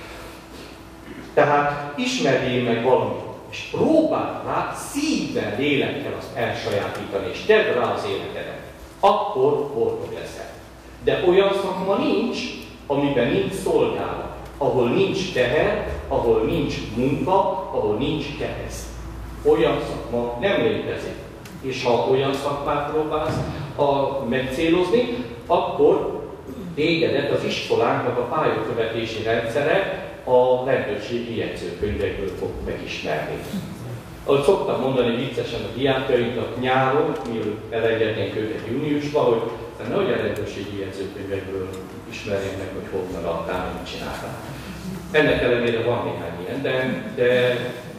E: Tehát ismerjél meg valamit, és próbáld rá szívvel, lélekkel azt elsajátítani, és tedd rá az életedet. Akkor boldog leszel. De olyan szakma nincs, amiben nincs szolgálat, ahol nincs teher, ahol nincs munka, ahol nincs kereszt. Olyan szakma nem létezik. És ha olyan szakmát próbálsz a, megcélozni, akkor tégedet az iskolánknak a pályakövetési rendszere a rendőrségi jegyzőkönyvekből fog megismerni. Ahogy szoktam mondani viccesen a diákjainknak nyáron, mielőtt elengednénk őket júniusban, hogy nehogy a rendőrségi jegyzőkönyvekből ismerjék meg, hogy hol maradtál, mit csináltál. Ennek ellenére van néhány ilyen, de, de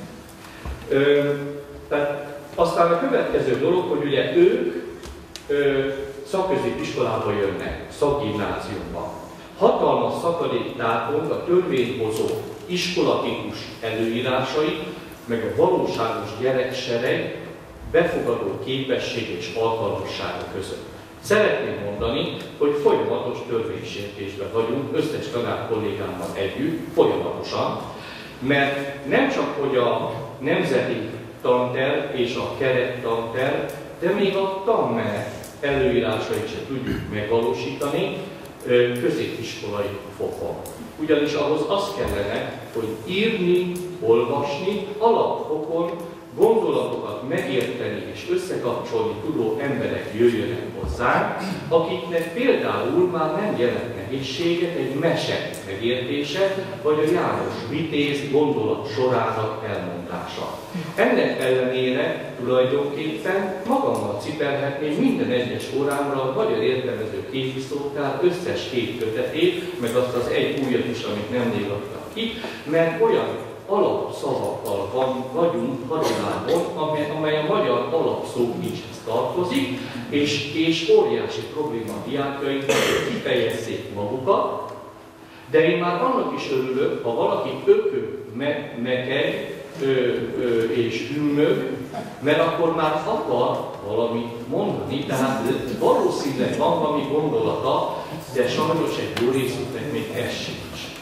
E: ö, tehát aztán a következő dolog, hogy ugye ők ö, szakközépiskolába jönnek, szakgimnáziumba. Hatalmas szakadéktápunk a törvényhozó iskolatikus előírásai, meg a valóságos gyereksereg befogadó képesség és alkalmassága között. Szeretném mondani, hogy folyamatos törvénysértésben vagyunk, összes tanár kollégámmal együtt, folyamatosan, mert nem csak, hogy a nemzeti tanterv és a kerettanterv, de még a tanmenet előírásait sem tudjuk megvalósítani középiskolai fokon. Ugyanis ahhoz az kellene, hogy írni, olvasni, alapfokon gondolatokat megérteni és összekapcsolni tudó emberek jöjjönek hozzánk, akiknek például már nem jelent nehézséget egy mese megértése, vagy a János Vitéz gondolat sorának elmondása. Ennek ellenére tulajdonképpen magammal cipelhetném minden egyes órámra a magyar értelmező kéziszótár összes két kötetét, meg azt az egy újat is, amit nemrég adtak ki, mert olyan alapszavakkal van, vagyunk hadilágon, amely, amely a magyar alapszókincshez tartozik, és, és óriási probléma a diákjaink, hogy kifejezzék magukat, de én már annak is örülök, ha valaki ökö, me, mekeg ö, ö, és hűmög, mert akkor már akar valamit mondani, tehát valószínűleg van valami gondolata, de sajnos egy jó részüknek még ez sincs.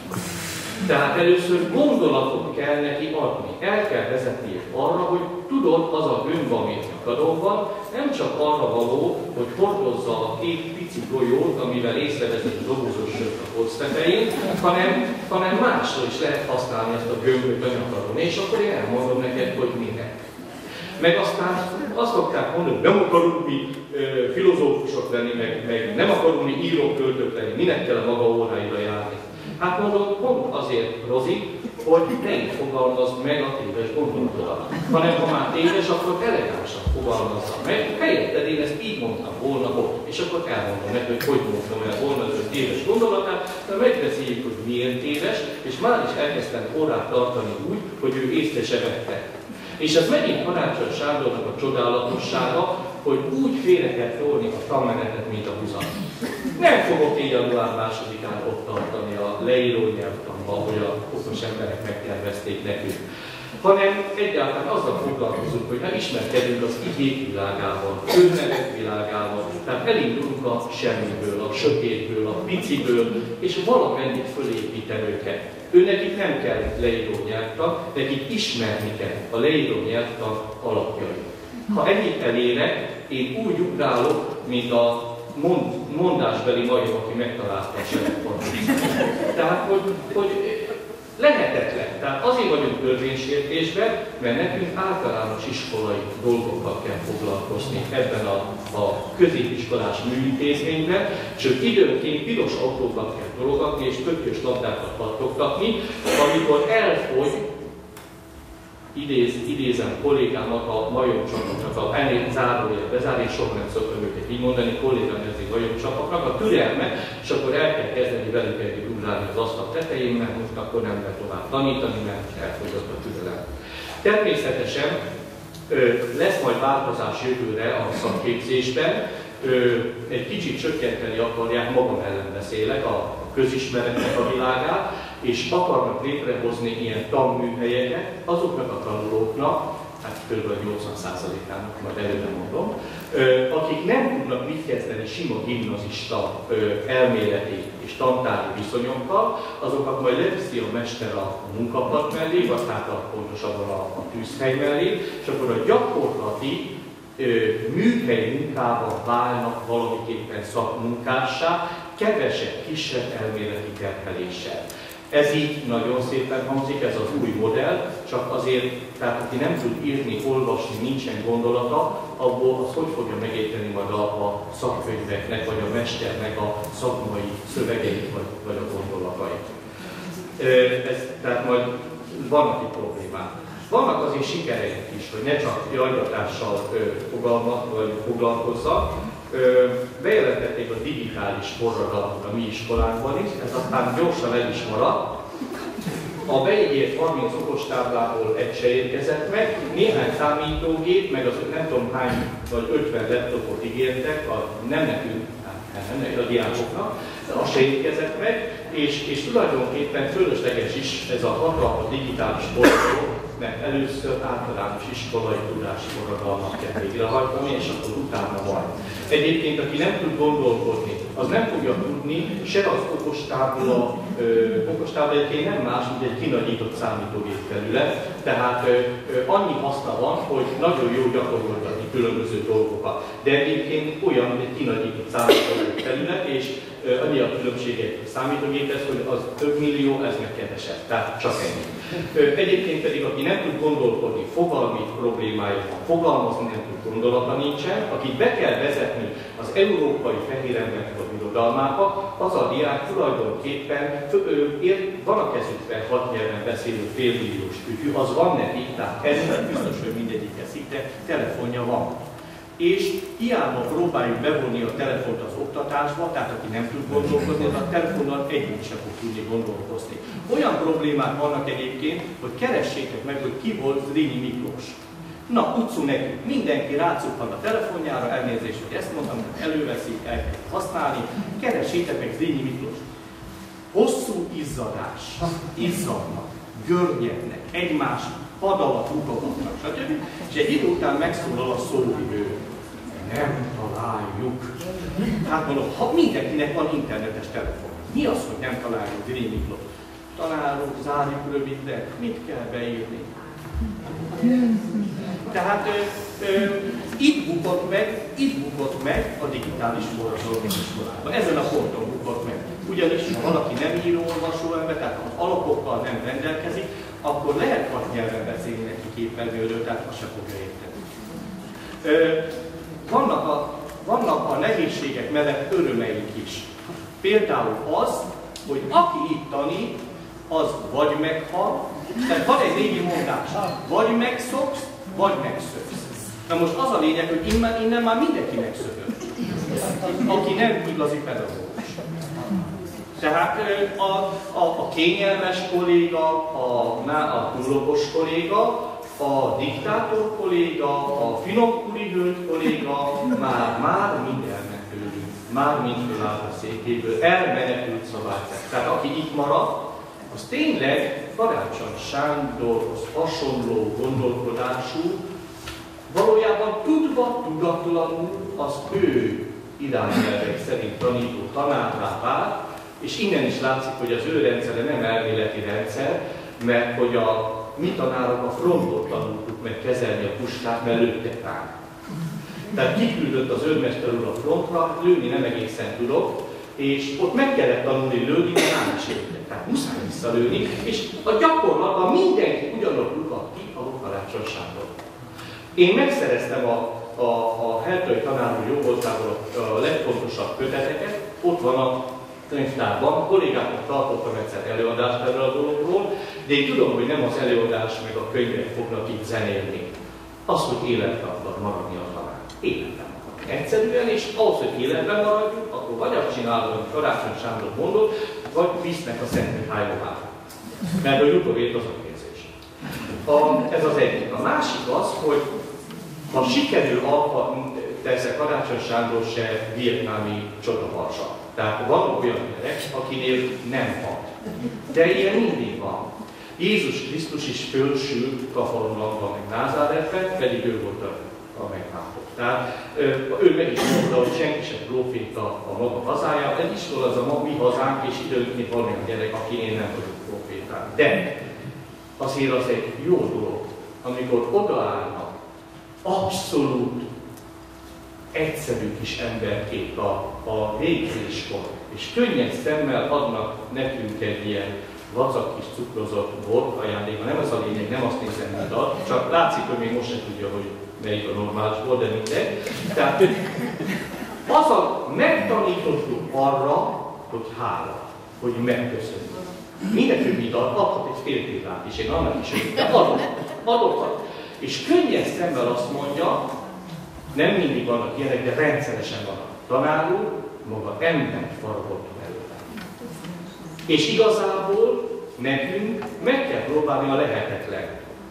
E: Tehát először gondolatot kell neki adni, el kell vezetni arra, hogy tudod, az a gömb, amit nyakadon van, nem csak arra való, hogy hordozza a két pici golyót, amivel észrevezett a dobozos sört a polc tetején, hanem, hanem másra is lehet használni ezt a gömböt a nyakadon, és akkor én elmondom neked, hogy minek. Meg aztán azt szokták mondani, hogy nem akarunk mi ö, filozófusok lenni, meg, meg nem akarunk mi írók, költők lenni, minek kell a maga óráira járni. Hát mondom, pont azért, Rozi, hogy ne így fogalmazd meg a téves gondolatodat, hanem ha már téves, akkor elegánsan fogalmazza meg. Helyetted én ezt így mondtam volna ott, és akkor elmondom meg, hogy hogy mondtam el volna az ő téves gondolatát, de megbeszéljük, hogy miért téves, és már is elkezdtem órát tartani úgy, hogy ő észre se vette. És ez megint Karácsony Sándornak a csodálatossága, hogy úgy félre kell tolni a tanmenetet, mint a húzat. Nem fogok én január másodikán ott tartani a leíró nyelvtanban, hogy a okos emberek megtervezték nekünk, hanem egyáltalán azzal foglalkozunk, hogy nem ismerkedünk az igék világával, önnevet világával, tehát elindulunk a semmiből, a sötétből, a piciből, és valamennyit fölépítem őket. Ő nekik nem kell leíró nyelvtan, nekik ismerni kell a leíró nyelvtan alapjait. Ha ennyit elérek, én úgy ugrálok, mint a mond, mondásbeli majom, aki megtalálta a seregpontot. Tehát, hogy, hogy lehetetlen. Tehát azért vagyunk törvénysértésben, mert nekünk általános iskolai dolgokkal kell foglalkozni ebben a, a középiskolás műintézményben, sőt időnként piros autókat kell dologatni és pöttyös labdákat pattogtatni, amikor elfogy, idéz, idézem kollégámat a majomcsapoknak, a ennél zárójel bezár, és soha nem szoktam őket így mondani, kollégám nevezik majomcsapoknak, a türelme, és akkor el kell kezdeni velük együtt ugrálni az asztal tetején, mert most akkor nem lehet tovább tanítani, mert elfogyott a türelem. Természetesen lesz majd változás jövőre a szakképzésben, egy kicsit csökkenteni akarják, magam ellen beszélek, a közismeretnek a világát, és akarnak létrehozni ilyen tanműhelyeket azoknak a tanulóknak, hát kb. nyolcvan százalékának, majd előre mondom, akik nem tudnak mit kezdeni sima gimnazista elméleti és tantári viszonyokkal, azokat majd leviszi a mester a munkapad mellé, vagy hát a, pontosabban a, a tűzhely mellé, és akkor a gyakorlati műhely munkában válnak valamiképpen szakmunkássá, kevesebb, kisebb elméleti terheléssel. Ez így nagyon szépen hangzik, ez az új modell, csak azért, tehát aki nem tud írni, olvasni, nincsen gondolata, abból az hogy fogja megérteni majd a, a szakkönyveknek, vagy a mesternek a szakmai szövegeit, vagy, vagy a gondolatait. Ez, tehát majd vannak itt problémák. Vannak azért sikereink is, hogy ne csak jajgatással fogalmat, vagy foglalkozzak. Bejelentették a digitális forradalmat a mi iskolánkban is, ez aztán gyorsan el is maradt. A beígért harminc okostáblából egy se érkezett meg, néhány számítógép, meg az nem tudom hány, vagy ötven laptopot ígértek, a, nem nekünk, nem, nem a diákoknak, az se érkezett meg, és, és tulajdonképpen fölösleges is ez a hatalmas digitális forradalom, mert először általános iskolai tudási forradalmat kell végrehajtani, és akkor utána van. Egyébként, aki nem tud gondolkodni, az nem fogja tudni, se az okostábla, okostábla egyébként nem más, mint egy kinagyított számítógép felület, tehát ö, ö, annyi haszna van, hogy nagyon jó gyakoroltatni különböző dolgokat. De egyébként olyan, mint egy kinagyított számítógép felület, és ö, annyi a különbség egy számítógéphez, hogy az több millió, ez meg kevesebb, tehát csak ennyi. Ö, egyébként pedig, aki nem tud gondolkodni, fogalmi problémája van, fogalmazni nem tud, gondolata nincsen, akit be kell vezetni az európai fehér embernek a birodalmába, az a diák tulajdonképpen van a kezükben hat nyelven beszélő félmilliós ügyű, az van neki, tehát ez biztos, hogy mindegyik eszik, de telefonja van. És hiába próbáljuk bevonni a telefont az oktatásba, tehát aki nem tud gondolkozni, az a telefonnal együtt sem fog tudni gondolkozni. Olyan problémák vannak egyébként, hogy keressétek meg, hogy ki volt Zrínyi Miklós. Na, utcú nekünk, mindenki rácuppan a telefonjára, elnézést, hogy ezt mondtam, előveszik, elkezd használni, keresétek meg Zrínyi Miklós. Hosszú izzadás, izzadnak, görnyednek, egymás pad alatt utogatnak, stb. És egy idő után megszólal a szóvivő. Nem találjuk. Hát mondom, ha mindenkinek van internetes telefon, mi az, hogy nem találjuk Zrínyi Miklós? Találunk, zárjuk röviden, mit kell beírni? Tehát ö, ö, itt bukott meg, itt bukott meg a digitális forradalom iskolában. Ezen a ponton bukott meg. Ugyanis, ha valaki nem író-olvasó ember, tehát az alapokkal nem rendelkezik, akkor lehet hat nyelven beszélni neki képernyőről, tehát azt sem fogja érteni. Ö, vannak, a, vannak a nehézségek mellett örömeink is. Például az, hogy aki itt tanít, az vagy meghal, tehát van egy régi mondás, vagy megszoksz, vagy megszöksz. Na most az a lényeg, hogy innen, innen már mindenki megszökött, aki nem igazi pedagógus. Tehát a, a, a kényelmes kolléga, a, a túlokos kolléga a diktátor kolléga, a finomkúri hölgy kolléga már, már mind elment tőlünk, már mind fölállt a székéből, elmenekült szabályzat. Tehát aki itt marad, az tényleg Karácsony Sándorhoz hasonló gondolkodású, valójában tudva, tudatlanul az ő irányelvek szerint tanító tanárrá vált, és innen is látszik, hogy az ő rendszere nem elméleti rendszer, mert hogy a mi tanárok a frontot tanultuk meg kezelni a puskát, mert lőttek ránk. Tehát kiküldött az őrmester úr a frontra, lőni nem egészen tudok, és ott meg kellett tanulni lőni, mert rám is lőttek. Tehát muszáj visszalőni, és a gyakorlatban mindenki ugyanott lukat ki, ahol Karácsony Sándor. Én megszereztem a, a, a Heltai tanárul jóvoltából a legfontosabb köteteket, ott van a könyvtárban, a kollégáknak tartottam egyszer előadást erről a dologról, de én tudom, hogy nem az előadás meg a könyvek fognak itt zenélni. Az, hogy életben akar maradni a tanár. Életben maradni. Egyszerűen, és ahhoz, hogy életben maradjunk, akkor vagy azt csinálom, hogy Karácsony Sándor mondott, vagy visznek a Szent Mihály lovára. Mert hogy utóbbi az a kérdés. Ez az egyik. A másik az, hogy ha sikerül alkalni, persze Karácsony Sándor se vietnámi csodavarsa. Tehát van olyan gyerek, akinél nem hat. De ilyen mindig van. Jézus Krisztus is fölsült Kafarnaumban, meg Názáretben, pedig ő volt a, a megváltott. Tehát ő meg is mondta, hogy senki sem próféta a maga hazájában, ez is az a mi hazánk, és időnként van olyan gyerek, akinél nem vagyok prófétán. De azért az egy jó dolog, amikor odaállnak abszolút egyszerű kis emberképp a, a végzéskor, és könnyed szemmel adnak nekünk egy ilyen vacak kis cukrozott bort ajándékban. Nem ez a lényeg, nem azt nézem, mint ad, csak látszik, hogy még most sem tudja, hogy melyik a normális bor, de mindegy. Tehát az a megtanítottuk arra, hogy hála, hogy megköszönjük. Minden többi adhat egy fél tétlát is, én annak is, de adott, adott. És könnyed szemmel azt mondja, nem mindig vannak ilyenek, de rendszeresen vannak. Tanár úr maga ember faragott belőle. És igazából nekünk meg kell próbálni a lehetetlen.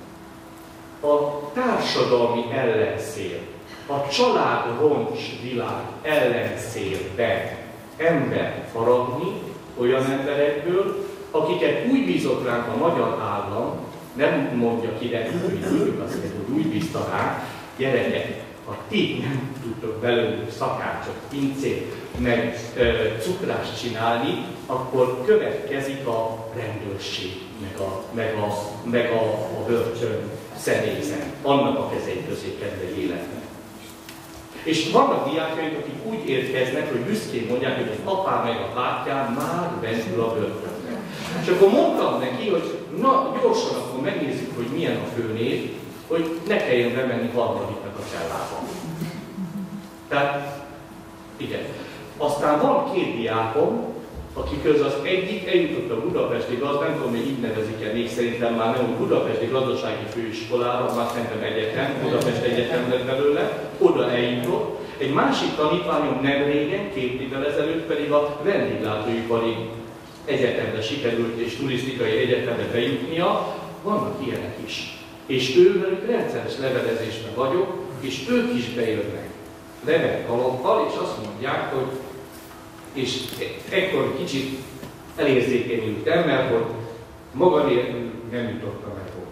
E: A társadalmi ellenszél, a család roncs világ ellenszélbe ember faragni olyan emberekből, akiket úgy bízott ránk a magyar állam, nem mondja ki, de tudjuk azt, hogy úgy bízta ránk, gyerekek, ha ti nem tudtok belőlük szakácsot, pincét, meg ö, cukrást csinálni, akkor következik a rendőrség, meg a, meg a, meg a, a börtön személyzet, annak a kezei közé kedve életnek. És vannak diákjaink, akik úgy érkeznek, hogy büszkén mondják, hogy az apám meg a bátyám már bentül a börtönben. És akkor mondtam neki, hogy na, gyorsan akkor megnézzük, hogy milyen a főnév, hogy ne kelljen bemenni harmadiknak a cellába. Tehát, igen. Aztán van két diákom, akik közül az egyik eljutott a Budapesti Gazdasági, nem tudom, hogy így nevezik-e még, szerintem már nem, a Budapesti Gazdasági Főiskolára, már szerintem egyetem, Budapest Egyetem lett belőle, oda eljutott. Egy másik tanítványom nem régen, két évvel ezelőtt pedig a vendéglátóipari egyetemre sikerült, és turisztikai egyetemre bejutnia, vannak ilyenek is. És ővelük rendszeres levelezésben vagyok, és ők is bejönnek levelkalappal, és azt mondják, hogy és ekkor kicsit elérzékenyültem, mert hogy maga nélkül nem jutottam el volna.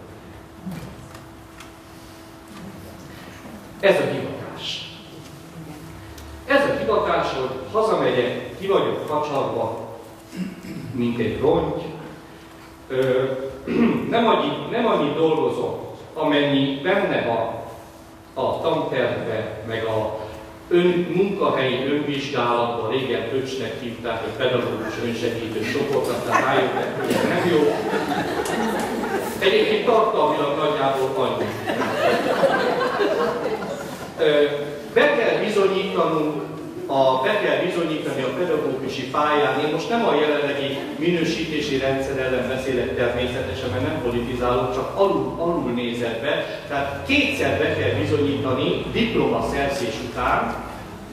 E: Ez a hivatás. Ez a hivatás, hogy hazamegyek, ki vagyok facsarva, mint egy rongy, Ö, nem, annyi, nem annyi dolgozom, amennyi benne van a tantervben, meg a ön, munkahelyi önvizsgálatban, régen pöcsnek hívták, hogy pedagógus önsegítő csoportnak, tehát rájöttek, hogy ez nem jó. Egyébként tartalmilag nagyjából annyi. Ö, be kell bizonyítanunk, A, be kell bizonyítani a pedagógusi pályán. Én most nem a jelenlegi minősítési rendszer ellen beszélek természetesen, mert nem politizálok, csak alul, alul nézetbe. Tehát kétszer be kell bizonyítani diplomaszerzés után,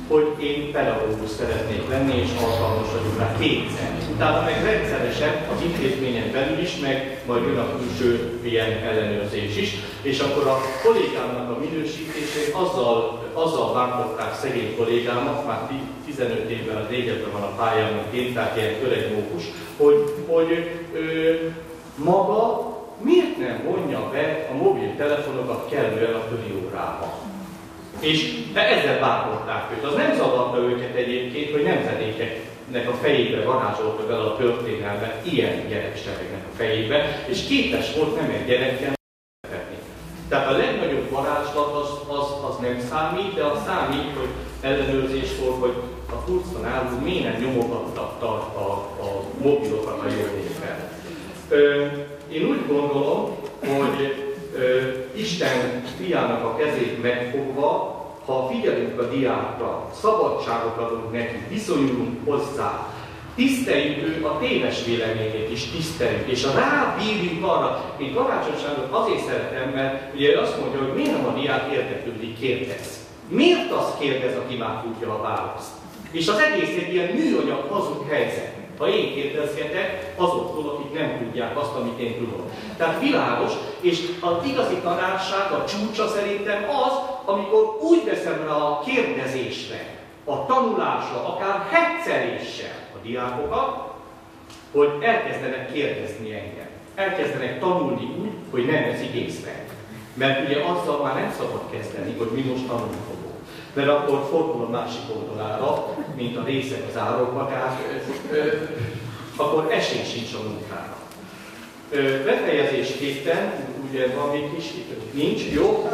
E: hogy én pedagógus szeretnék lenni, és alkalmas vagyok rá kétszer. Utána meg rendszeresen az intézményen belül is, meg majd jön a külső ilyen ellenőrzés is, és akkor a kollégámnak a minősítését azzal, azzal bántották szegény kollégámat, már tizenöt évvel régebben van a pályán, mint én, tehát ilyen öreg mókus, hogy, hogy ö, maga miért nem vonja be a mobiltelefonokat kellően a töri órába. És ezzel bántották őt. Az nem zavarta őket egyébként, hogy nemzedékeknek a fejébe varázsolta bele a történelmet ilyen gyerekségeknek a fejébe, és képes volt nem egy gyerekkel nevetni. Tehát a legnagyobb varázslat az, az, az nem számít, de az számít, hogy ellenőrzés volt, hogy a kurcon álló miért nem nyomogattak a, a, a mobilokat a jövőben. Én úgy gondolom, hogy Ö, Isten fiának a kezét megfogva, ha figyelünk a diákra, szabadságot adunk neki, viszonyulunk hozzá, tiszteljük ő a téves véleményét is tiszteljük, és rábírjuk arra. Én Karácsony Sándort azért szeretem, mert ugye azt mondja, hogy miért nem a diák érdeklődik, kérdez. Miért azt kérdez, aki már tudja a választ? És az egész egy ilyen műanyag hazug helyzet. Ha én kérdezgetek azoktól, akik nem tudják azt, amit én tudom. Tehát világos, és az igazi tanárság, a csúcsa szerintem az, amikor úgy veszem rá a kérdezésre, a tanulásra, akár hetszeléssel a diákokat, hogy elkezdenek kérdezni engem. Elkezdenek tanulni úgy, hogy nem veszik észre. Mert ugye azzal már nem szabad kezdeni, hogy mi most tanulni fogunk. Mert akkor fordul a másik oldalára, mint a részek az árokba, tehát ö, ö, akkor esély sincs a munkára. Ö, befejezésképpen, ugye van még kis, nincs, jó?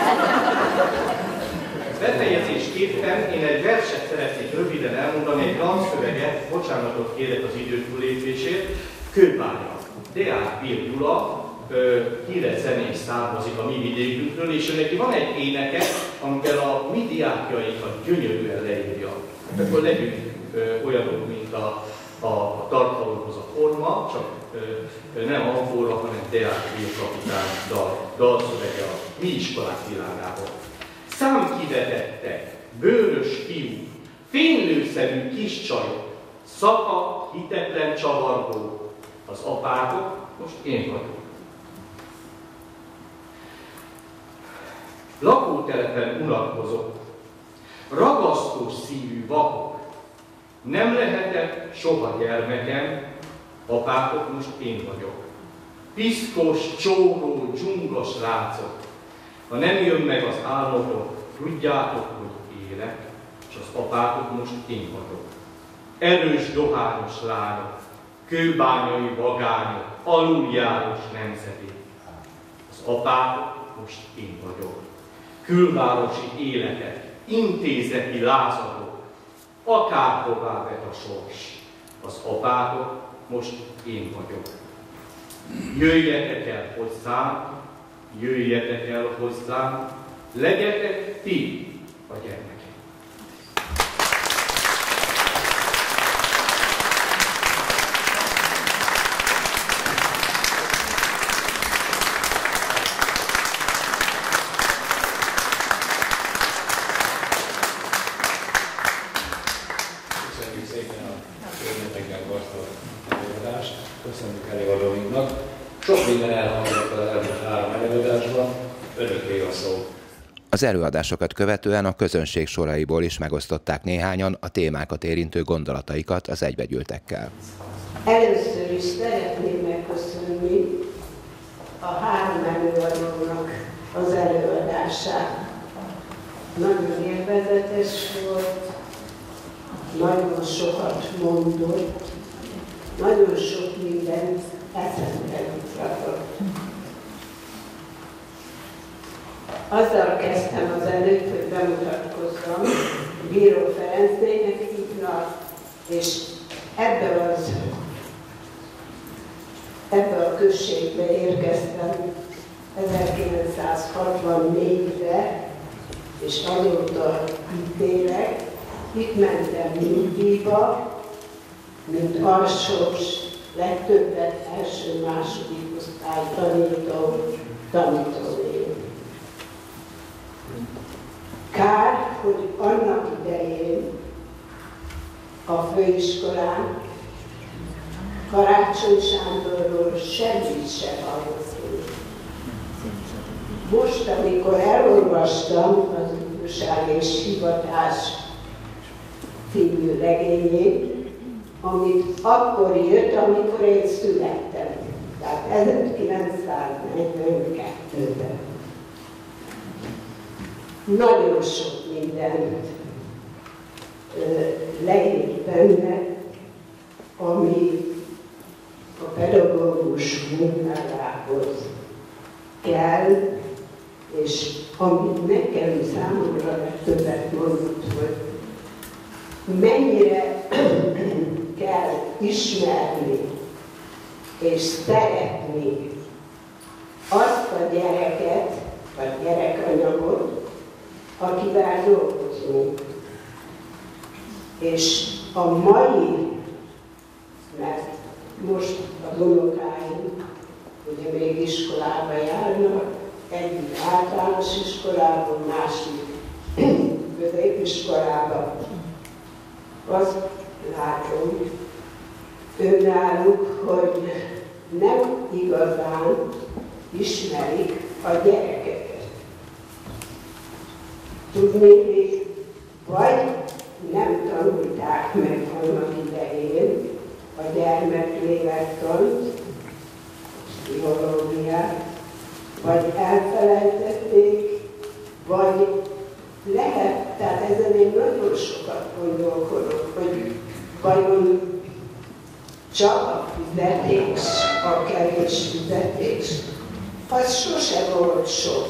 E: Befejezésképpen én egy verset szeretnék röviden elmondani, egy dalszöveget, bocsánatot kérek az idő túllépésért, Kőbánya. Deák Pír Gyula, híres zenész származik a mi vidékünkről, és ő neki van egy éneke, amivel a mi diákjainkat gyönyörűen leírja. Hát akkor legyünk olyanok, mint a, a, a tartalomhoz a forma, csak ö, nem amfóra, hanem Deák Pír kapitány dal, dalszövege a mi iskolák világából. Számkivetettek, bőrös fiú, fénylőszerű kis csajok, szaka, hitetlen csavargó, az apátok, most én vagyok. Lakótelepen unatkozok, ragasztós szívű vakok, nem lehetett soha gyermekem, apátok, most én vagyok. Piszkos, csóró, dzsungos rácok, ha nem jön meg az álmodok, tudjátok, hogy élek, és az apátok, most én vagyok. Erős, dohányos lányok, kőbányai vagányok, aluljárós nemzedék. Az apátok, most én vagyok. Külvárosi életek, intézeti lázadók, akárhová vet a sors. Az apátok, most én vagyok. Jöjjetek el hozzám, jöjjetek el hozzám, legyetek ti a gyermekek.
B: Köszönjük előadóinknak. Sok minden elhangzott az elmúlt három előadásban, önöké a szó.
A: Az előadásokat követően a közönség soraiból is megosztották néhányan a témákat érintő gondolataikat az egybegyűltekkel.
F: Először is szeretném megköszönni a három előadónak az előadását. Nagyon élvezetes volt, nagyon sokat mondott, nagyon sok mindent eszembe juttatott. Azzal kezdtem az előtt, hogy bemutatkozzam, Bíró Ferencnének hívnak, és ebbe, az, ebbe a községbe érkeztem ezerkilencszázhatvannégyre, és azóta itt élek. Itt mentem nyugdíjba, mint alsós, legtöbbet első-második osztály tanító, tanítónél. Kár, hogy annak idején a főiskolán Karácsony Sándorról semmit sem hallottunk. Most, amikor elolvastam az Ifjúság és Hivatás című regényét, amit akkor jött, amikor én születtem, tehát ezerkilencszáznegyvenkettőben. Nagyon sok mindent leírt benne, ami a pedagógus munkájához kell, és amit nekem számomra legtöbbet mondott, hogy mennyire kell ismerni és szeretni azt a gyereket, vagy gyerekanyagot, akivel dolgozunk. És a mai, mert most az unokáim ugye még iskolába járnak, egyik általános iskolában, másik középiskolában. Azt látom önálluk, hogy nem igazán ismerik a gyerekeket. Tudnék, vagy nem tanulták meg annak idején a gyermeklélektant, pszichológiát, vagy elfelejtették, vagy lehet, tehát ezen én nagyon sokat gondolkodok, hogy vajon csak a fizetés, a kevés fizetés, az sose volt sok.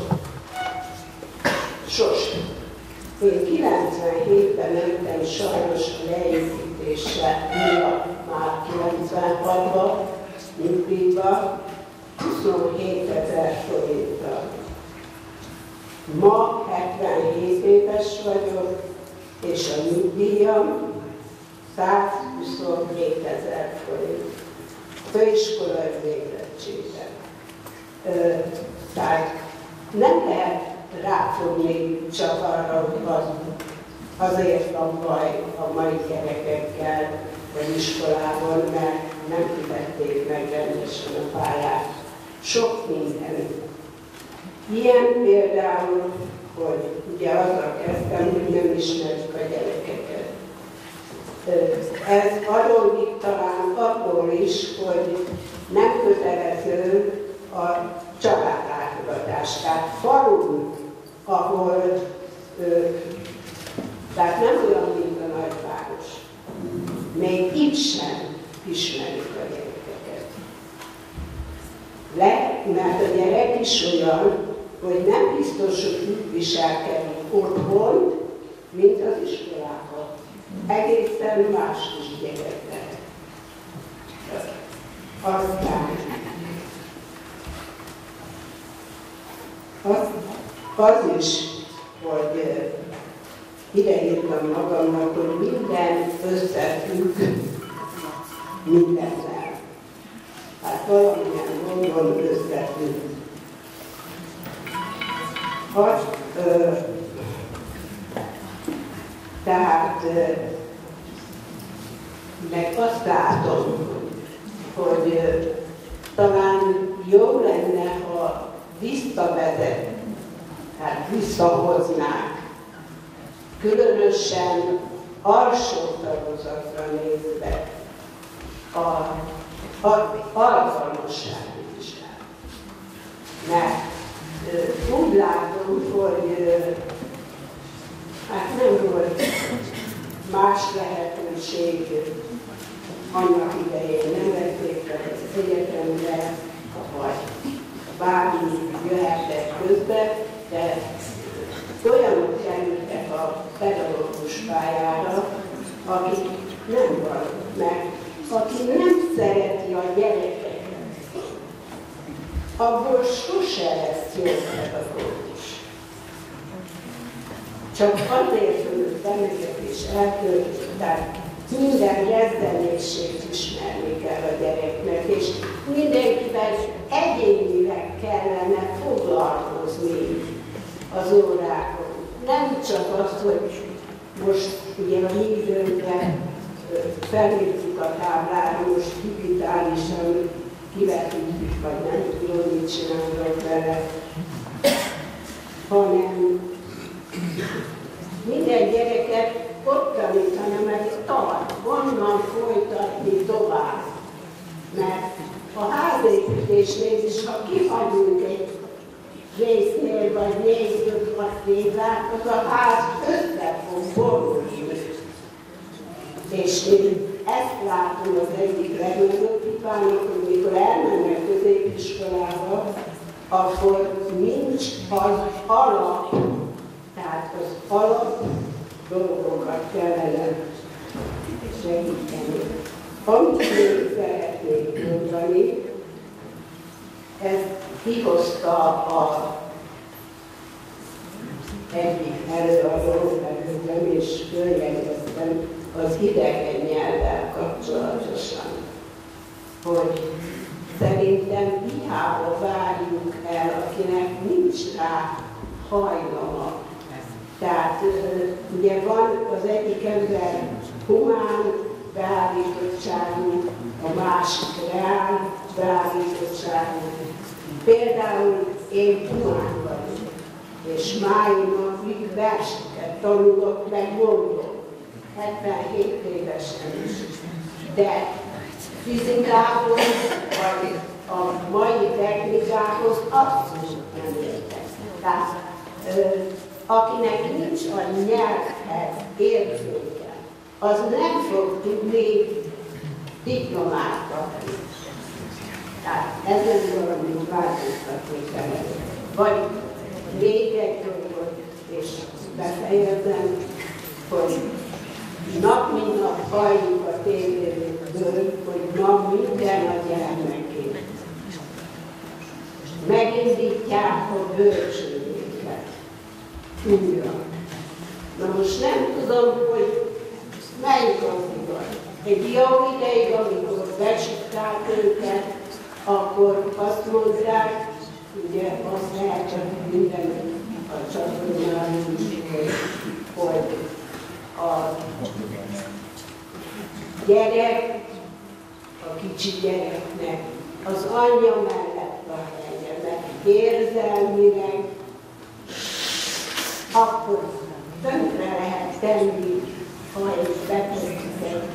F: Sose. Én kilencvenhétben mentem sajnos a leépítésre, miatt már kilencvenhatban, nyugdíjba, huszonhétezer forinttal. Ma hetvenhét éves vagyok, és a nyugdíjam százhuszonhétezer forint. Főiskolai végzettségben. Tehát nem lehet ráfogni csak arra, hogy az, azért a baj a mai gyerekekkel vagy iskolában, mert nem fizették meg rendesen a pályát. Sok minden. Ilyen például, hogy ugye azzal kezdtem, hogy nem ismerjük a gyerekeket. Ez adódik talán abból is, hogy nem kötelező a családlátogatás. Tehát falun, ahol, tehát nem olyan, mint a nagyváros. Még itt sem ismerjük a gyerekeket. Lehet, mert a gyerek is olyan, hogy nem biztos, hogy úgy viselkedik otthon, mint az iskolában. Egészen más is gyerekek. Aztán az, az is, hogy ideírtam magamnak, hogy minden összefügg mindennel. Hát valamilyen módon összefügg. Azt, ö, tehát ö, meg azt látom, hogy ö, talán jó lenne, ha visszavezet, tehát visszahoznák, különösen alsó tagozatra nézve a, a alkalmassági vizsgát. Mert úgy látom, hogy hát nem volt más lehetőség annak idején, nem vették fel az egyetemre, vagy bármi jöhetett közbe, de olyanok kerültek a pedagógus pályára, akik nem vannak meg, aki nem szereti a gyerekeket, abból sose lesz jó pedagógus. Csak azért, hogy a bemegetés eltöltött, tehát minden rezzenését ismerni kell a gyereknek, és mindenkivel egyénileg kellene foglalkozni az órákon. nem csak az, hogy most ugye a mi időnkben felírtuk a táblára, most digitálisan kivetítjük, vagy nem tudom, mit csinálnak vele, hanem minden gyereket ott tanítani, meg tart, onnan folytatni tovább. Mert a házépítésnél is, ha kihagyunk egy résznél, vagy négy-öt hat tévát, az a ház össze fog borulni. És én ezt látom az egyik legnagyobb hibának, hogy mikor elmennek középiskolába, akkor nincs az alap, tehát az alap dolgokat kellene segíteni. Amit én szeretnék mondani, ezt kihozta a egyik előadó, előzem és följegyeztem az idegen nyelvvel kapcsolatosan, hogy szerintem hiába várjuk el, akinek nincs rá hajlama. Tehát ugye van az egyik ember humán beállítottságú, a másik reál beállítottságú. Például én humán vagyok, és máj napig verseket tanulok, meg mondok, hetvenhét évesen is. De fizikához, vagy a mai technikához abszolút nem értek. Tehát ö, akinek nincs a nyelvhez érzéke, az nem fog tudni diplomát kapni. Tehát ezen valamit változtatni kell. Vagy még egy dolgot, és befejezem, hogy nap mint nap halljuk a tévéből, hogy ma minden a gyermekét. Megindítják a bölcsődéket. Újra. Na most nem tudom, hogy melyik az igaz. Egy jó ideig, amikor becsukták őket, akkor azt mondták, ugye azt lehet csak minden a csatornán is, hogy a gyerek, a kicsi gyereknek az anyja mellett a helye, mert érzelmileg akkor tönkre lehet tenni, ha egy betegséget.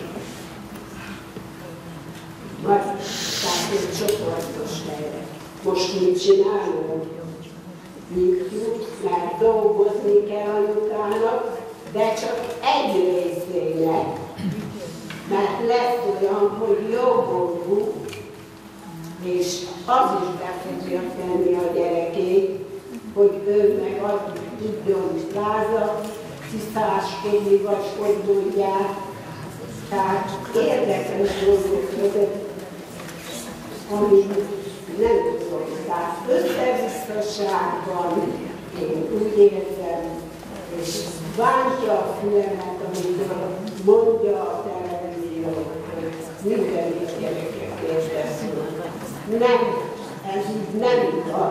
F: Majd tehát egy csoportos helyre. Most mit csinálunk? Működjük, mert dolgozni kell anyukának, de csak egy részének, mert lesz olyan, hogy jogolvú, és az is be fogja tenni a gyerekét, hogy ő meg azt tudjon láza, ciszáskodni, vagy hogy mondják. Tehát érdekes dolgok között, amit nem tudom. Tehát összevisszaságban én úgy érzem, és bántja a fülemet, amikor mondja a televízió, hogy minden gyerekek érdekel. Nem, ez így nem igaz.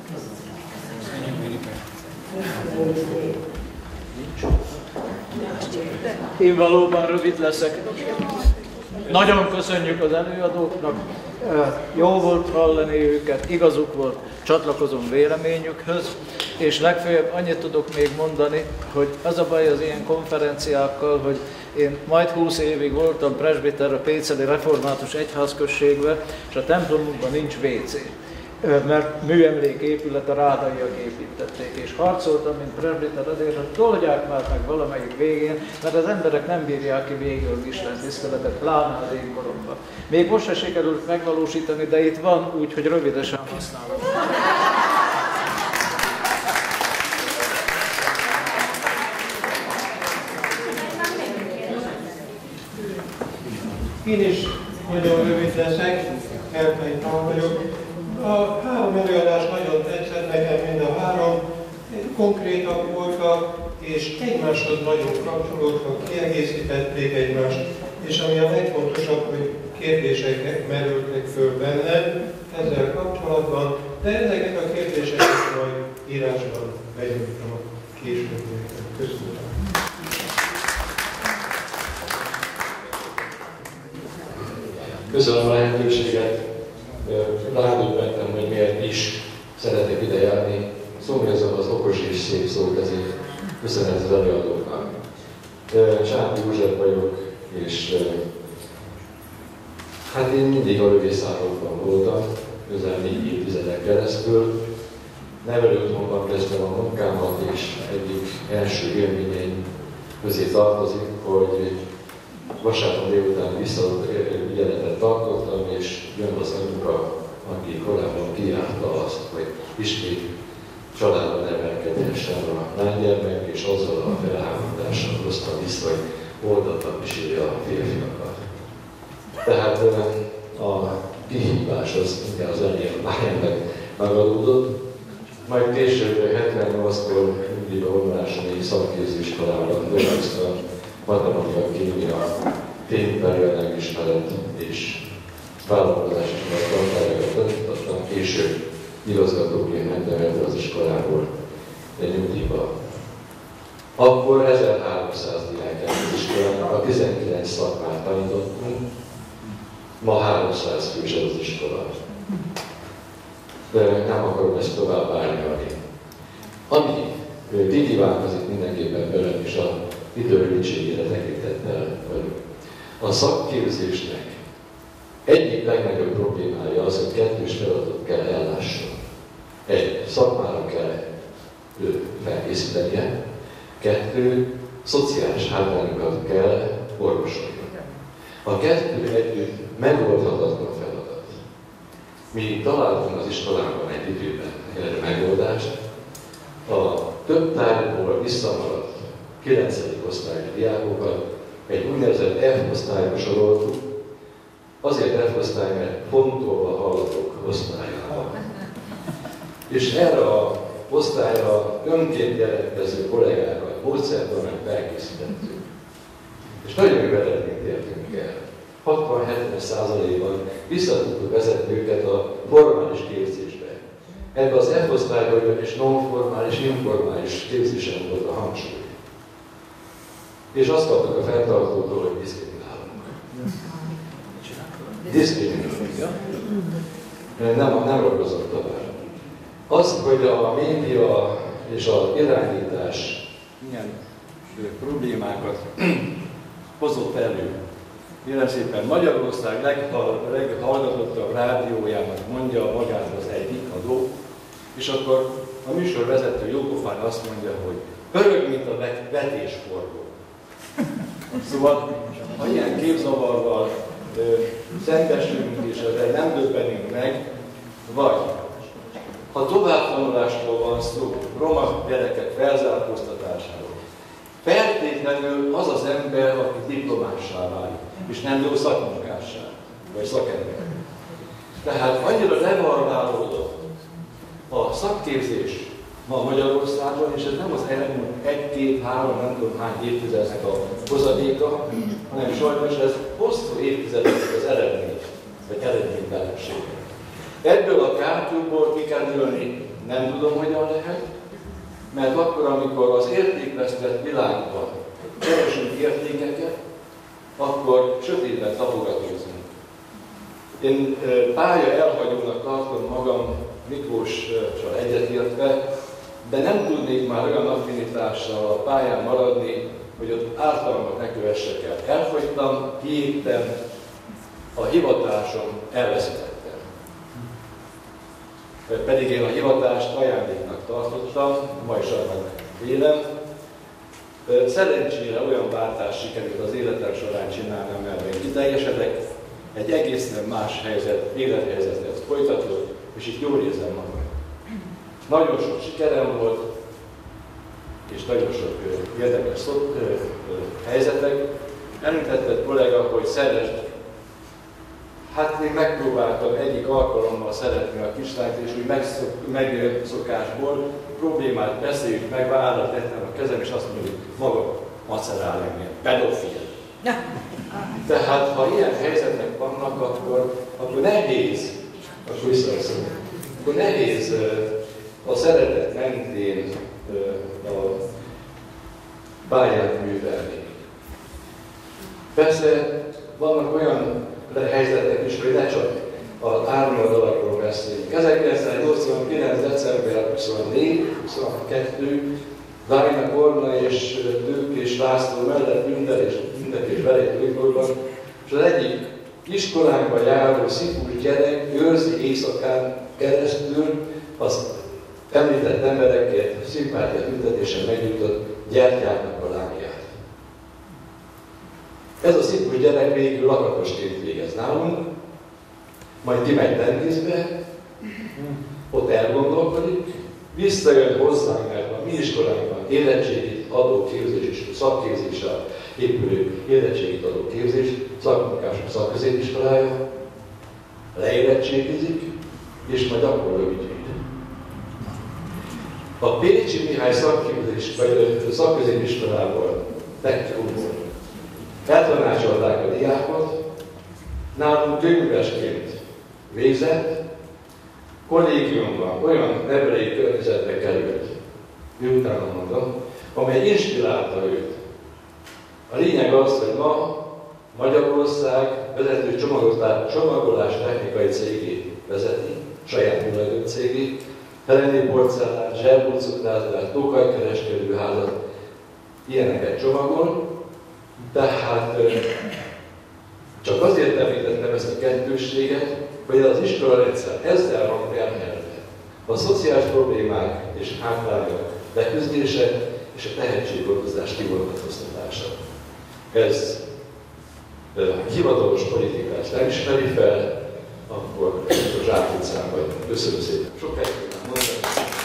B: Én valóban rövid leszek. Nagyon köszönjük az előadóknak, jó volt hallani őket, igazuk volt, csatlakozom véleményükhöz, és legfeljebb annyit tudok még mondani, hogy az a baj az ilyen konferenciákkal, hogy én majd húsz évig voltam presbiter a Péceli Református Egyházközségben, és a templomunkban nincs vé cé. Mert műemléképület a rádaiak építették, és harcoltam, mint presbiter azért, hogy toldják már meg valamelyik végén, mert az emberek nem bírják ki végül Isten tiszteletet, pláne az én koromban. Még most se sikerült megvalósítani, de itt van, úgyhogy rövidesen használom.
G: Én is nagyon rövid leszek, Herkai Pál vagyok. A három előadás nagyon tetszett nekem, mind a három, konkrétak voltak, és egymáshoz nagyon kapcsolódtak, kiegészítették egymást, és ami a legfontosabb, hogy kérdések merültek föl bennem ezzel kapcsolatban, de ezeket a kérdéseket majd írásban benyújtom a későbbiekben. Köszönöm.
B: Köszönöm a lehetőséget. Rádöbbentem, hogy miért is szeretnék ide járni. Szomjazom az okos és szép szót, ezért köszönöm az előadóknak. Csápi József vagyok, és hát én mindig a lövészárokban voltam, közel négy évtizedek keresztül. Nevelőotthonban kezdtem a munkámat, és egyik első élményeim közé tartozik, hogy vasárnap délután visszaügyeletet tartottam, és jön az anyuka, aki korábban kijárta azt, hogy ismét családba nevelkedhessen a lánygyermek, és azzal a felhábítással hozta vissza, hogy oldatlan kíséri a férfiakat. Tehát a kihívás az inkább az enyém pályának megadódott, majd később hetvennyolckor mindig a vonulási szakképzőiskolában dolgoztam, matematika, kémia, tényfelől megismeret és vállalkozás ismeret tantárgyakat tanítottam, később igazgatóként mentem ebből az iskolából egy nyugdíjba. Akkor ezerháromszáz diák járt az iskolának, a tizenkilenc szakmát tanítottunk, ma háromszáz fős ez az iskola. De nem akarom ezt tovább árnyalni. Ami kikívánkozik mindenképpen velem, és a időrövidségére tekintettel vagyok. A szakképzésnek egyik legnagyobb problémája az, hogy kettős feladatot kell ellásson. Egy, szakmára kell felkészítenie, kettő, szociális hátrányokat kell orvosolni. A kettő együtt megoldhatatlan feladat. Mi találtunk az iskolában egy időben erre megoldást. A több tárgyból visszamaradt kilencedik osztályos diákokat egy úgynevezett F osztályba soroltuk, azért F osztály, mert fontolva hallgatók osztályában. És erre a osztályra önként jelentkező kollégákat, módszertannak felkészítettük. És nagyon jó eredményt értünk el. hatvan-hetven százalékban vissza tudtuk vezetni őket a formális képzésbe. Ebben az F osztályban és non-formális, informális képzésen volt a hangsúly. És azt kaptuk a fenntartótól, hogy diszkriminálunk. Diszkriminálunk. Nem, nem ragozok tovább. Azt, hogy a média és az irányítás milyen problémákat hozott elő. Kérem szépen, Magyarország leghallgatottabb rádiójának mondja magát az egyik adó, és akkor a műsorvezető jópofán azt mondja, hogy pörög, mint a vetésforgó. Szóval, ha ilyen képzavarral ö, szembesülünk és ezzel nem döbbenünk meg, vagy ha továbbtanulásról van szó, roma gyerekek felzárkóztatásáról, feltétlenül az az ember, aki diplomássá válik, és nem jó szakmunkássá, vagy szakember. Tehát annyira levarválódott a szakképzés ma Magyarországon, és ez nem az elmúlt egy-két-három, nem tudom hány évtizednek a hozadéka, hanem sajnos ez hosszú évtizedeknek az eredmény, vagy eredménytelenség. Ebből a kártyúból ki kell nőni, nem tudom, hogyan lehet, mert akkor, amikor az értékvesztett világban keresünk értékeket, akkor sötétben tapogatózunk. Én pálya elhagyónak tartom magam Miklóssal egyetértve, de nem tudnék már olyan affinitással a pályán maradni, hogy ott ártalmat ne kövessek el. Elfogytam, kiégtem, a hivatásom elveszítettem. Pedig én a hivatást ajándéknak tartottam, ma is annak vélem. Szerencsére olyan váltást sikerült az életem során csinálnom, mert én kiteljesedek, egy egészen más helyzet, élethelyzetet folytatok, és itt jól érzem magam. Nagyon sok sikerem volt, és nagyon sok érdekes szó, helyzetek. Említetted, kollega, hogy szeresd. Hát én megpróbáltam egyik alkalommal szeretni a kislányt, és úgy megszokásból problémát beszéljük meg, vállalra tettem a kezem, és azt mondjuk, maga macerál engem, pedofil. Tehát, ha ilyen helyzetek vannak, akkor, akkor nehéz, akkor visszaszólni, akkor nehéz a szeretet mentén pályát művelni. Persze vannak olyan helyzetek is, hogy ne csak az árnyoldalakról beszéljünk. ezerkilencszáznyolcvankilenc. december huszonnégy huszonkettő Várina Korna és Tőkés László mellett ünnep és belépőkorban, és az egyik iskolánkba járó szipus gyerek őrzi éjszakán keresztül az említett emberekért szimpátia tüntetésen megjutott gyertyáknak a lángját. Ez a szipus gyerek végül lakatosként végez nálunk, majd kimegy tenniszbe, ott elgondolkodik, visszajön hozzánk, mert a mi iskolánkban érettségit adó képzés és szakképzéssel épülő érettségit adó képzés, szakmunkások szakközépiskolája, leérettségizik, és majd akkor rövid. A Pécsi Mihály szakképzés, vagy szakközépiskolából, technikumból eltanácsolták a diákot, nálunk könyvesként végzett, kollégiumban olyan nevelői környezetbe került, miután mondom, amely inspirálta őt. A lényeg az, hogy ma Magyarország vezető csomagolás technikai cégét vezeti, saját tulajdon cégét, Heleni porcelán, zserbócukrázás, tókajkereskedőházat, ilyeneket csomagol, tehát csak azért említettem ezt a kettősséget, hogy az iskolarendszer ezzel van terhelve. A szociális problémák és hátrányok leküzdése és a tehetséggondozás kivonatkoztatása. Ez a hivatalos politikát nem ismeri fel, akkor a zsákutcán vagy. Köszönöm szépen. Sok helyet tudnám mondani.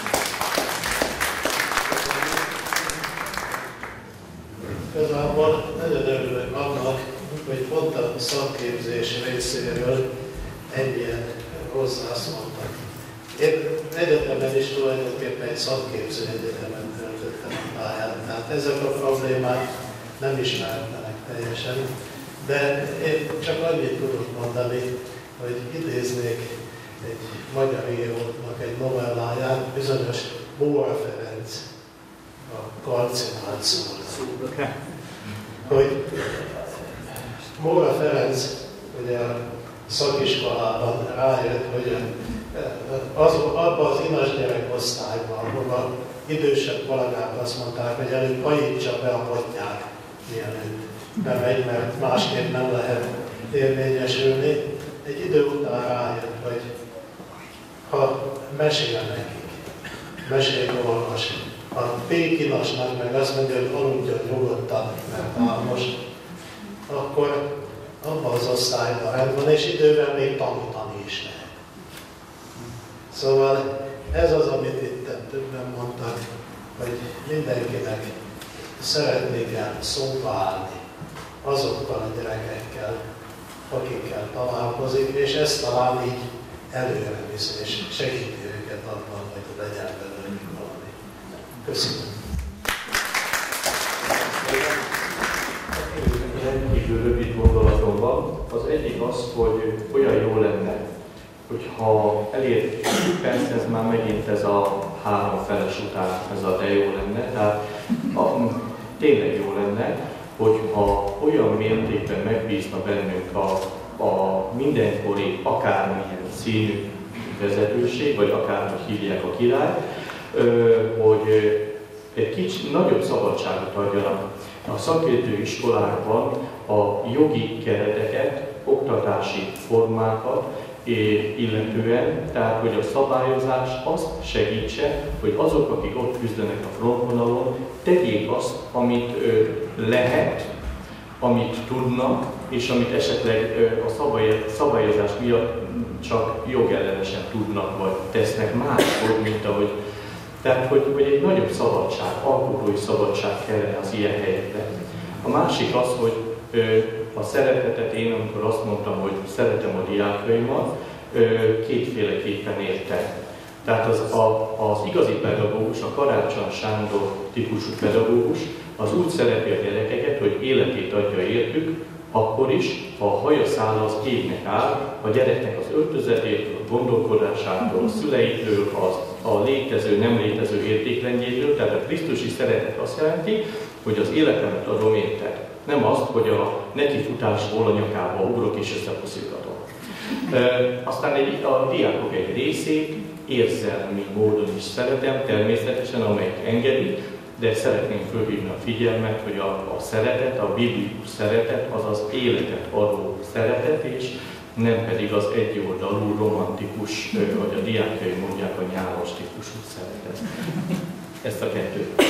C: Igazából nagyon örülök annak, hogy pont a szakképzés részéről ennyien hozzászóltak. Én egyetemen is tulajdonképpen egy szakképző egyetemen töltöttem a pályát, tehát ezek a problémák nem ismertenek teljesen. De én csak annyit tudok mondani, hogy idéznék egy magyar írónak egy novelláját, bizonyos Móra Ferenc a Karcinát szólt. Hogy Móra Ferenc ugye a szakiskolában rájött, hogy az, abban az inas gyerekosztályban, ahol idősebb kollégák azt mondták, hogy előbb hajítsa be a botnyát, mielőtt bemegy, mert másképp nem lehet érvényesülni. Egy idő után rájött, hogy ha mesél nekik, mesél olvas, a pékinasnak meg azt mondja, hogy aludjon nyugodtan, mert álmos, akkor abban az osztályban rend van, és időben még tanítani is lehet. Szóval ez az, amit itt többen mondtak, hogy mindenkinek szeretnék el szóba állni azokkal a gyerekekkel, akikkel találkozik, és ezt talán így előre visz, és segíti őket abban, hogy legyen belőlük valami. Köszönöm.
E: Rendkívül rövid gondolatom van. Az egyik az, hogy olyan jó lenne, hogyha elérjük, persze ez már megint ez a három feles után, ez a de jó lenne, tehát a, tényleg jó lenne, hogyha olyan mértékben megbízna bennünk a, a mindenkori akármilyen színű vezetőség, vagy akárhogy hívják a király, hogy egy kicsit nagyobb szabadságot adjanak a szakképző iskolákban a jogi kereteket, oktatási formákat illetően, tehát hogy a szabályozás azt segítse, hogy azok, akik ott küzdenek a frontvonalon, tegyék azt, amit lehet, amit tudnak, és amit esetleg a szabályozás miatt csak jogellenesen tudnak, vagy tesznek máshogy, mint ahogy. Tehát, hogy, hogy egy nagyobb szabadság, alkotói szabadság kellene az ilyen helyekben. A másik az, hogy a szeretetet én, amikor azt mondtam, hogy szeretem a diákjaimat, kétféleképpen értem. Tehát az, a, az igazi pedagógus, a Karácsony Sándor típusú pedagógus, az úgy szereti a gyerekeket, hogy életét adja értük, akkor is, ha a haja szála az égnek áll, a gyereknek az öltözetétől, a gondolkodásától, a szüleitől, az a létező, nem létező értékrendjéről, tehát a krisztusi szeretet azt jelenti, hogy az életemet adom érted. Nem azt, hogy a nekifutásból a nyakába ugrok és összepuszítatom. E, aztán egy, a diákok egy részét érzelmi módon is szeretem, természetesen, amelyik engedi, de szeretném fölhívni a figyelmet, hogy a, a szeretet, a biblikus szeretet, az az életet adó szeretet, és nem pedig az egyoldalú, romantikus, vagy a diákjai mondják, a nyálas típusú szeretet. Ezt a kettőt.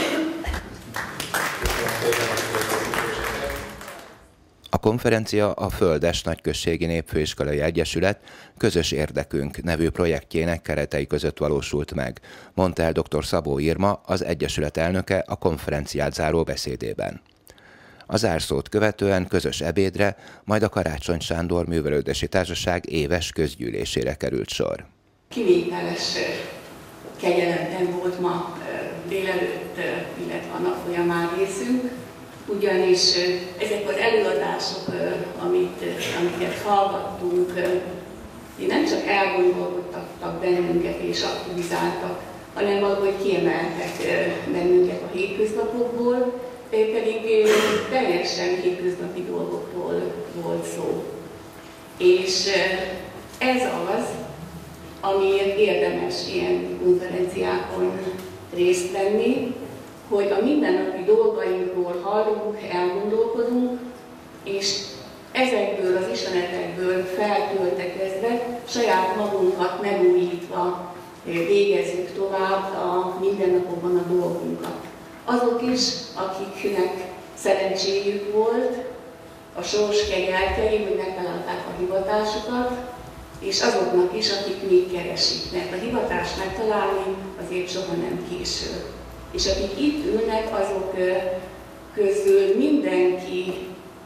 A: A konferencia a Földes Nagyközségi Népfőiskolai Egyesület Közös Érdekünk nevű projektjének keretei között valósult meg, mondta el dr. Szabó Irma, az Egyesület elnöke a konferenciát záró beszédében. A zárszót követően közös ebédre, majd a Karácsony Sándor Művelődési Társaság éves közgyűlésére került sor.
H: Kivételes kegyelemben volt ma délelőtt, illetve a nap folyamán részünk, ugyanis ezek az előadások, amit, amiket hallgattunk, nem csak elgondolkodtattak bennünket és aktivizáltak, hanem valahogy kiemeltek bennünket a hétköznapokból, pedig teljesen hétköznapi dolgokról volt szó. És ez az, amiért érdemes ilyen konferenciákon részt venni, hogy a mindennapi dolgainkról hallunk, elgondolkodunk, és ezekből az ismeretekből feltöltekezve, saját magunkat megújítva végezzük tovább a mindennapokban a dolgunkat. Azok is, akiknek szerencséjük volt, a sors kegyeltei, hogy megtalálták a hivatásukat, és azoknak is, akik még keresik, mert a hivatást megtalálni azért soha nem késő. És akik itt ülnek, azok közül mindenkinek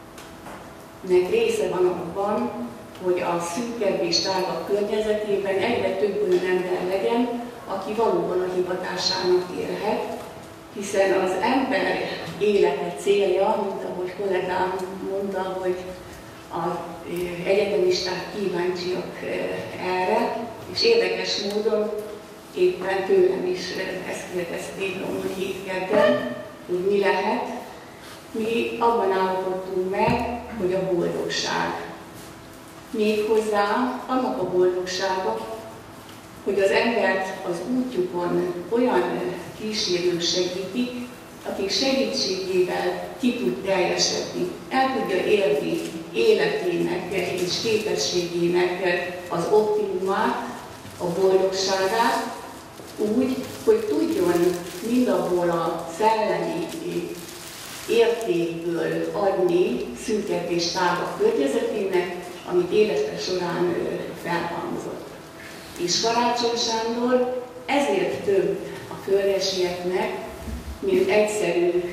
H: része van abban, hogy a szűkebb és tágabb környezetében egyre több olyan ember legyen, aki valóban a hivatásának élhet, hiszen az ember élete célja, mint ahogy kollégám mondta, hogy az egyetemisták kíváncsiak erre, és érdekes módon éppen tőlem is ezt kérdezték a múlt hét kedden, hogy mi lehet. Mi abban állapodtunk meg, hogy a boldogság. Méghozzá annak a boldogsága, hogy az embert az útjukon olyan kísérők segítik, akik segítségével ki tud teljesedni, el tudja érni életének és képességének az optimumát, a boldogságát, úgy, hogy tudjon mindabból a szellemi értékből adni szűkebb és tágabb környezetének, amit élete során felhalmozott. És Karácsony Sándor ezért több a földesieknek, mint egyszerű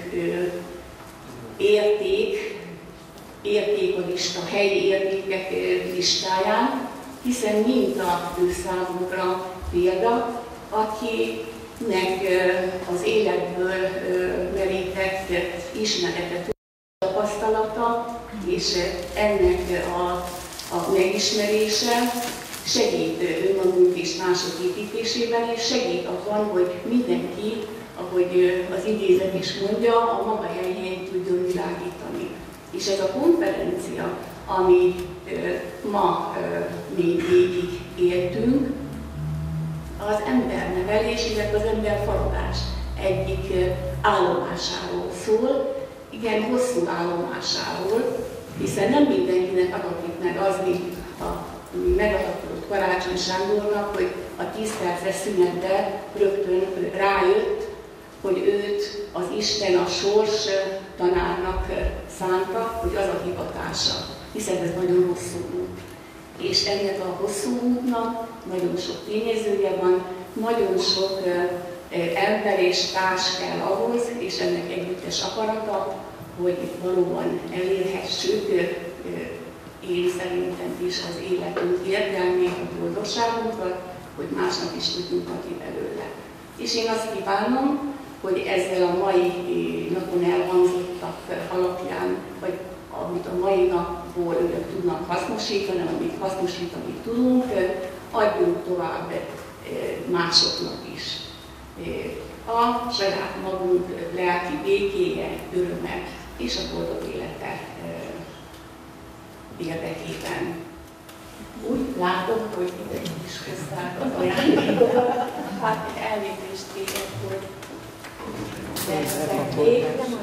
H: érték, értékolista, helyi értékek listáján, hiszen minta ő számunkra példa, akinek az életből merített ismeretet, tapasztalata és ennek a, a megismerése segít önmagunk és mások építésében, és segít abban, hogy mindenki, ahogy az idézet is mondja, a maga helyén tudjon világítani. És ez a konferencia, ami ma még végig éltünk, az embernevelés, illetve az emberfaragás egyik állomásáról szól, igen, hosszú állomásáról, hiszen nem mindenkinek adatik meg az, mint a megadatott Karácsony Sándornak, hogy a tíz perces szünetben rögtön rájött, hogy őt az Isten a sors tanárnak szánta, hogy az a hivatása, hiszen ez nagyon hosszú út. És ennek a hosszú útnak nagyon sok tényezője van, nagyon sok ember és társ kell ahhoz, és ennek együttes akarata, hogy valóban elérhessük én szerintem is az életünk érdemét, a boldogságunkat, hogy másnak is tudjunk adni belőle. És én azt kívánom, hogy ezzel a mai napon elhangzottak alapján, vagy amit a mai napból önök tudnak hasznosítani, amit hasznosítani tudunk, adjunk tovább másoknak is. A saját magunk lelki békéje, öröme és a boldog élete érdekében. Úgy látom, hogy mindenki is hozták az ajándékokat. Hát elnézést kérek, hogy megvették.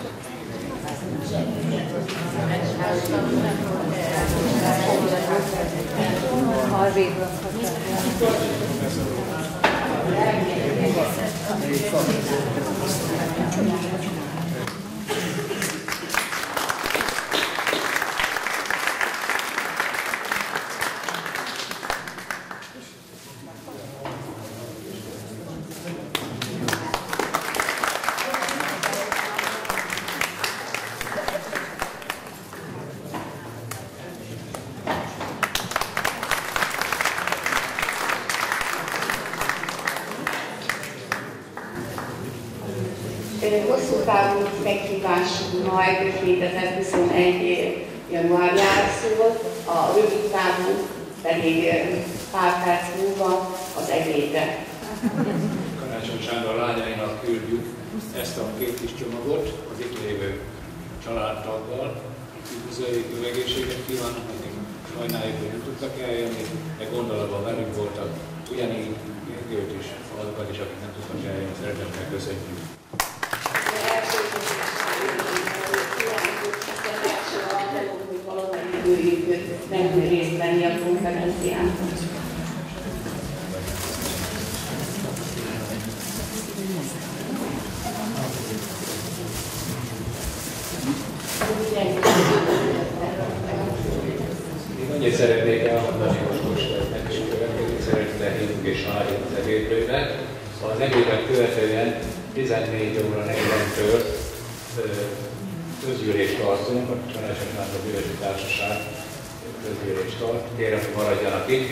H: Hosszú távú meghívásunk majd kétezer-huszonegy januárjára szól, a rövid távú pedig pár perc múlva az egészre.
B: Karácsony Sándor lányainak küldjük ezt a két kis csomagot az itt lévő családtaggal. Üdvözöljük, egészséget kívánok, nekik sajnáljuk, hogy nem tudtak eljönni, de gondolatban velük voltak. Ugyanígy őt is, azokat is, akik nem tudtak eljönni, szeretettel köszönjük.
H: Nem tud részt venni a konferencián.
B: Én annyit szeretnék elmondani, hogy most egy következő szeretettel hívunk és várjuk az ebédlőnek. Az ebédet követően tizennégy óra negyventől közgyűlést tartunk, a Karácsony Sándor Gyűlési Társaság közgyűlést tart. Kérem, hogy maradjanak itt.